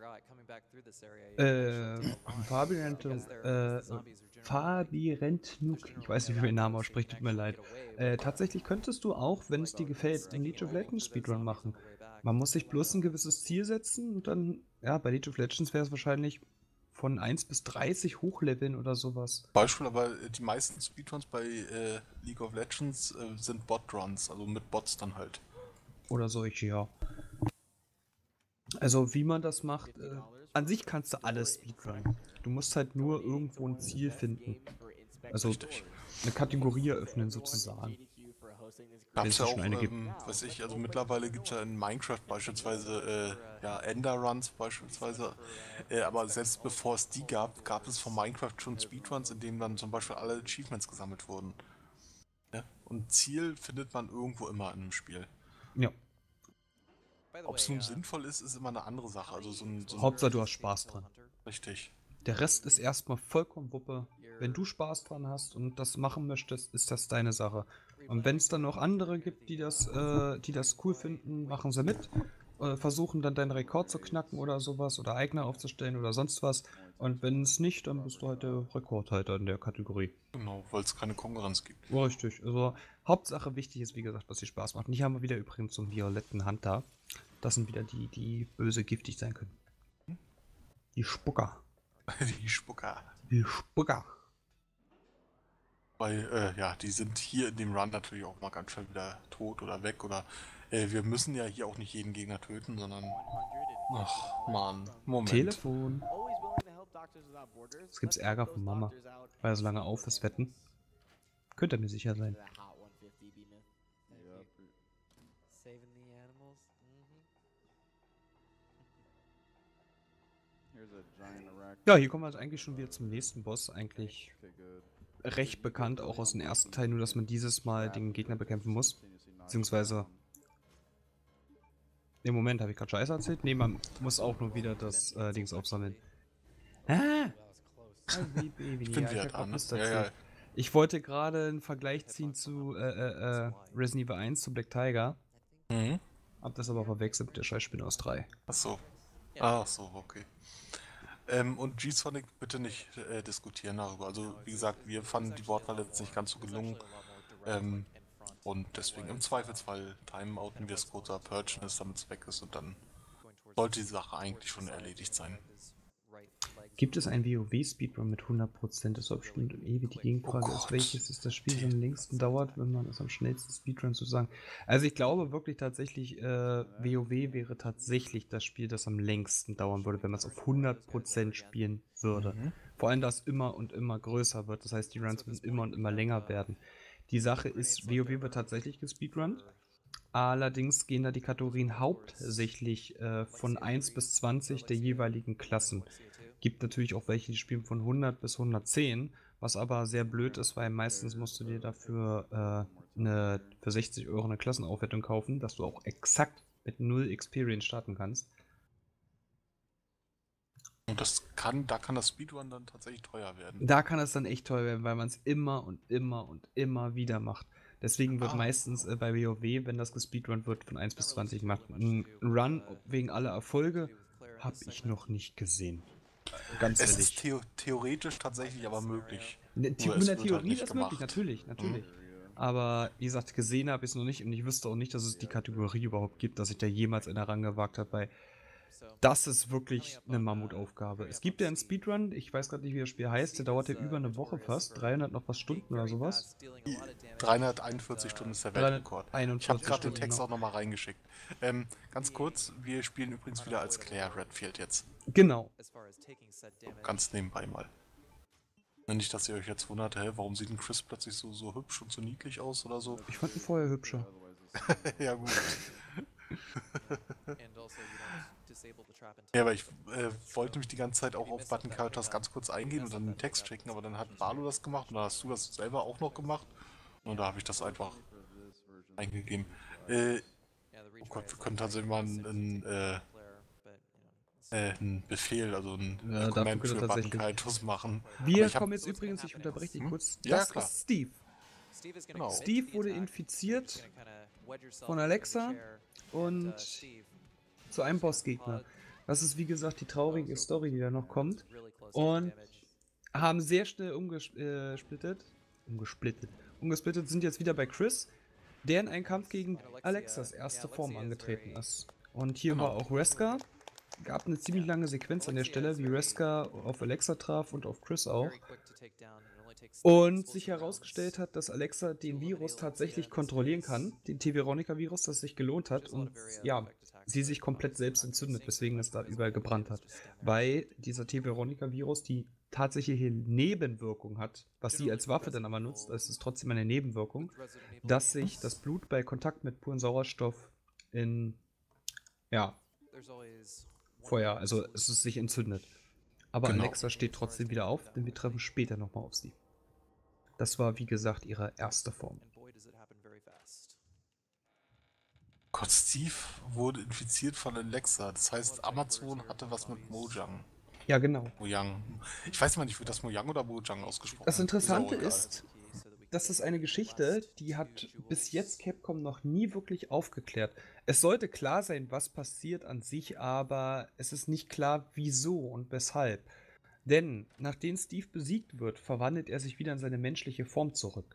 Fabirentnuk, ich weiß nicht, wie man den Namen ausspricht, tut mir leid. Tatsächlich könntest du auch, wenn es dir gefällt, einen League of Legends Speedrun machen. Man muss sich bloß ein gewisses Ziel setzen und dann, ja, bei League of Legends wäre es wahrscheinlich von 1 bis 30 hochleveln oder sowas. Beispiel, aber die meisten Speedruns bei League of Legends sind Botruns, also mit Bots dann halt. Oder solche, ja. Also wie man das macht, an sich kannst du alles speedrunnen. Du musst halt nur irgendwo ein Ziel finden. Also eine Kategorie eröffnen sozusagen. Gab's ja auch, also mittlerweile gibt es ja in Minecraft beispielsweise Ender-Runs beispielsweise, aber selbst bevor es die gab es von Minecraft schon Speedruns, in denen dann zum Beispiel alle Achievements gesammelt wurden. Ja? Und Ziel findet man irgendwo immer in einem Spiel. Ja. Ob es nun sinnvoll ist, ist immer eine andere Sache. Also Hauptsache du hast Spaß dran. Richtig. Der Rest ist erstmal vollkommen Wuppe. Wenn du Spaß dran hast und das machen möchtest, ist das deine Sache. Und wenn es dann noch andere gibt, die das cool finden, machen sie mit. Versuchen dann deinen Rekord zu knacken oder sowas oder Eigner aufzustellen oder sonst was. Und wenn es nicht, dann bist du halt der Rekordhalter in der Kategorie. Genau, weil es keine Konkurrenz gibt. Richtig. Also Hauptsache wichtig ist, wie gesagt, was dir Spaß macht. Und hier haben wir wieder übrigens so einen violetten Hunter. Das sind wieder die böse giftig sein können. Die Spucker. Die Spucker. Die Spucker. Weil, die sind hier in dem Run natürlich auch mal ganz schnell wieder tot oder weg oder wir müssen ja hier auch nicht jeden Gegner töten, sondern ach man, Moment. Telefon. Es gibt Ärger von Mama, weil er so lange auf ist, wetten. Könnt ihr mir sicher sein. Ja, hier kommen wir also eigentlich schon wieder zum nächsten Boss. Eigentlich recht bekannt, auch aus dem ersten Teil, nur dass man dieses Mal den Gegner bekämpfen muss. Beziehungsweise... Im Moment habe ich gerade Scheiße erzählt. Ne, man muss auch nur wieder das Dings aufsammeln. Ah! Ich bin wieder dran. Ja. Ich wollte gerade einen Vergleich ziehen zu Resident Evil 1, zu Black Tiger. Mhm. Hab das aber verwechselt mit der Scheißspinne aus 3. Ach so, okay. Und G-Sonic bitte nicht diskutieren darüber. Also wie gesagt, wir fanden die Wortwahl jetzt nicht ganz so gelungen. Und deswegen im Zweifelsfall timeouten wir es kurzer Purchase, damit es weg ist und dann sollte die Sache eigentlich schon erledigt sein. Gibt es ein WoW-Speedrun mit 100%? Das ist bestimmt ewig die Gegenfrage ist, welches ist das Spiel, das am längsten dauert, wenn man es am schnellsten Speedrun zu sagen. Also ich glaube wirklich tatsächlich, WoW wäre tatsächlich das Spiel, das am längsten dauern würde, wenn man es auf 100% spielen würde. Vor allem, da es immer und immer größer wird. Das heißt, die Runs müssen immer und immer länger werden. Die Sache ist, WoW wird tatsächlich gespeedrunnt. Allerdings gehen da die Kategorien hauptsächlich von 1 bis 20 der jeweiligen Klassen. Gibt natürlich auch welche, die spielen von 100 bis 110, was aber sehr blöd ist, weil meistens musst du dir dafür für 60 € eine Klassenaufwertung kaufen, dass du auch exakt mit 0 Experience starten kannst. Und da kann das Speedrun dann tatsächlich teuer werden. Da kann es dann echt teuer werden, weil man es immer und immer und immer wieder macht. Deswegen wird meistens bei WoW, wenn das gespeedrunnt wird, von 1 bis 20 gemacht. Ein Run wegen aller Erfolge habe ich noch nicht gesehen. Ganz ehrlich. Es ist theoretisch tatsächlich aber möglich. Mit der Theorie ist das möglich, natürlich. Aber wie gesagt, gesehen habe ich es noch nicht und ich wüsste auch nicht, dass es die Kategorie überhaupt gibt, dass ich da jemals einen rangewagt habe, weil das ist wirklich eine Mammutaufgabe. Es gibt ja einen Speedrun, ich weiß gerade nicht, wie das Spiel heißt, der dauert ja über eine Woche fast, 300 noch was Stunden oder sowas. 341 Stunden ist der Weltrekord. Ich habe gerade den Text auch nochmal reingeschickt. Ganz kurz, wir spielen übrigens wieder als Claire Redfield jetzt. Genau. Ganz nebenbei mal. Nicht, dass ihr euch jetzt wundert, warum sieht denn Chris plötzlich so hübsch und so niedlich aus oder so? Ich fand ihn vorher hübscher. Ja, gut. Ja, aber ich wollte mich die ganze Zeit auch auf Button Characters ganz kurz eingehen und dann den Text checken, aber dann hat Valo das gemacht und dann hast du das selber auch noch gemacht und da habe ich das einfach eingegeben. Oh Gott, wir können tatsächlich mal einen Befehl, also ein Dokument für Button Characters machen. Wir kommen jetzt übrigens, ich unterbreche dich kurz, das klar. ist Steve. Genau. Steve wurde infiziert von Alexa und zu einem Bossgegner. Das ist wie gesagt die traurige Story, die da noch kommt. Und haben sehr schnell umgesplittet, sind jetzt wieder bei Chris, der in einen Kampf gegen Alexas erste Form angetreten ist. Und hier war auch Reska. Gab eine ziemlich lange Sequenz an der Stelle, wie Reska auf Alexa traf und auf Chris auch. Und sich herausgestellt hat, dass Alexa den Virus tatsächlich kontrollieren kann, den T-Veronica-Virus, das sich gelohnt hat und ja, sie sich komplett selbst entzündet, weswegen es da überall gebrannt hat. Weil dieser T-Veronica-Virus die tatsächliche Nebenwirkung hat, was sie als Waffe dann aber nutzt, es ist trotzdem eine Nebenwirkung, dass sich das Blut bei Kontakt mit purem Sauerstoff in, Feuer, also es sich entzündet. Aber genau. Alexa steht trotzdem wieder auf, denn wir treffen später nochmal auf sie. Das war, wie gesagt, ihre erste Form. Gott, Steve wurde infiziert von Alexa. Das heißt, Amazon hatte was mit Mojang. Ja, genau. Mojang. Ich weiß mal nicht, wird das Mojang oder Mojang ausgesprochen? Das Interessante ist, das ist eine Geschichte, die hat bis jetzt Capcom noch nie wirklich aufgeklärt. Es sollte klar sein, was passiert an sich, aber es ist nicht klar, wieso und weshalb. Denn nachdem Steve besiegt wird, verwandelt er sich wieder in seine menschliche Form zurück.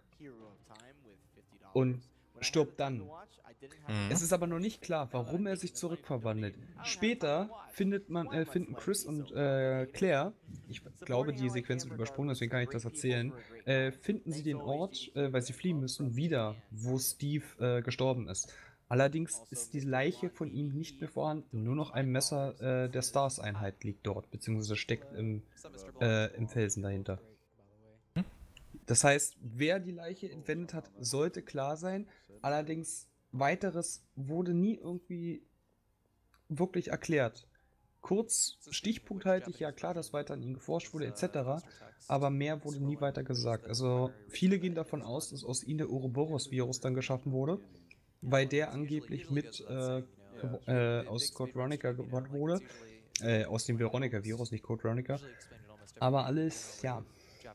Und stirbt dann. Es ist aber noch nicht klar, warum er sich zurückverwandelt. Später finden Chris und Claire, ich glaube, die Sequenz wird übersprungen, deswegen kann ich das erzählen, finden sie den Ort, weil sie fliehen müssen, wieder, wo Steve gestorben ist. Allerdings ist die Leiche von ihm nicht mehr vorhanden, nur noch ein Messer der Stars-Einheit liegt dort, beziehungsweise steckt im Felsen dahinter. Das heißt, wer die Leiche entwendet hat, sollte klar sein, allerdings weiteres wurde nie irgendwie wirklich erklärt. Kurz, stichpunkthaltig, ja klar, dass weiter an ihn geforscht wurde, etc., aber mehr wurde nie weiter gesagt. Also viele gehen davon aus, dass aus ihm der Ouroboros-Virus dann geschaffen wurde, weil der angeblich mit aus Code Veronica gewonnen wurde. Aus dem Veronica-Virus, nicht Code Veronica. Aber alles, ja,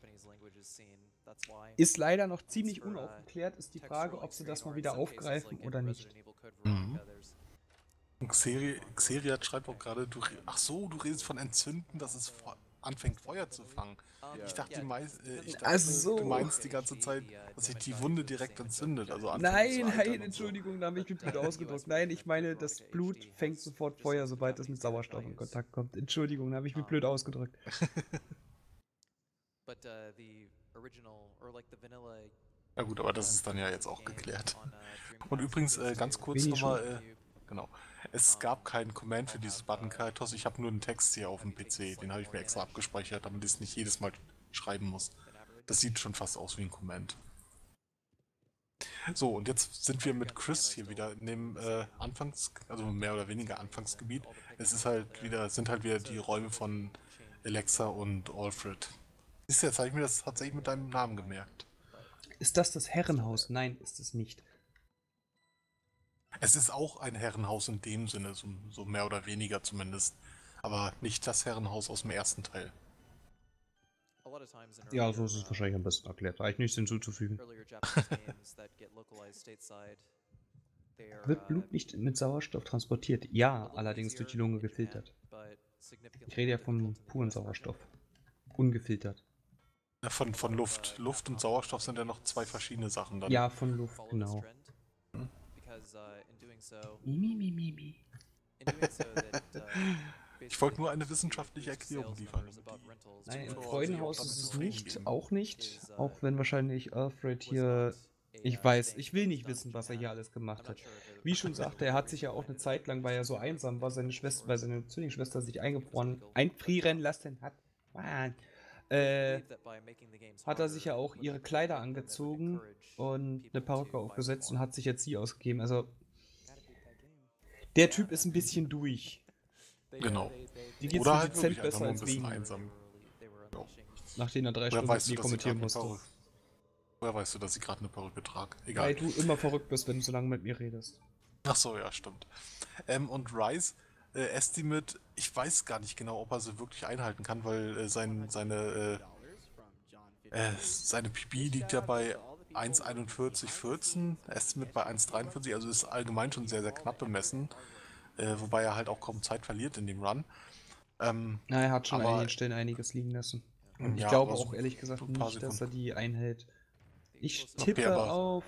ist leider noch ziemlich unaufgeklärt, ist die Frage, ob sie das mal wieder aufgreifen oder nicht. Mhm. Und Xeriat schreibt auch gerade, du redest von Entzünden, das ist anfängt Feuer zu fangen. Ich dachte, Also. du meinst die ganze Zeit, dass sich die Wunde direkt entzündet. Also Nein, Entschuldigung, da habe ich mich blöd ausgedrückt. Nein, ich meine, das Blut fängt sofort Feuer, sobald es mit Sauerstoff in Kontakt kommt. Entschuldigung, da habe ich mich blöd ausgedrückt. Ja gut, aber das ist dann ja jetzt auch geklärt. Und übrigens, ganz kurz nochmal, genau. Es gab keinen Command für dieses Button Kaitos. Ich habe nur einen Text hier auf dem PC. Den habe ich mir extra abgespeichert, damit ich es nicht jedes Mal schreiben muss. Das sieht schon fast aus wie ein Command. So, und jetzt sind wir mit Chris hier wieder in dem also mehr oder weniger Anfangsgebiet. Es ist sind halt wieder die Räume von Alexa und Alfred. Siehst du, jetzt habe ich mir das tatsächlich mit deinem Namen gemerkt. Ist das das Herrenhaus? Nein, ist es nicht. Es ist auch ein Herrenhaus in dem Sinne, so mehr oder weniger zumindest. Aber nicht das Herrenhaus aus dem ersten Teil. Ja, so ist es wahrscheinlich am besten erklärt. Eigentlich nichts hinzuzufügen. Wird Blut nicht mit Sauerstoff transportiert? Ja, allerdings durch die Lunge gefiltert. Ich rede ja von puren Sauerstoff. Ungefiltert. Ja, von Luft. Luft und Sauerstoff sind ja noch zwei verschiedene Sachen dann. Ja, von Luft, genau. Ich wollte nur eine wissenschaftliche Erklärung liefern. Nein, im Freudenhaus ist es nicht, auch nicht. Auch wenn wahrscheinlich Alfred hier... Ich will nicht wissen, was er hier alles gemacht hat. Wie schon sagte, er hat sich ja auch eine Zeit lang, weil er so einsam war, weil seine Zwillingsschwester sich einfrieren lassen hat. Hat er sich ja auch ihre Kleider angezogen und eine Perücke aufgesetzt und hat sich jetzt sie ausgegeben. Also, der Typ ist ein bisschen durch. Genau. Die geht's oder halt dezent wirklich besser nur ein als bisschen wegen. einsam. Ja. Nachdem er 3 Stunden mit mir kommentieren musste. Woher weißt du, dass ich gerade eine Perücke trage? Egal. Weil du immer verrückt bist, wenn du so lange mit mir redest. Ach so, ja, stimmt. Und Rise, Estimate, ich weiß gar nicht genau, ob er sie wirklich einhalten kann, weil seine PB liegt ja bei 1,41,14, Estimate bei 1,43, also ist allgemein schon sehr, sehr knapp bemessen, wobei er halt auch kaum Zeit verliert in dem Run. Na, er hat schon an einigen Stellen einiges liegen lassen. Und ich glaube auch ehrlich gesagt nicht, dass er die einhält. Ich tippe auf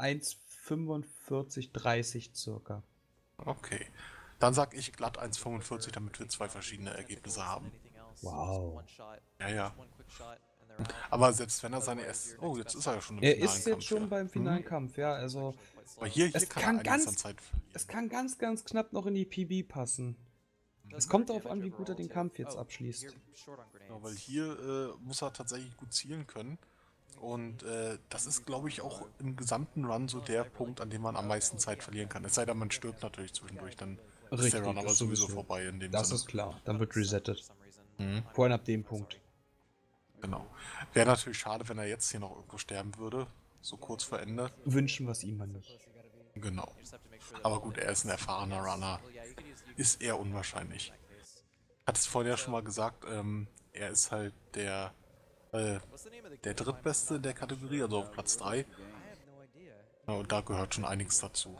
1,45,30 circa. Okay. Dann sag ich glatt 1,45, damit wir zwei verschiedene Ergebnisse haben. Wow. Ja. Aber selbst wenn er seine Oh, jetzt ist er ja schon im finalen Kampf. Er ist jetzt schon beim finalen Kampf, ja, also... Aber hier kann er einiges an Zeit verlieren. Es kann ganz, ganz knapp noch in die PB passen. Es kommt darauf an, wie gut er den Kampf jetzt abschließt. Ja, weil hier muss er tatsächlich gut zielen können. Und das ist, glaube ich, auch im gesamten Run so der Punkt, an dem man am meisten Zeit verlieren kann. Es sei denn, man stirbt natürlich zwischendurch, dann ist der Run aber sowieso vorbei in dem Sinne. Das ist klar, dann wird resettet. Vor allem ab dem Punkt. Genau. Wäre natürlich schade, wenn er jetzt hier noch irgendwo sterben würde, so kurz vor Ende. Wünschen wir es ihm mal nicht. Genau. Aber gut, er ist ein erfahrener Runner. Ist eher unwahrscheinlich. Hat es vorhin ja schon mal gesagt, er ist halt der drittbeste in der Kategorie, also auf Platz 3. Ja, und da gehört schon einiges dazu.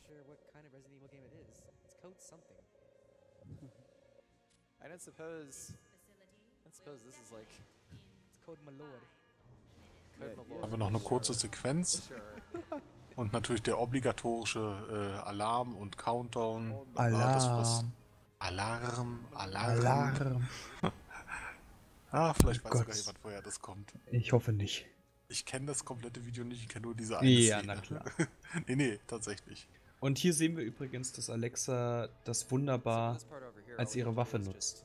Haben wir noch eine kurze Sequenz. Und natürlich der obligatorische Alarm und Countdown. Alarm. Alarm. Vielleicht weiß sogar jemand, woher das kommt. Ich hoffe nicht. Ich kenne das komplette Video nicht, ich kenne nur diese eine Ja, Szene. na klar. nee, tatsächlich. Und hier sehen wir übrigens, dass Alexa das wunderbar als ihre Waffe nutzt.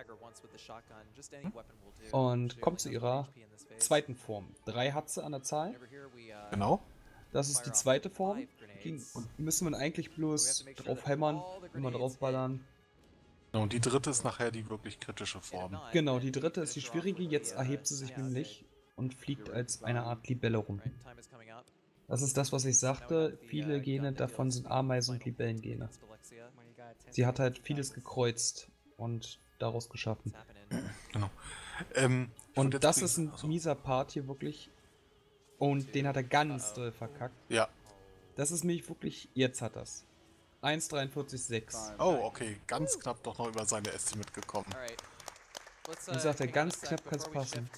Und kommt zu ihrer zweiten Form. 3 hat sie an der Zahl. Genau. Das ist die zweite Form. Und müssen wir eigentlich bloß drauf hämmern, immer draufballern. Und die dritte ist nachher die wirklich kritische Form. Genau, die dritte ist die schwierige. Jetzt erhebt sie sich nämlich und fliegt als eine Art Libelle rum. Das ist das, was ich sagte. Viele Gene davon sind Ameisen- und Libellengene. Sie hat halt vieles gekreuzt und daraus geschaffen. Genau. Und das ist ein mieser Part hier wirklich. Und den hat er ganz doll verkackt. Ja. Das ist nämlich wirklich, jetzt hat er's. 1,43,6. Oh, okay. Ganz knapp doch noch über seine Estimate gekommen. Wie gesagt, ganz knapp kann es passen.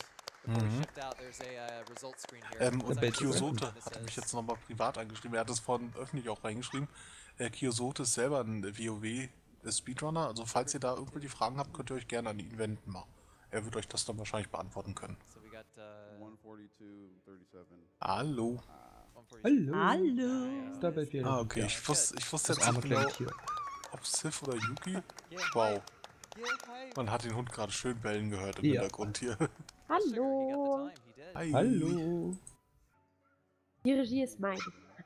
Und Kyosote hat mich jetzt nochmal privat angeschrieben. Er hat es vorhin öffentlich auch reingeschrieben. Kyosote ist selber ein WoW-Speedrunner. Also falls ihr da irgendwelche Fragen habt, könnt ihr euch gerne an ihn wenden. Er wird euch das dann wahrscheinlich beantworten können. Hallo. Hallo. Hallo. Da bei dir. Ah, okay. Ich wusste jetzt arme nicht genau, kleine Tier. ob Sif oder Yuki. Wow. Man hat den Hund gerade schön bellen gehört im Hintergrund hier. Hallo. Hi. Hallo. Die Regie ist meine.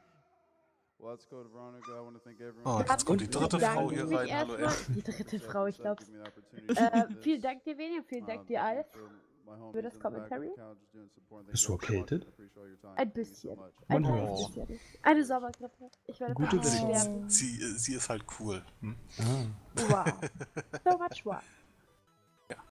Oh, jetzt kommt die dritte Frau hier rein. Hallo, Die dritte Frau, ich glaub's. Vielen Dank dir, Veni, und vielen Dank dir, Alf, für das Commentary. Bist du erkältet? Ein bisschen. Ein kleines bisschen. Eine Sommergrippe. Ich werde Gute fast sterben. Sie ist halt cool. Hm? Ah. Wow. So much wow.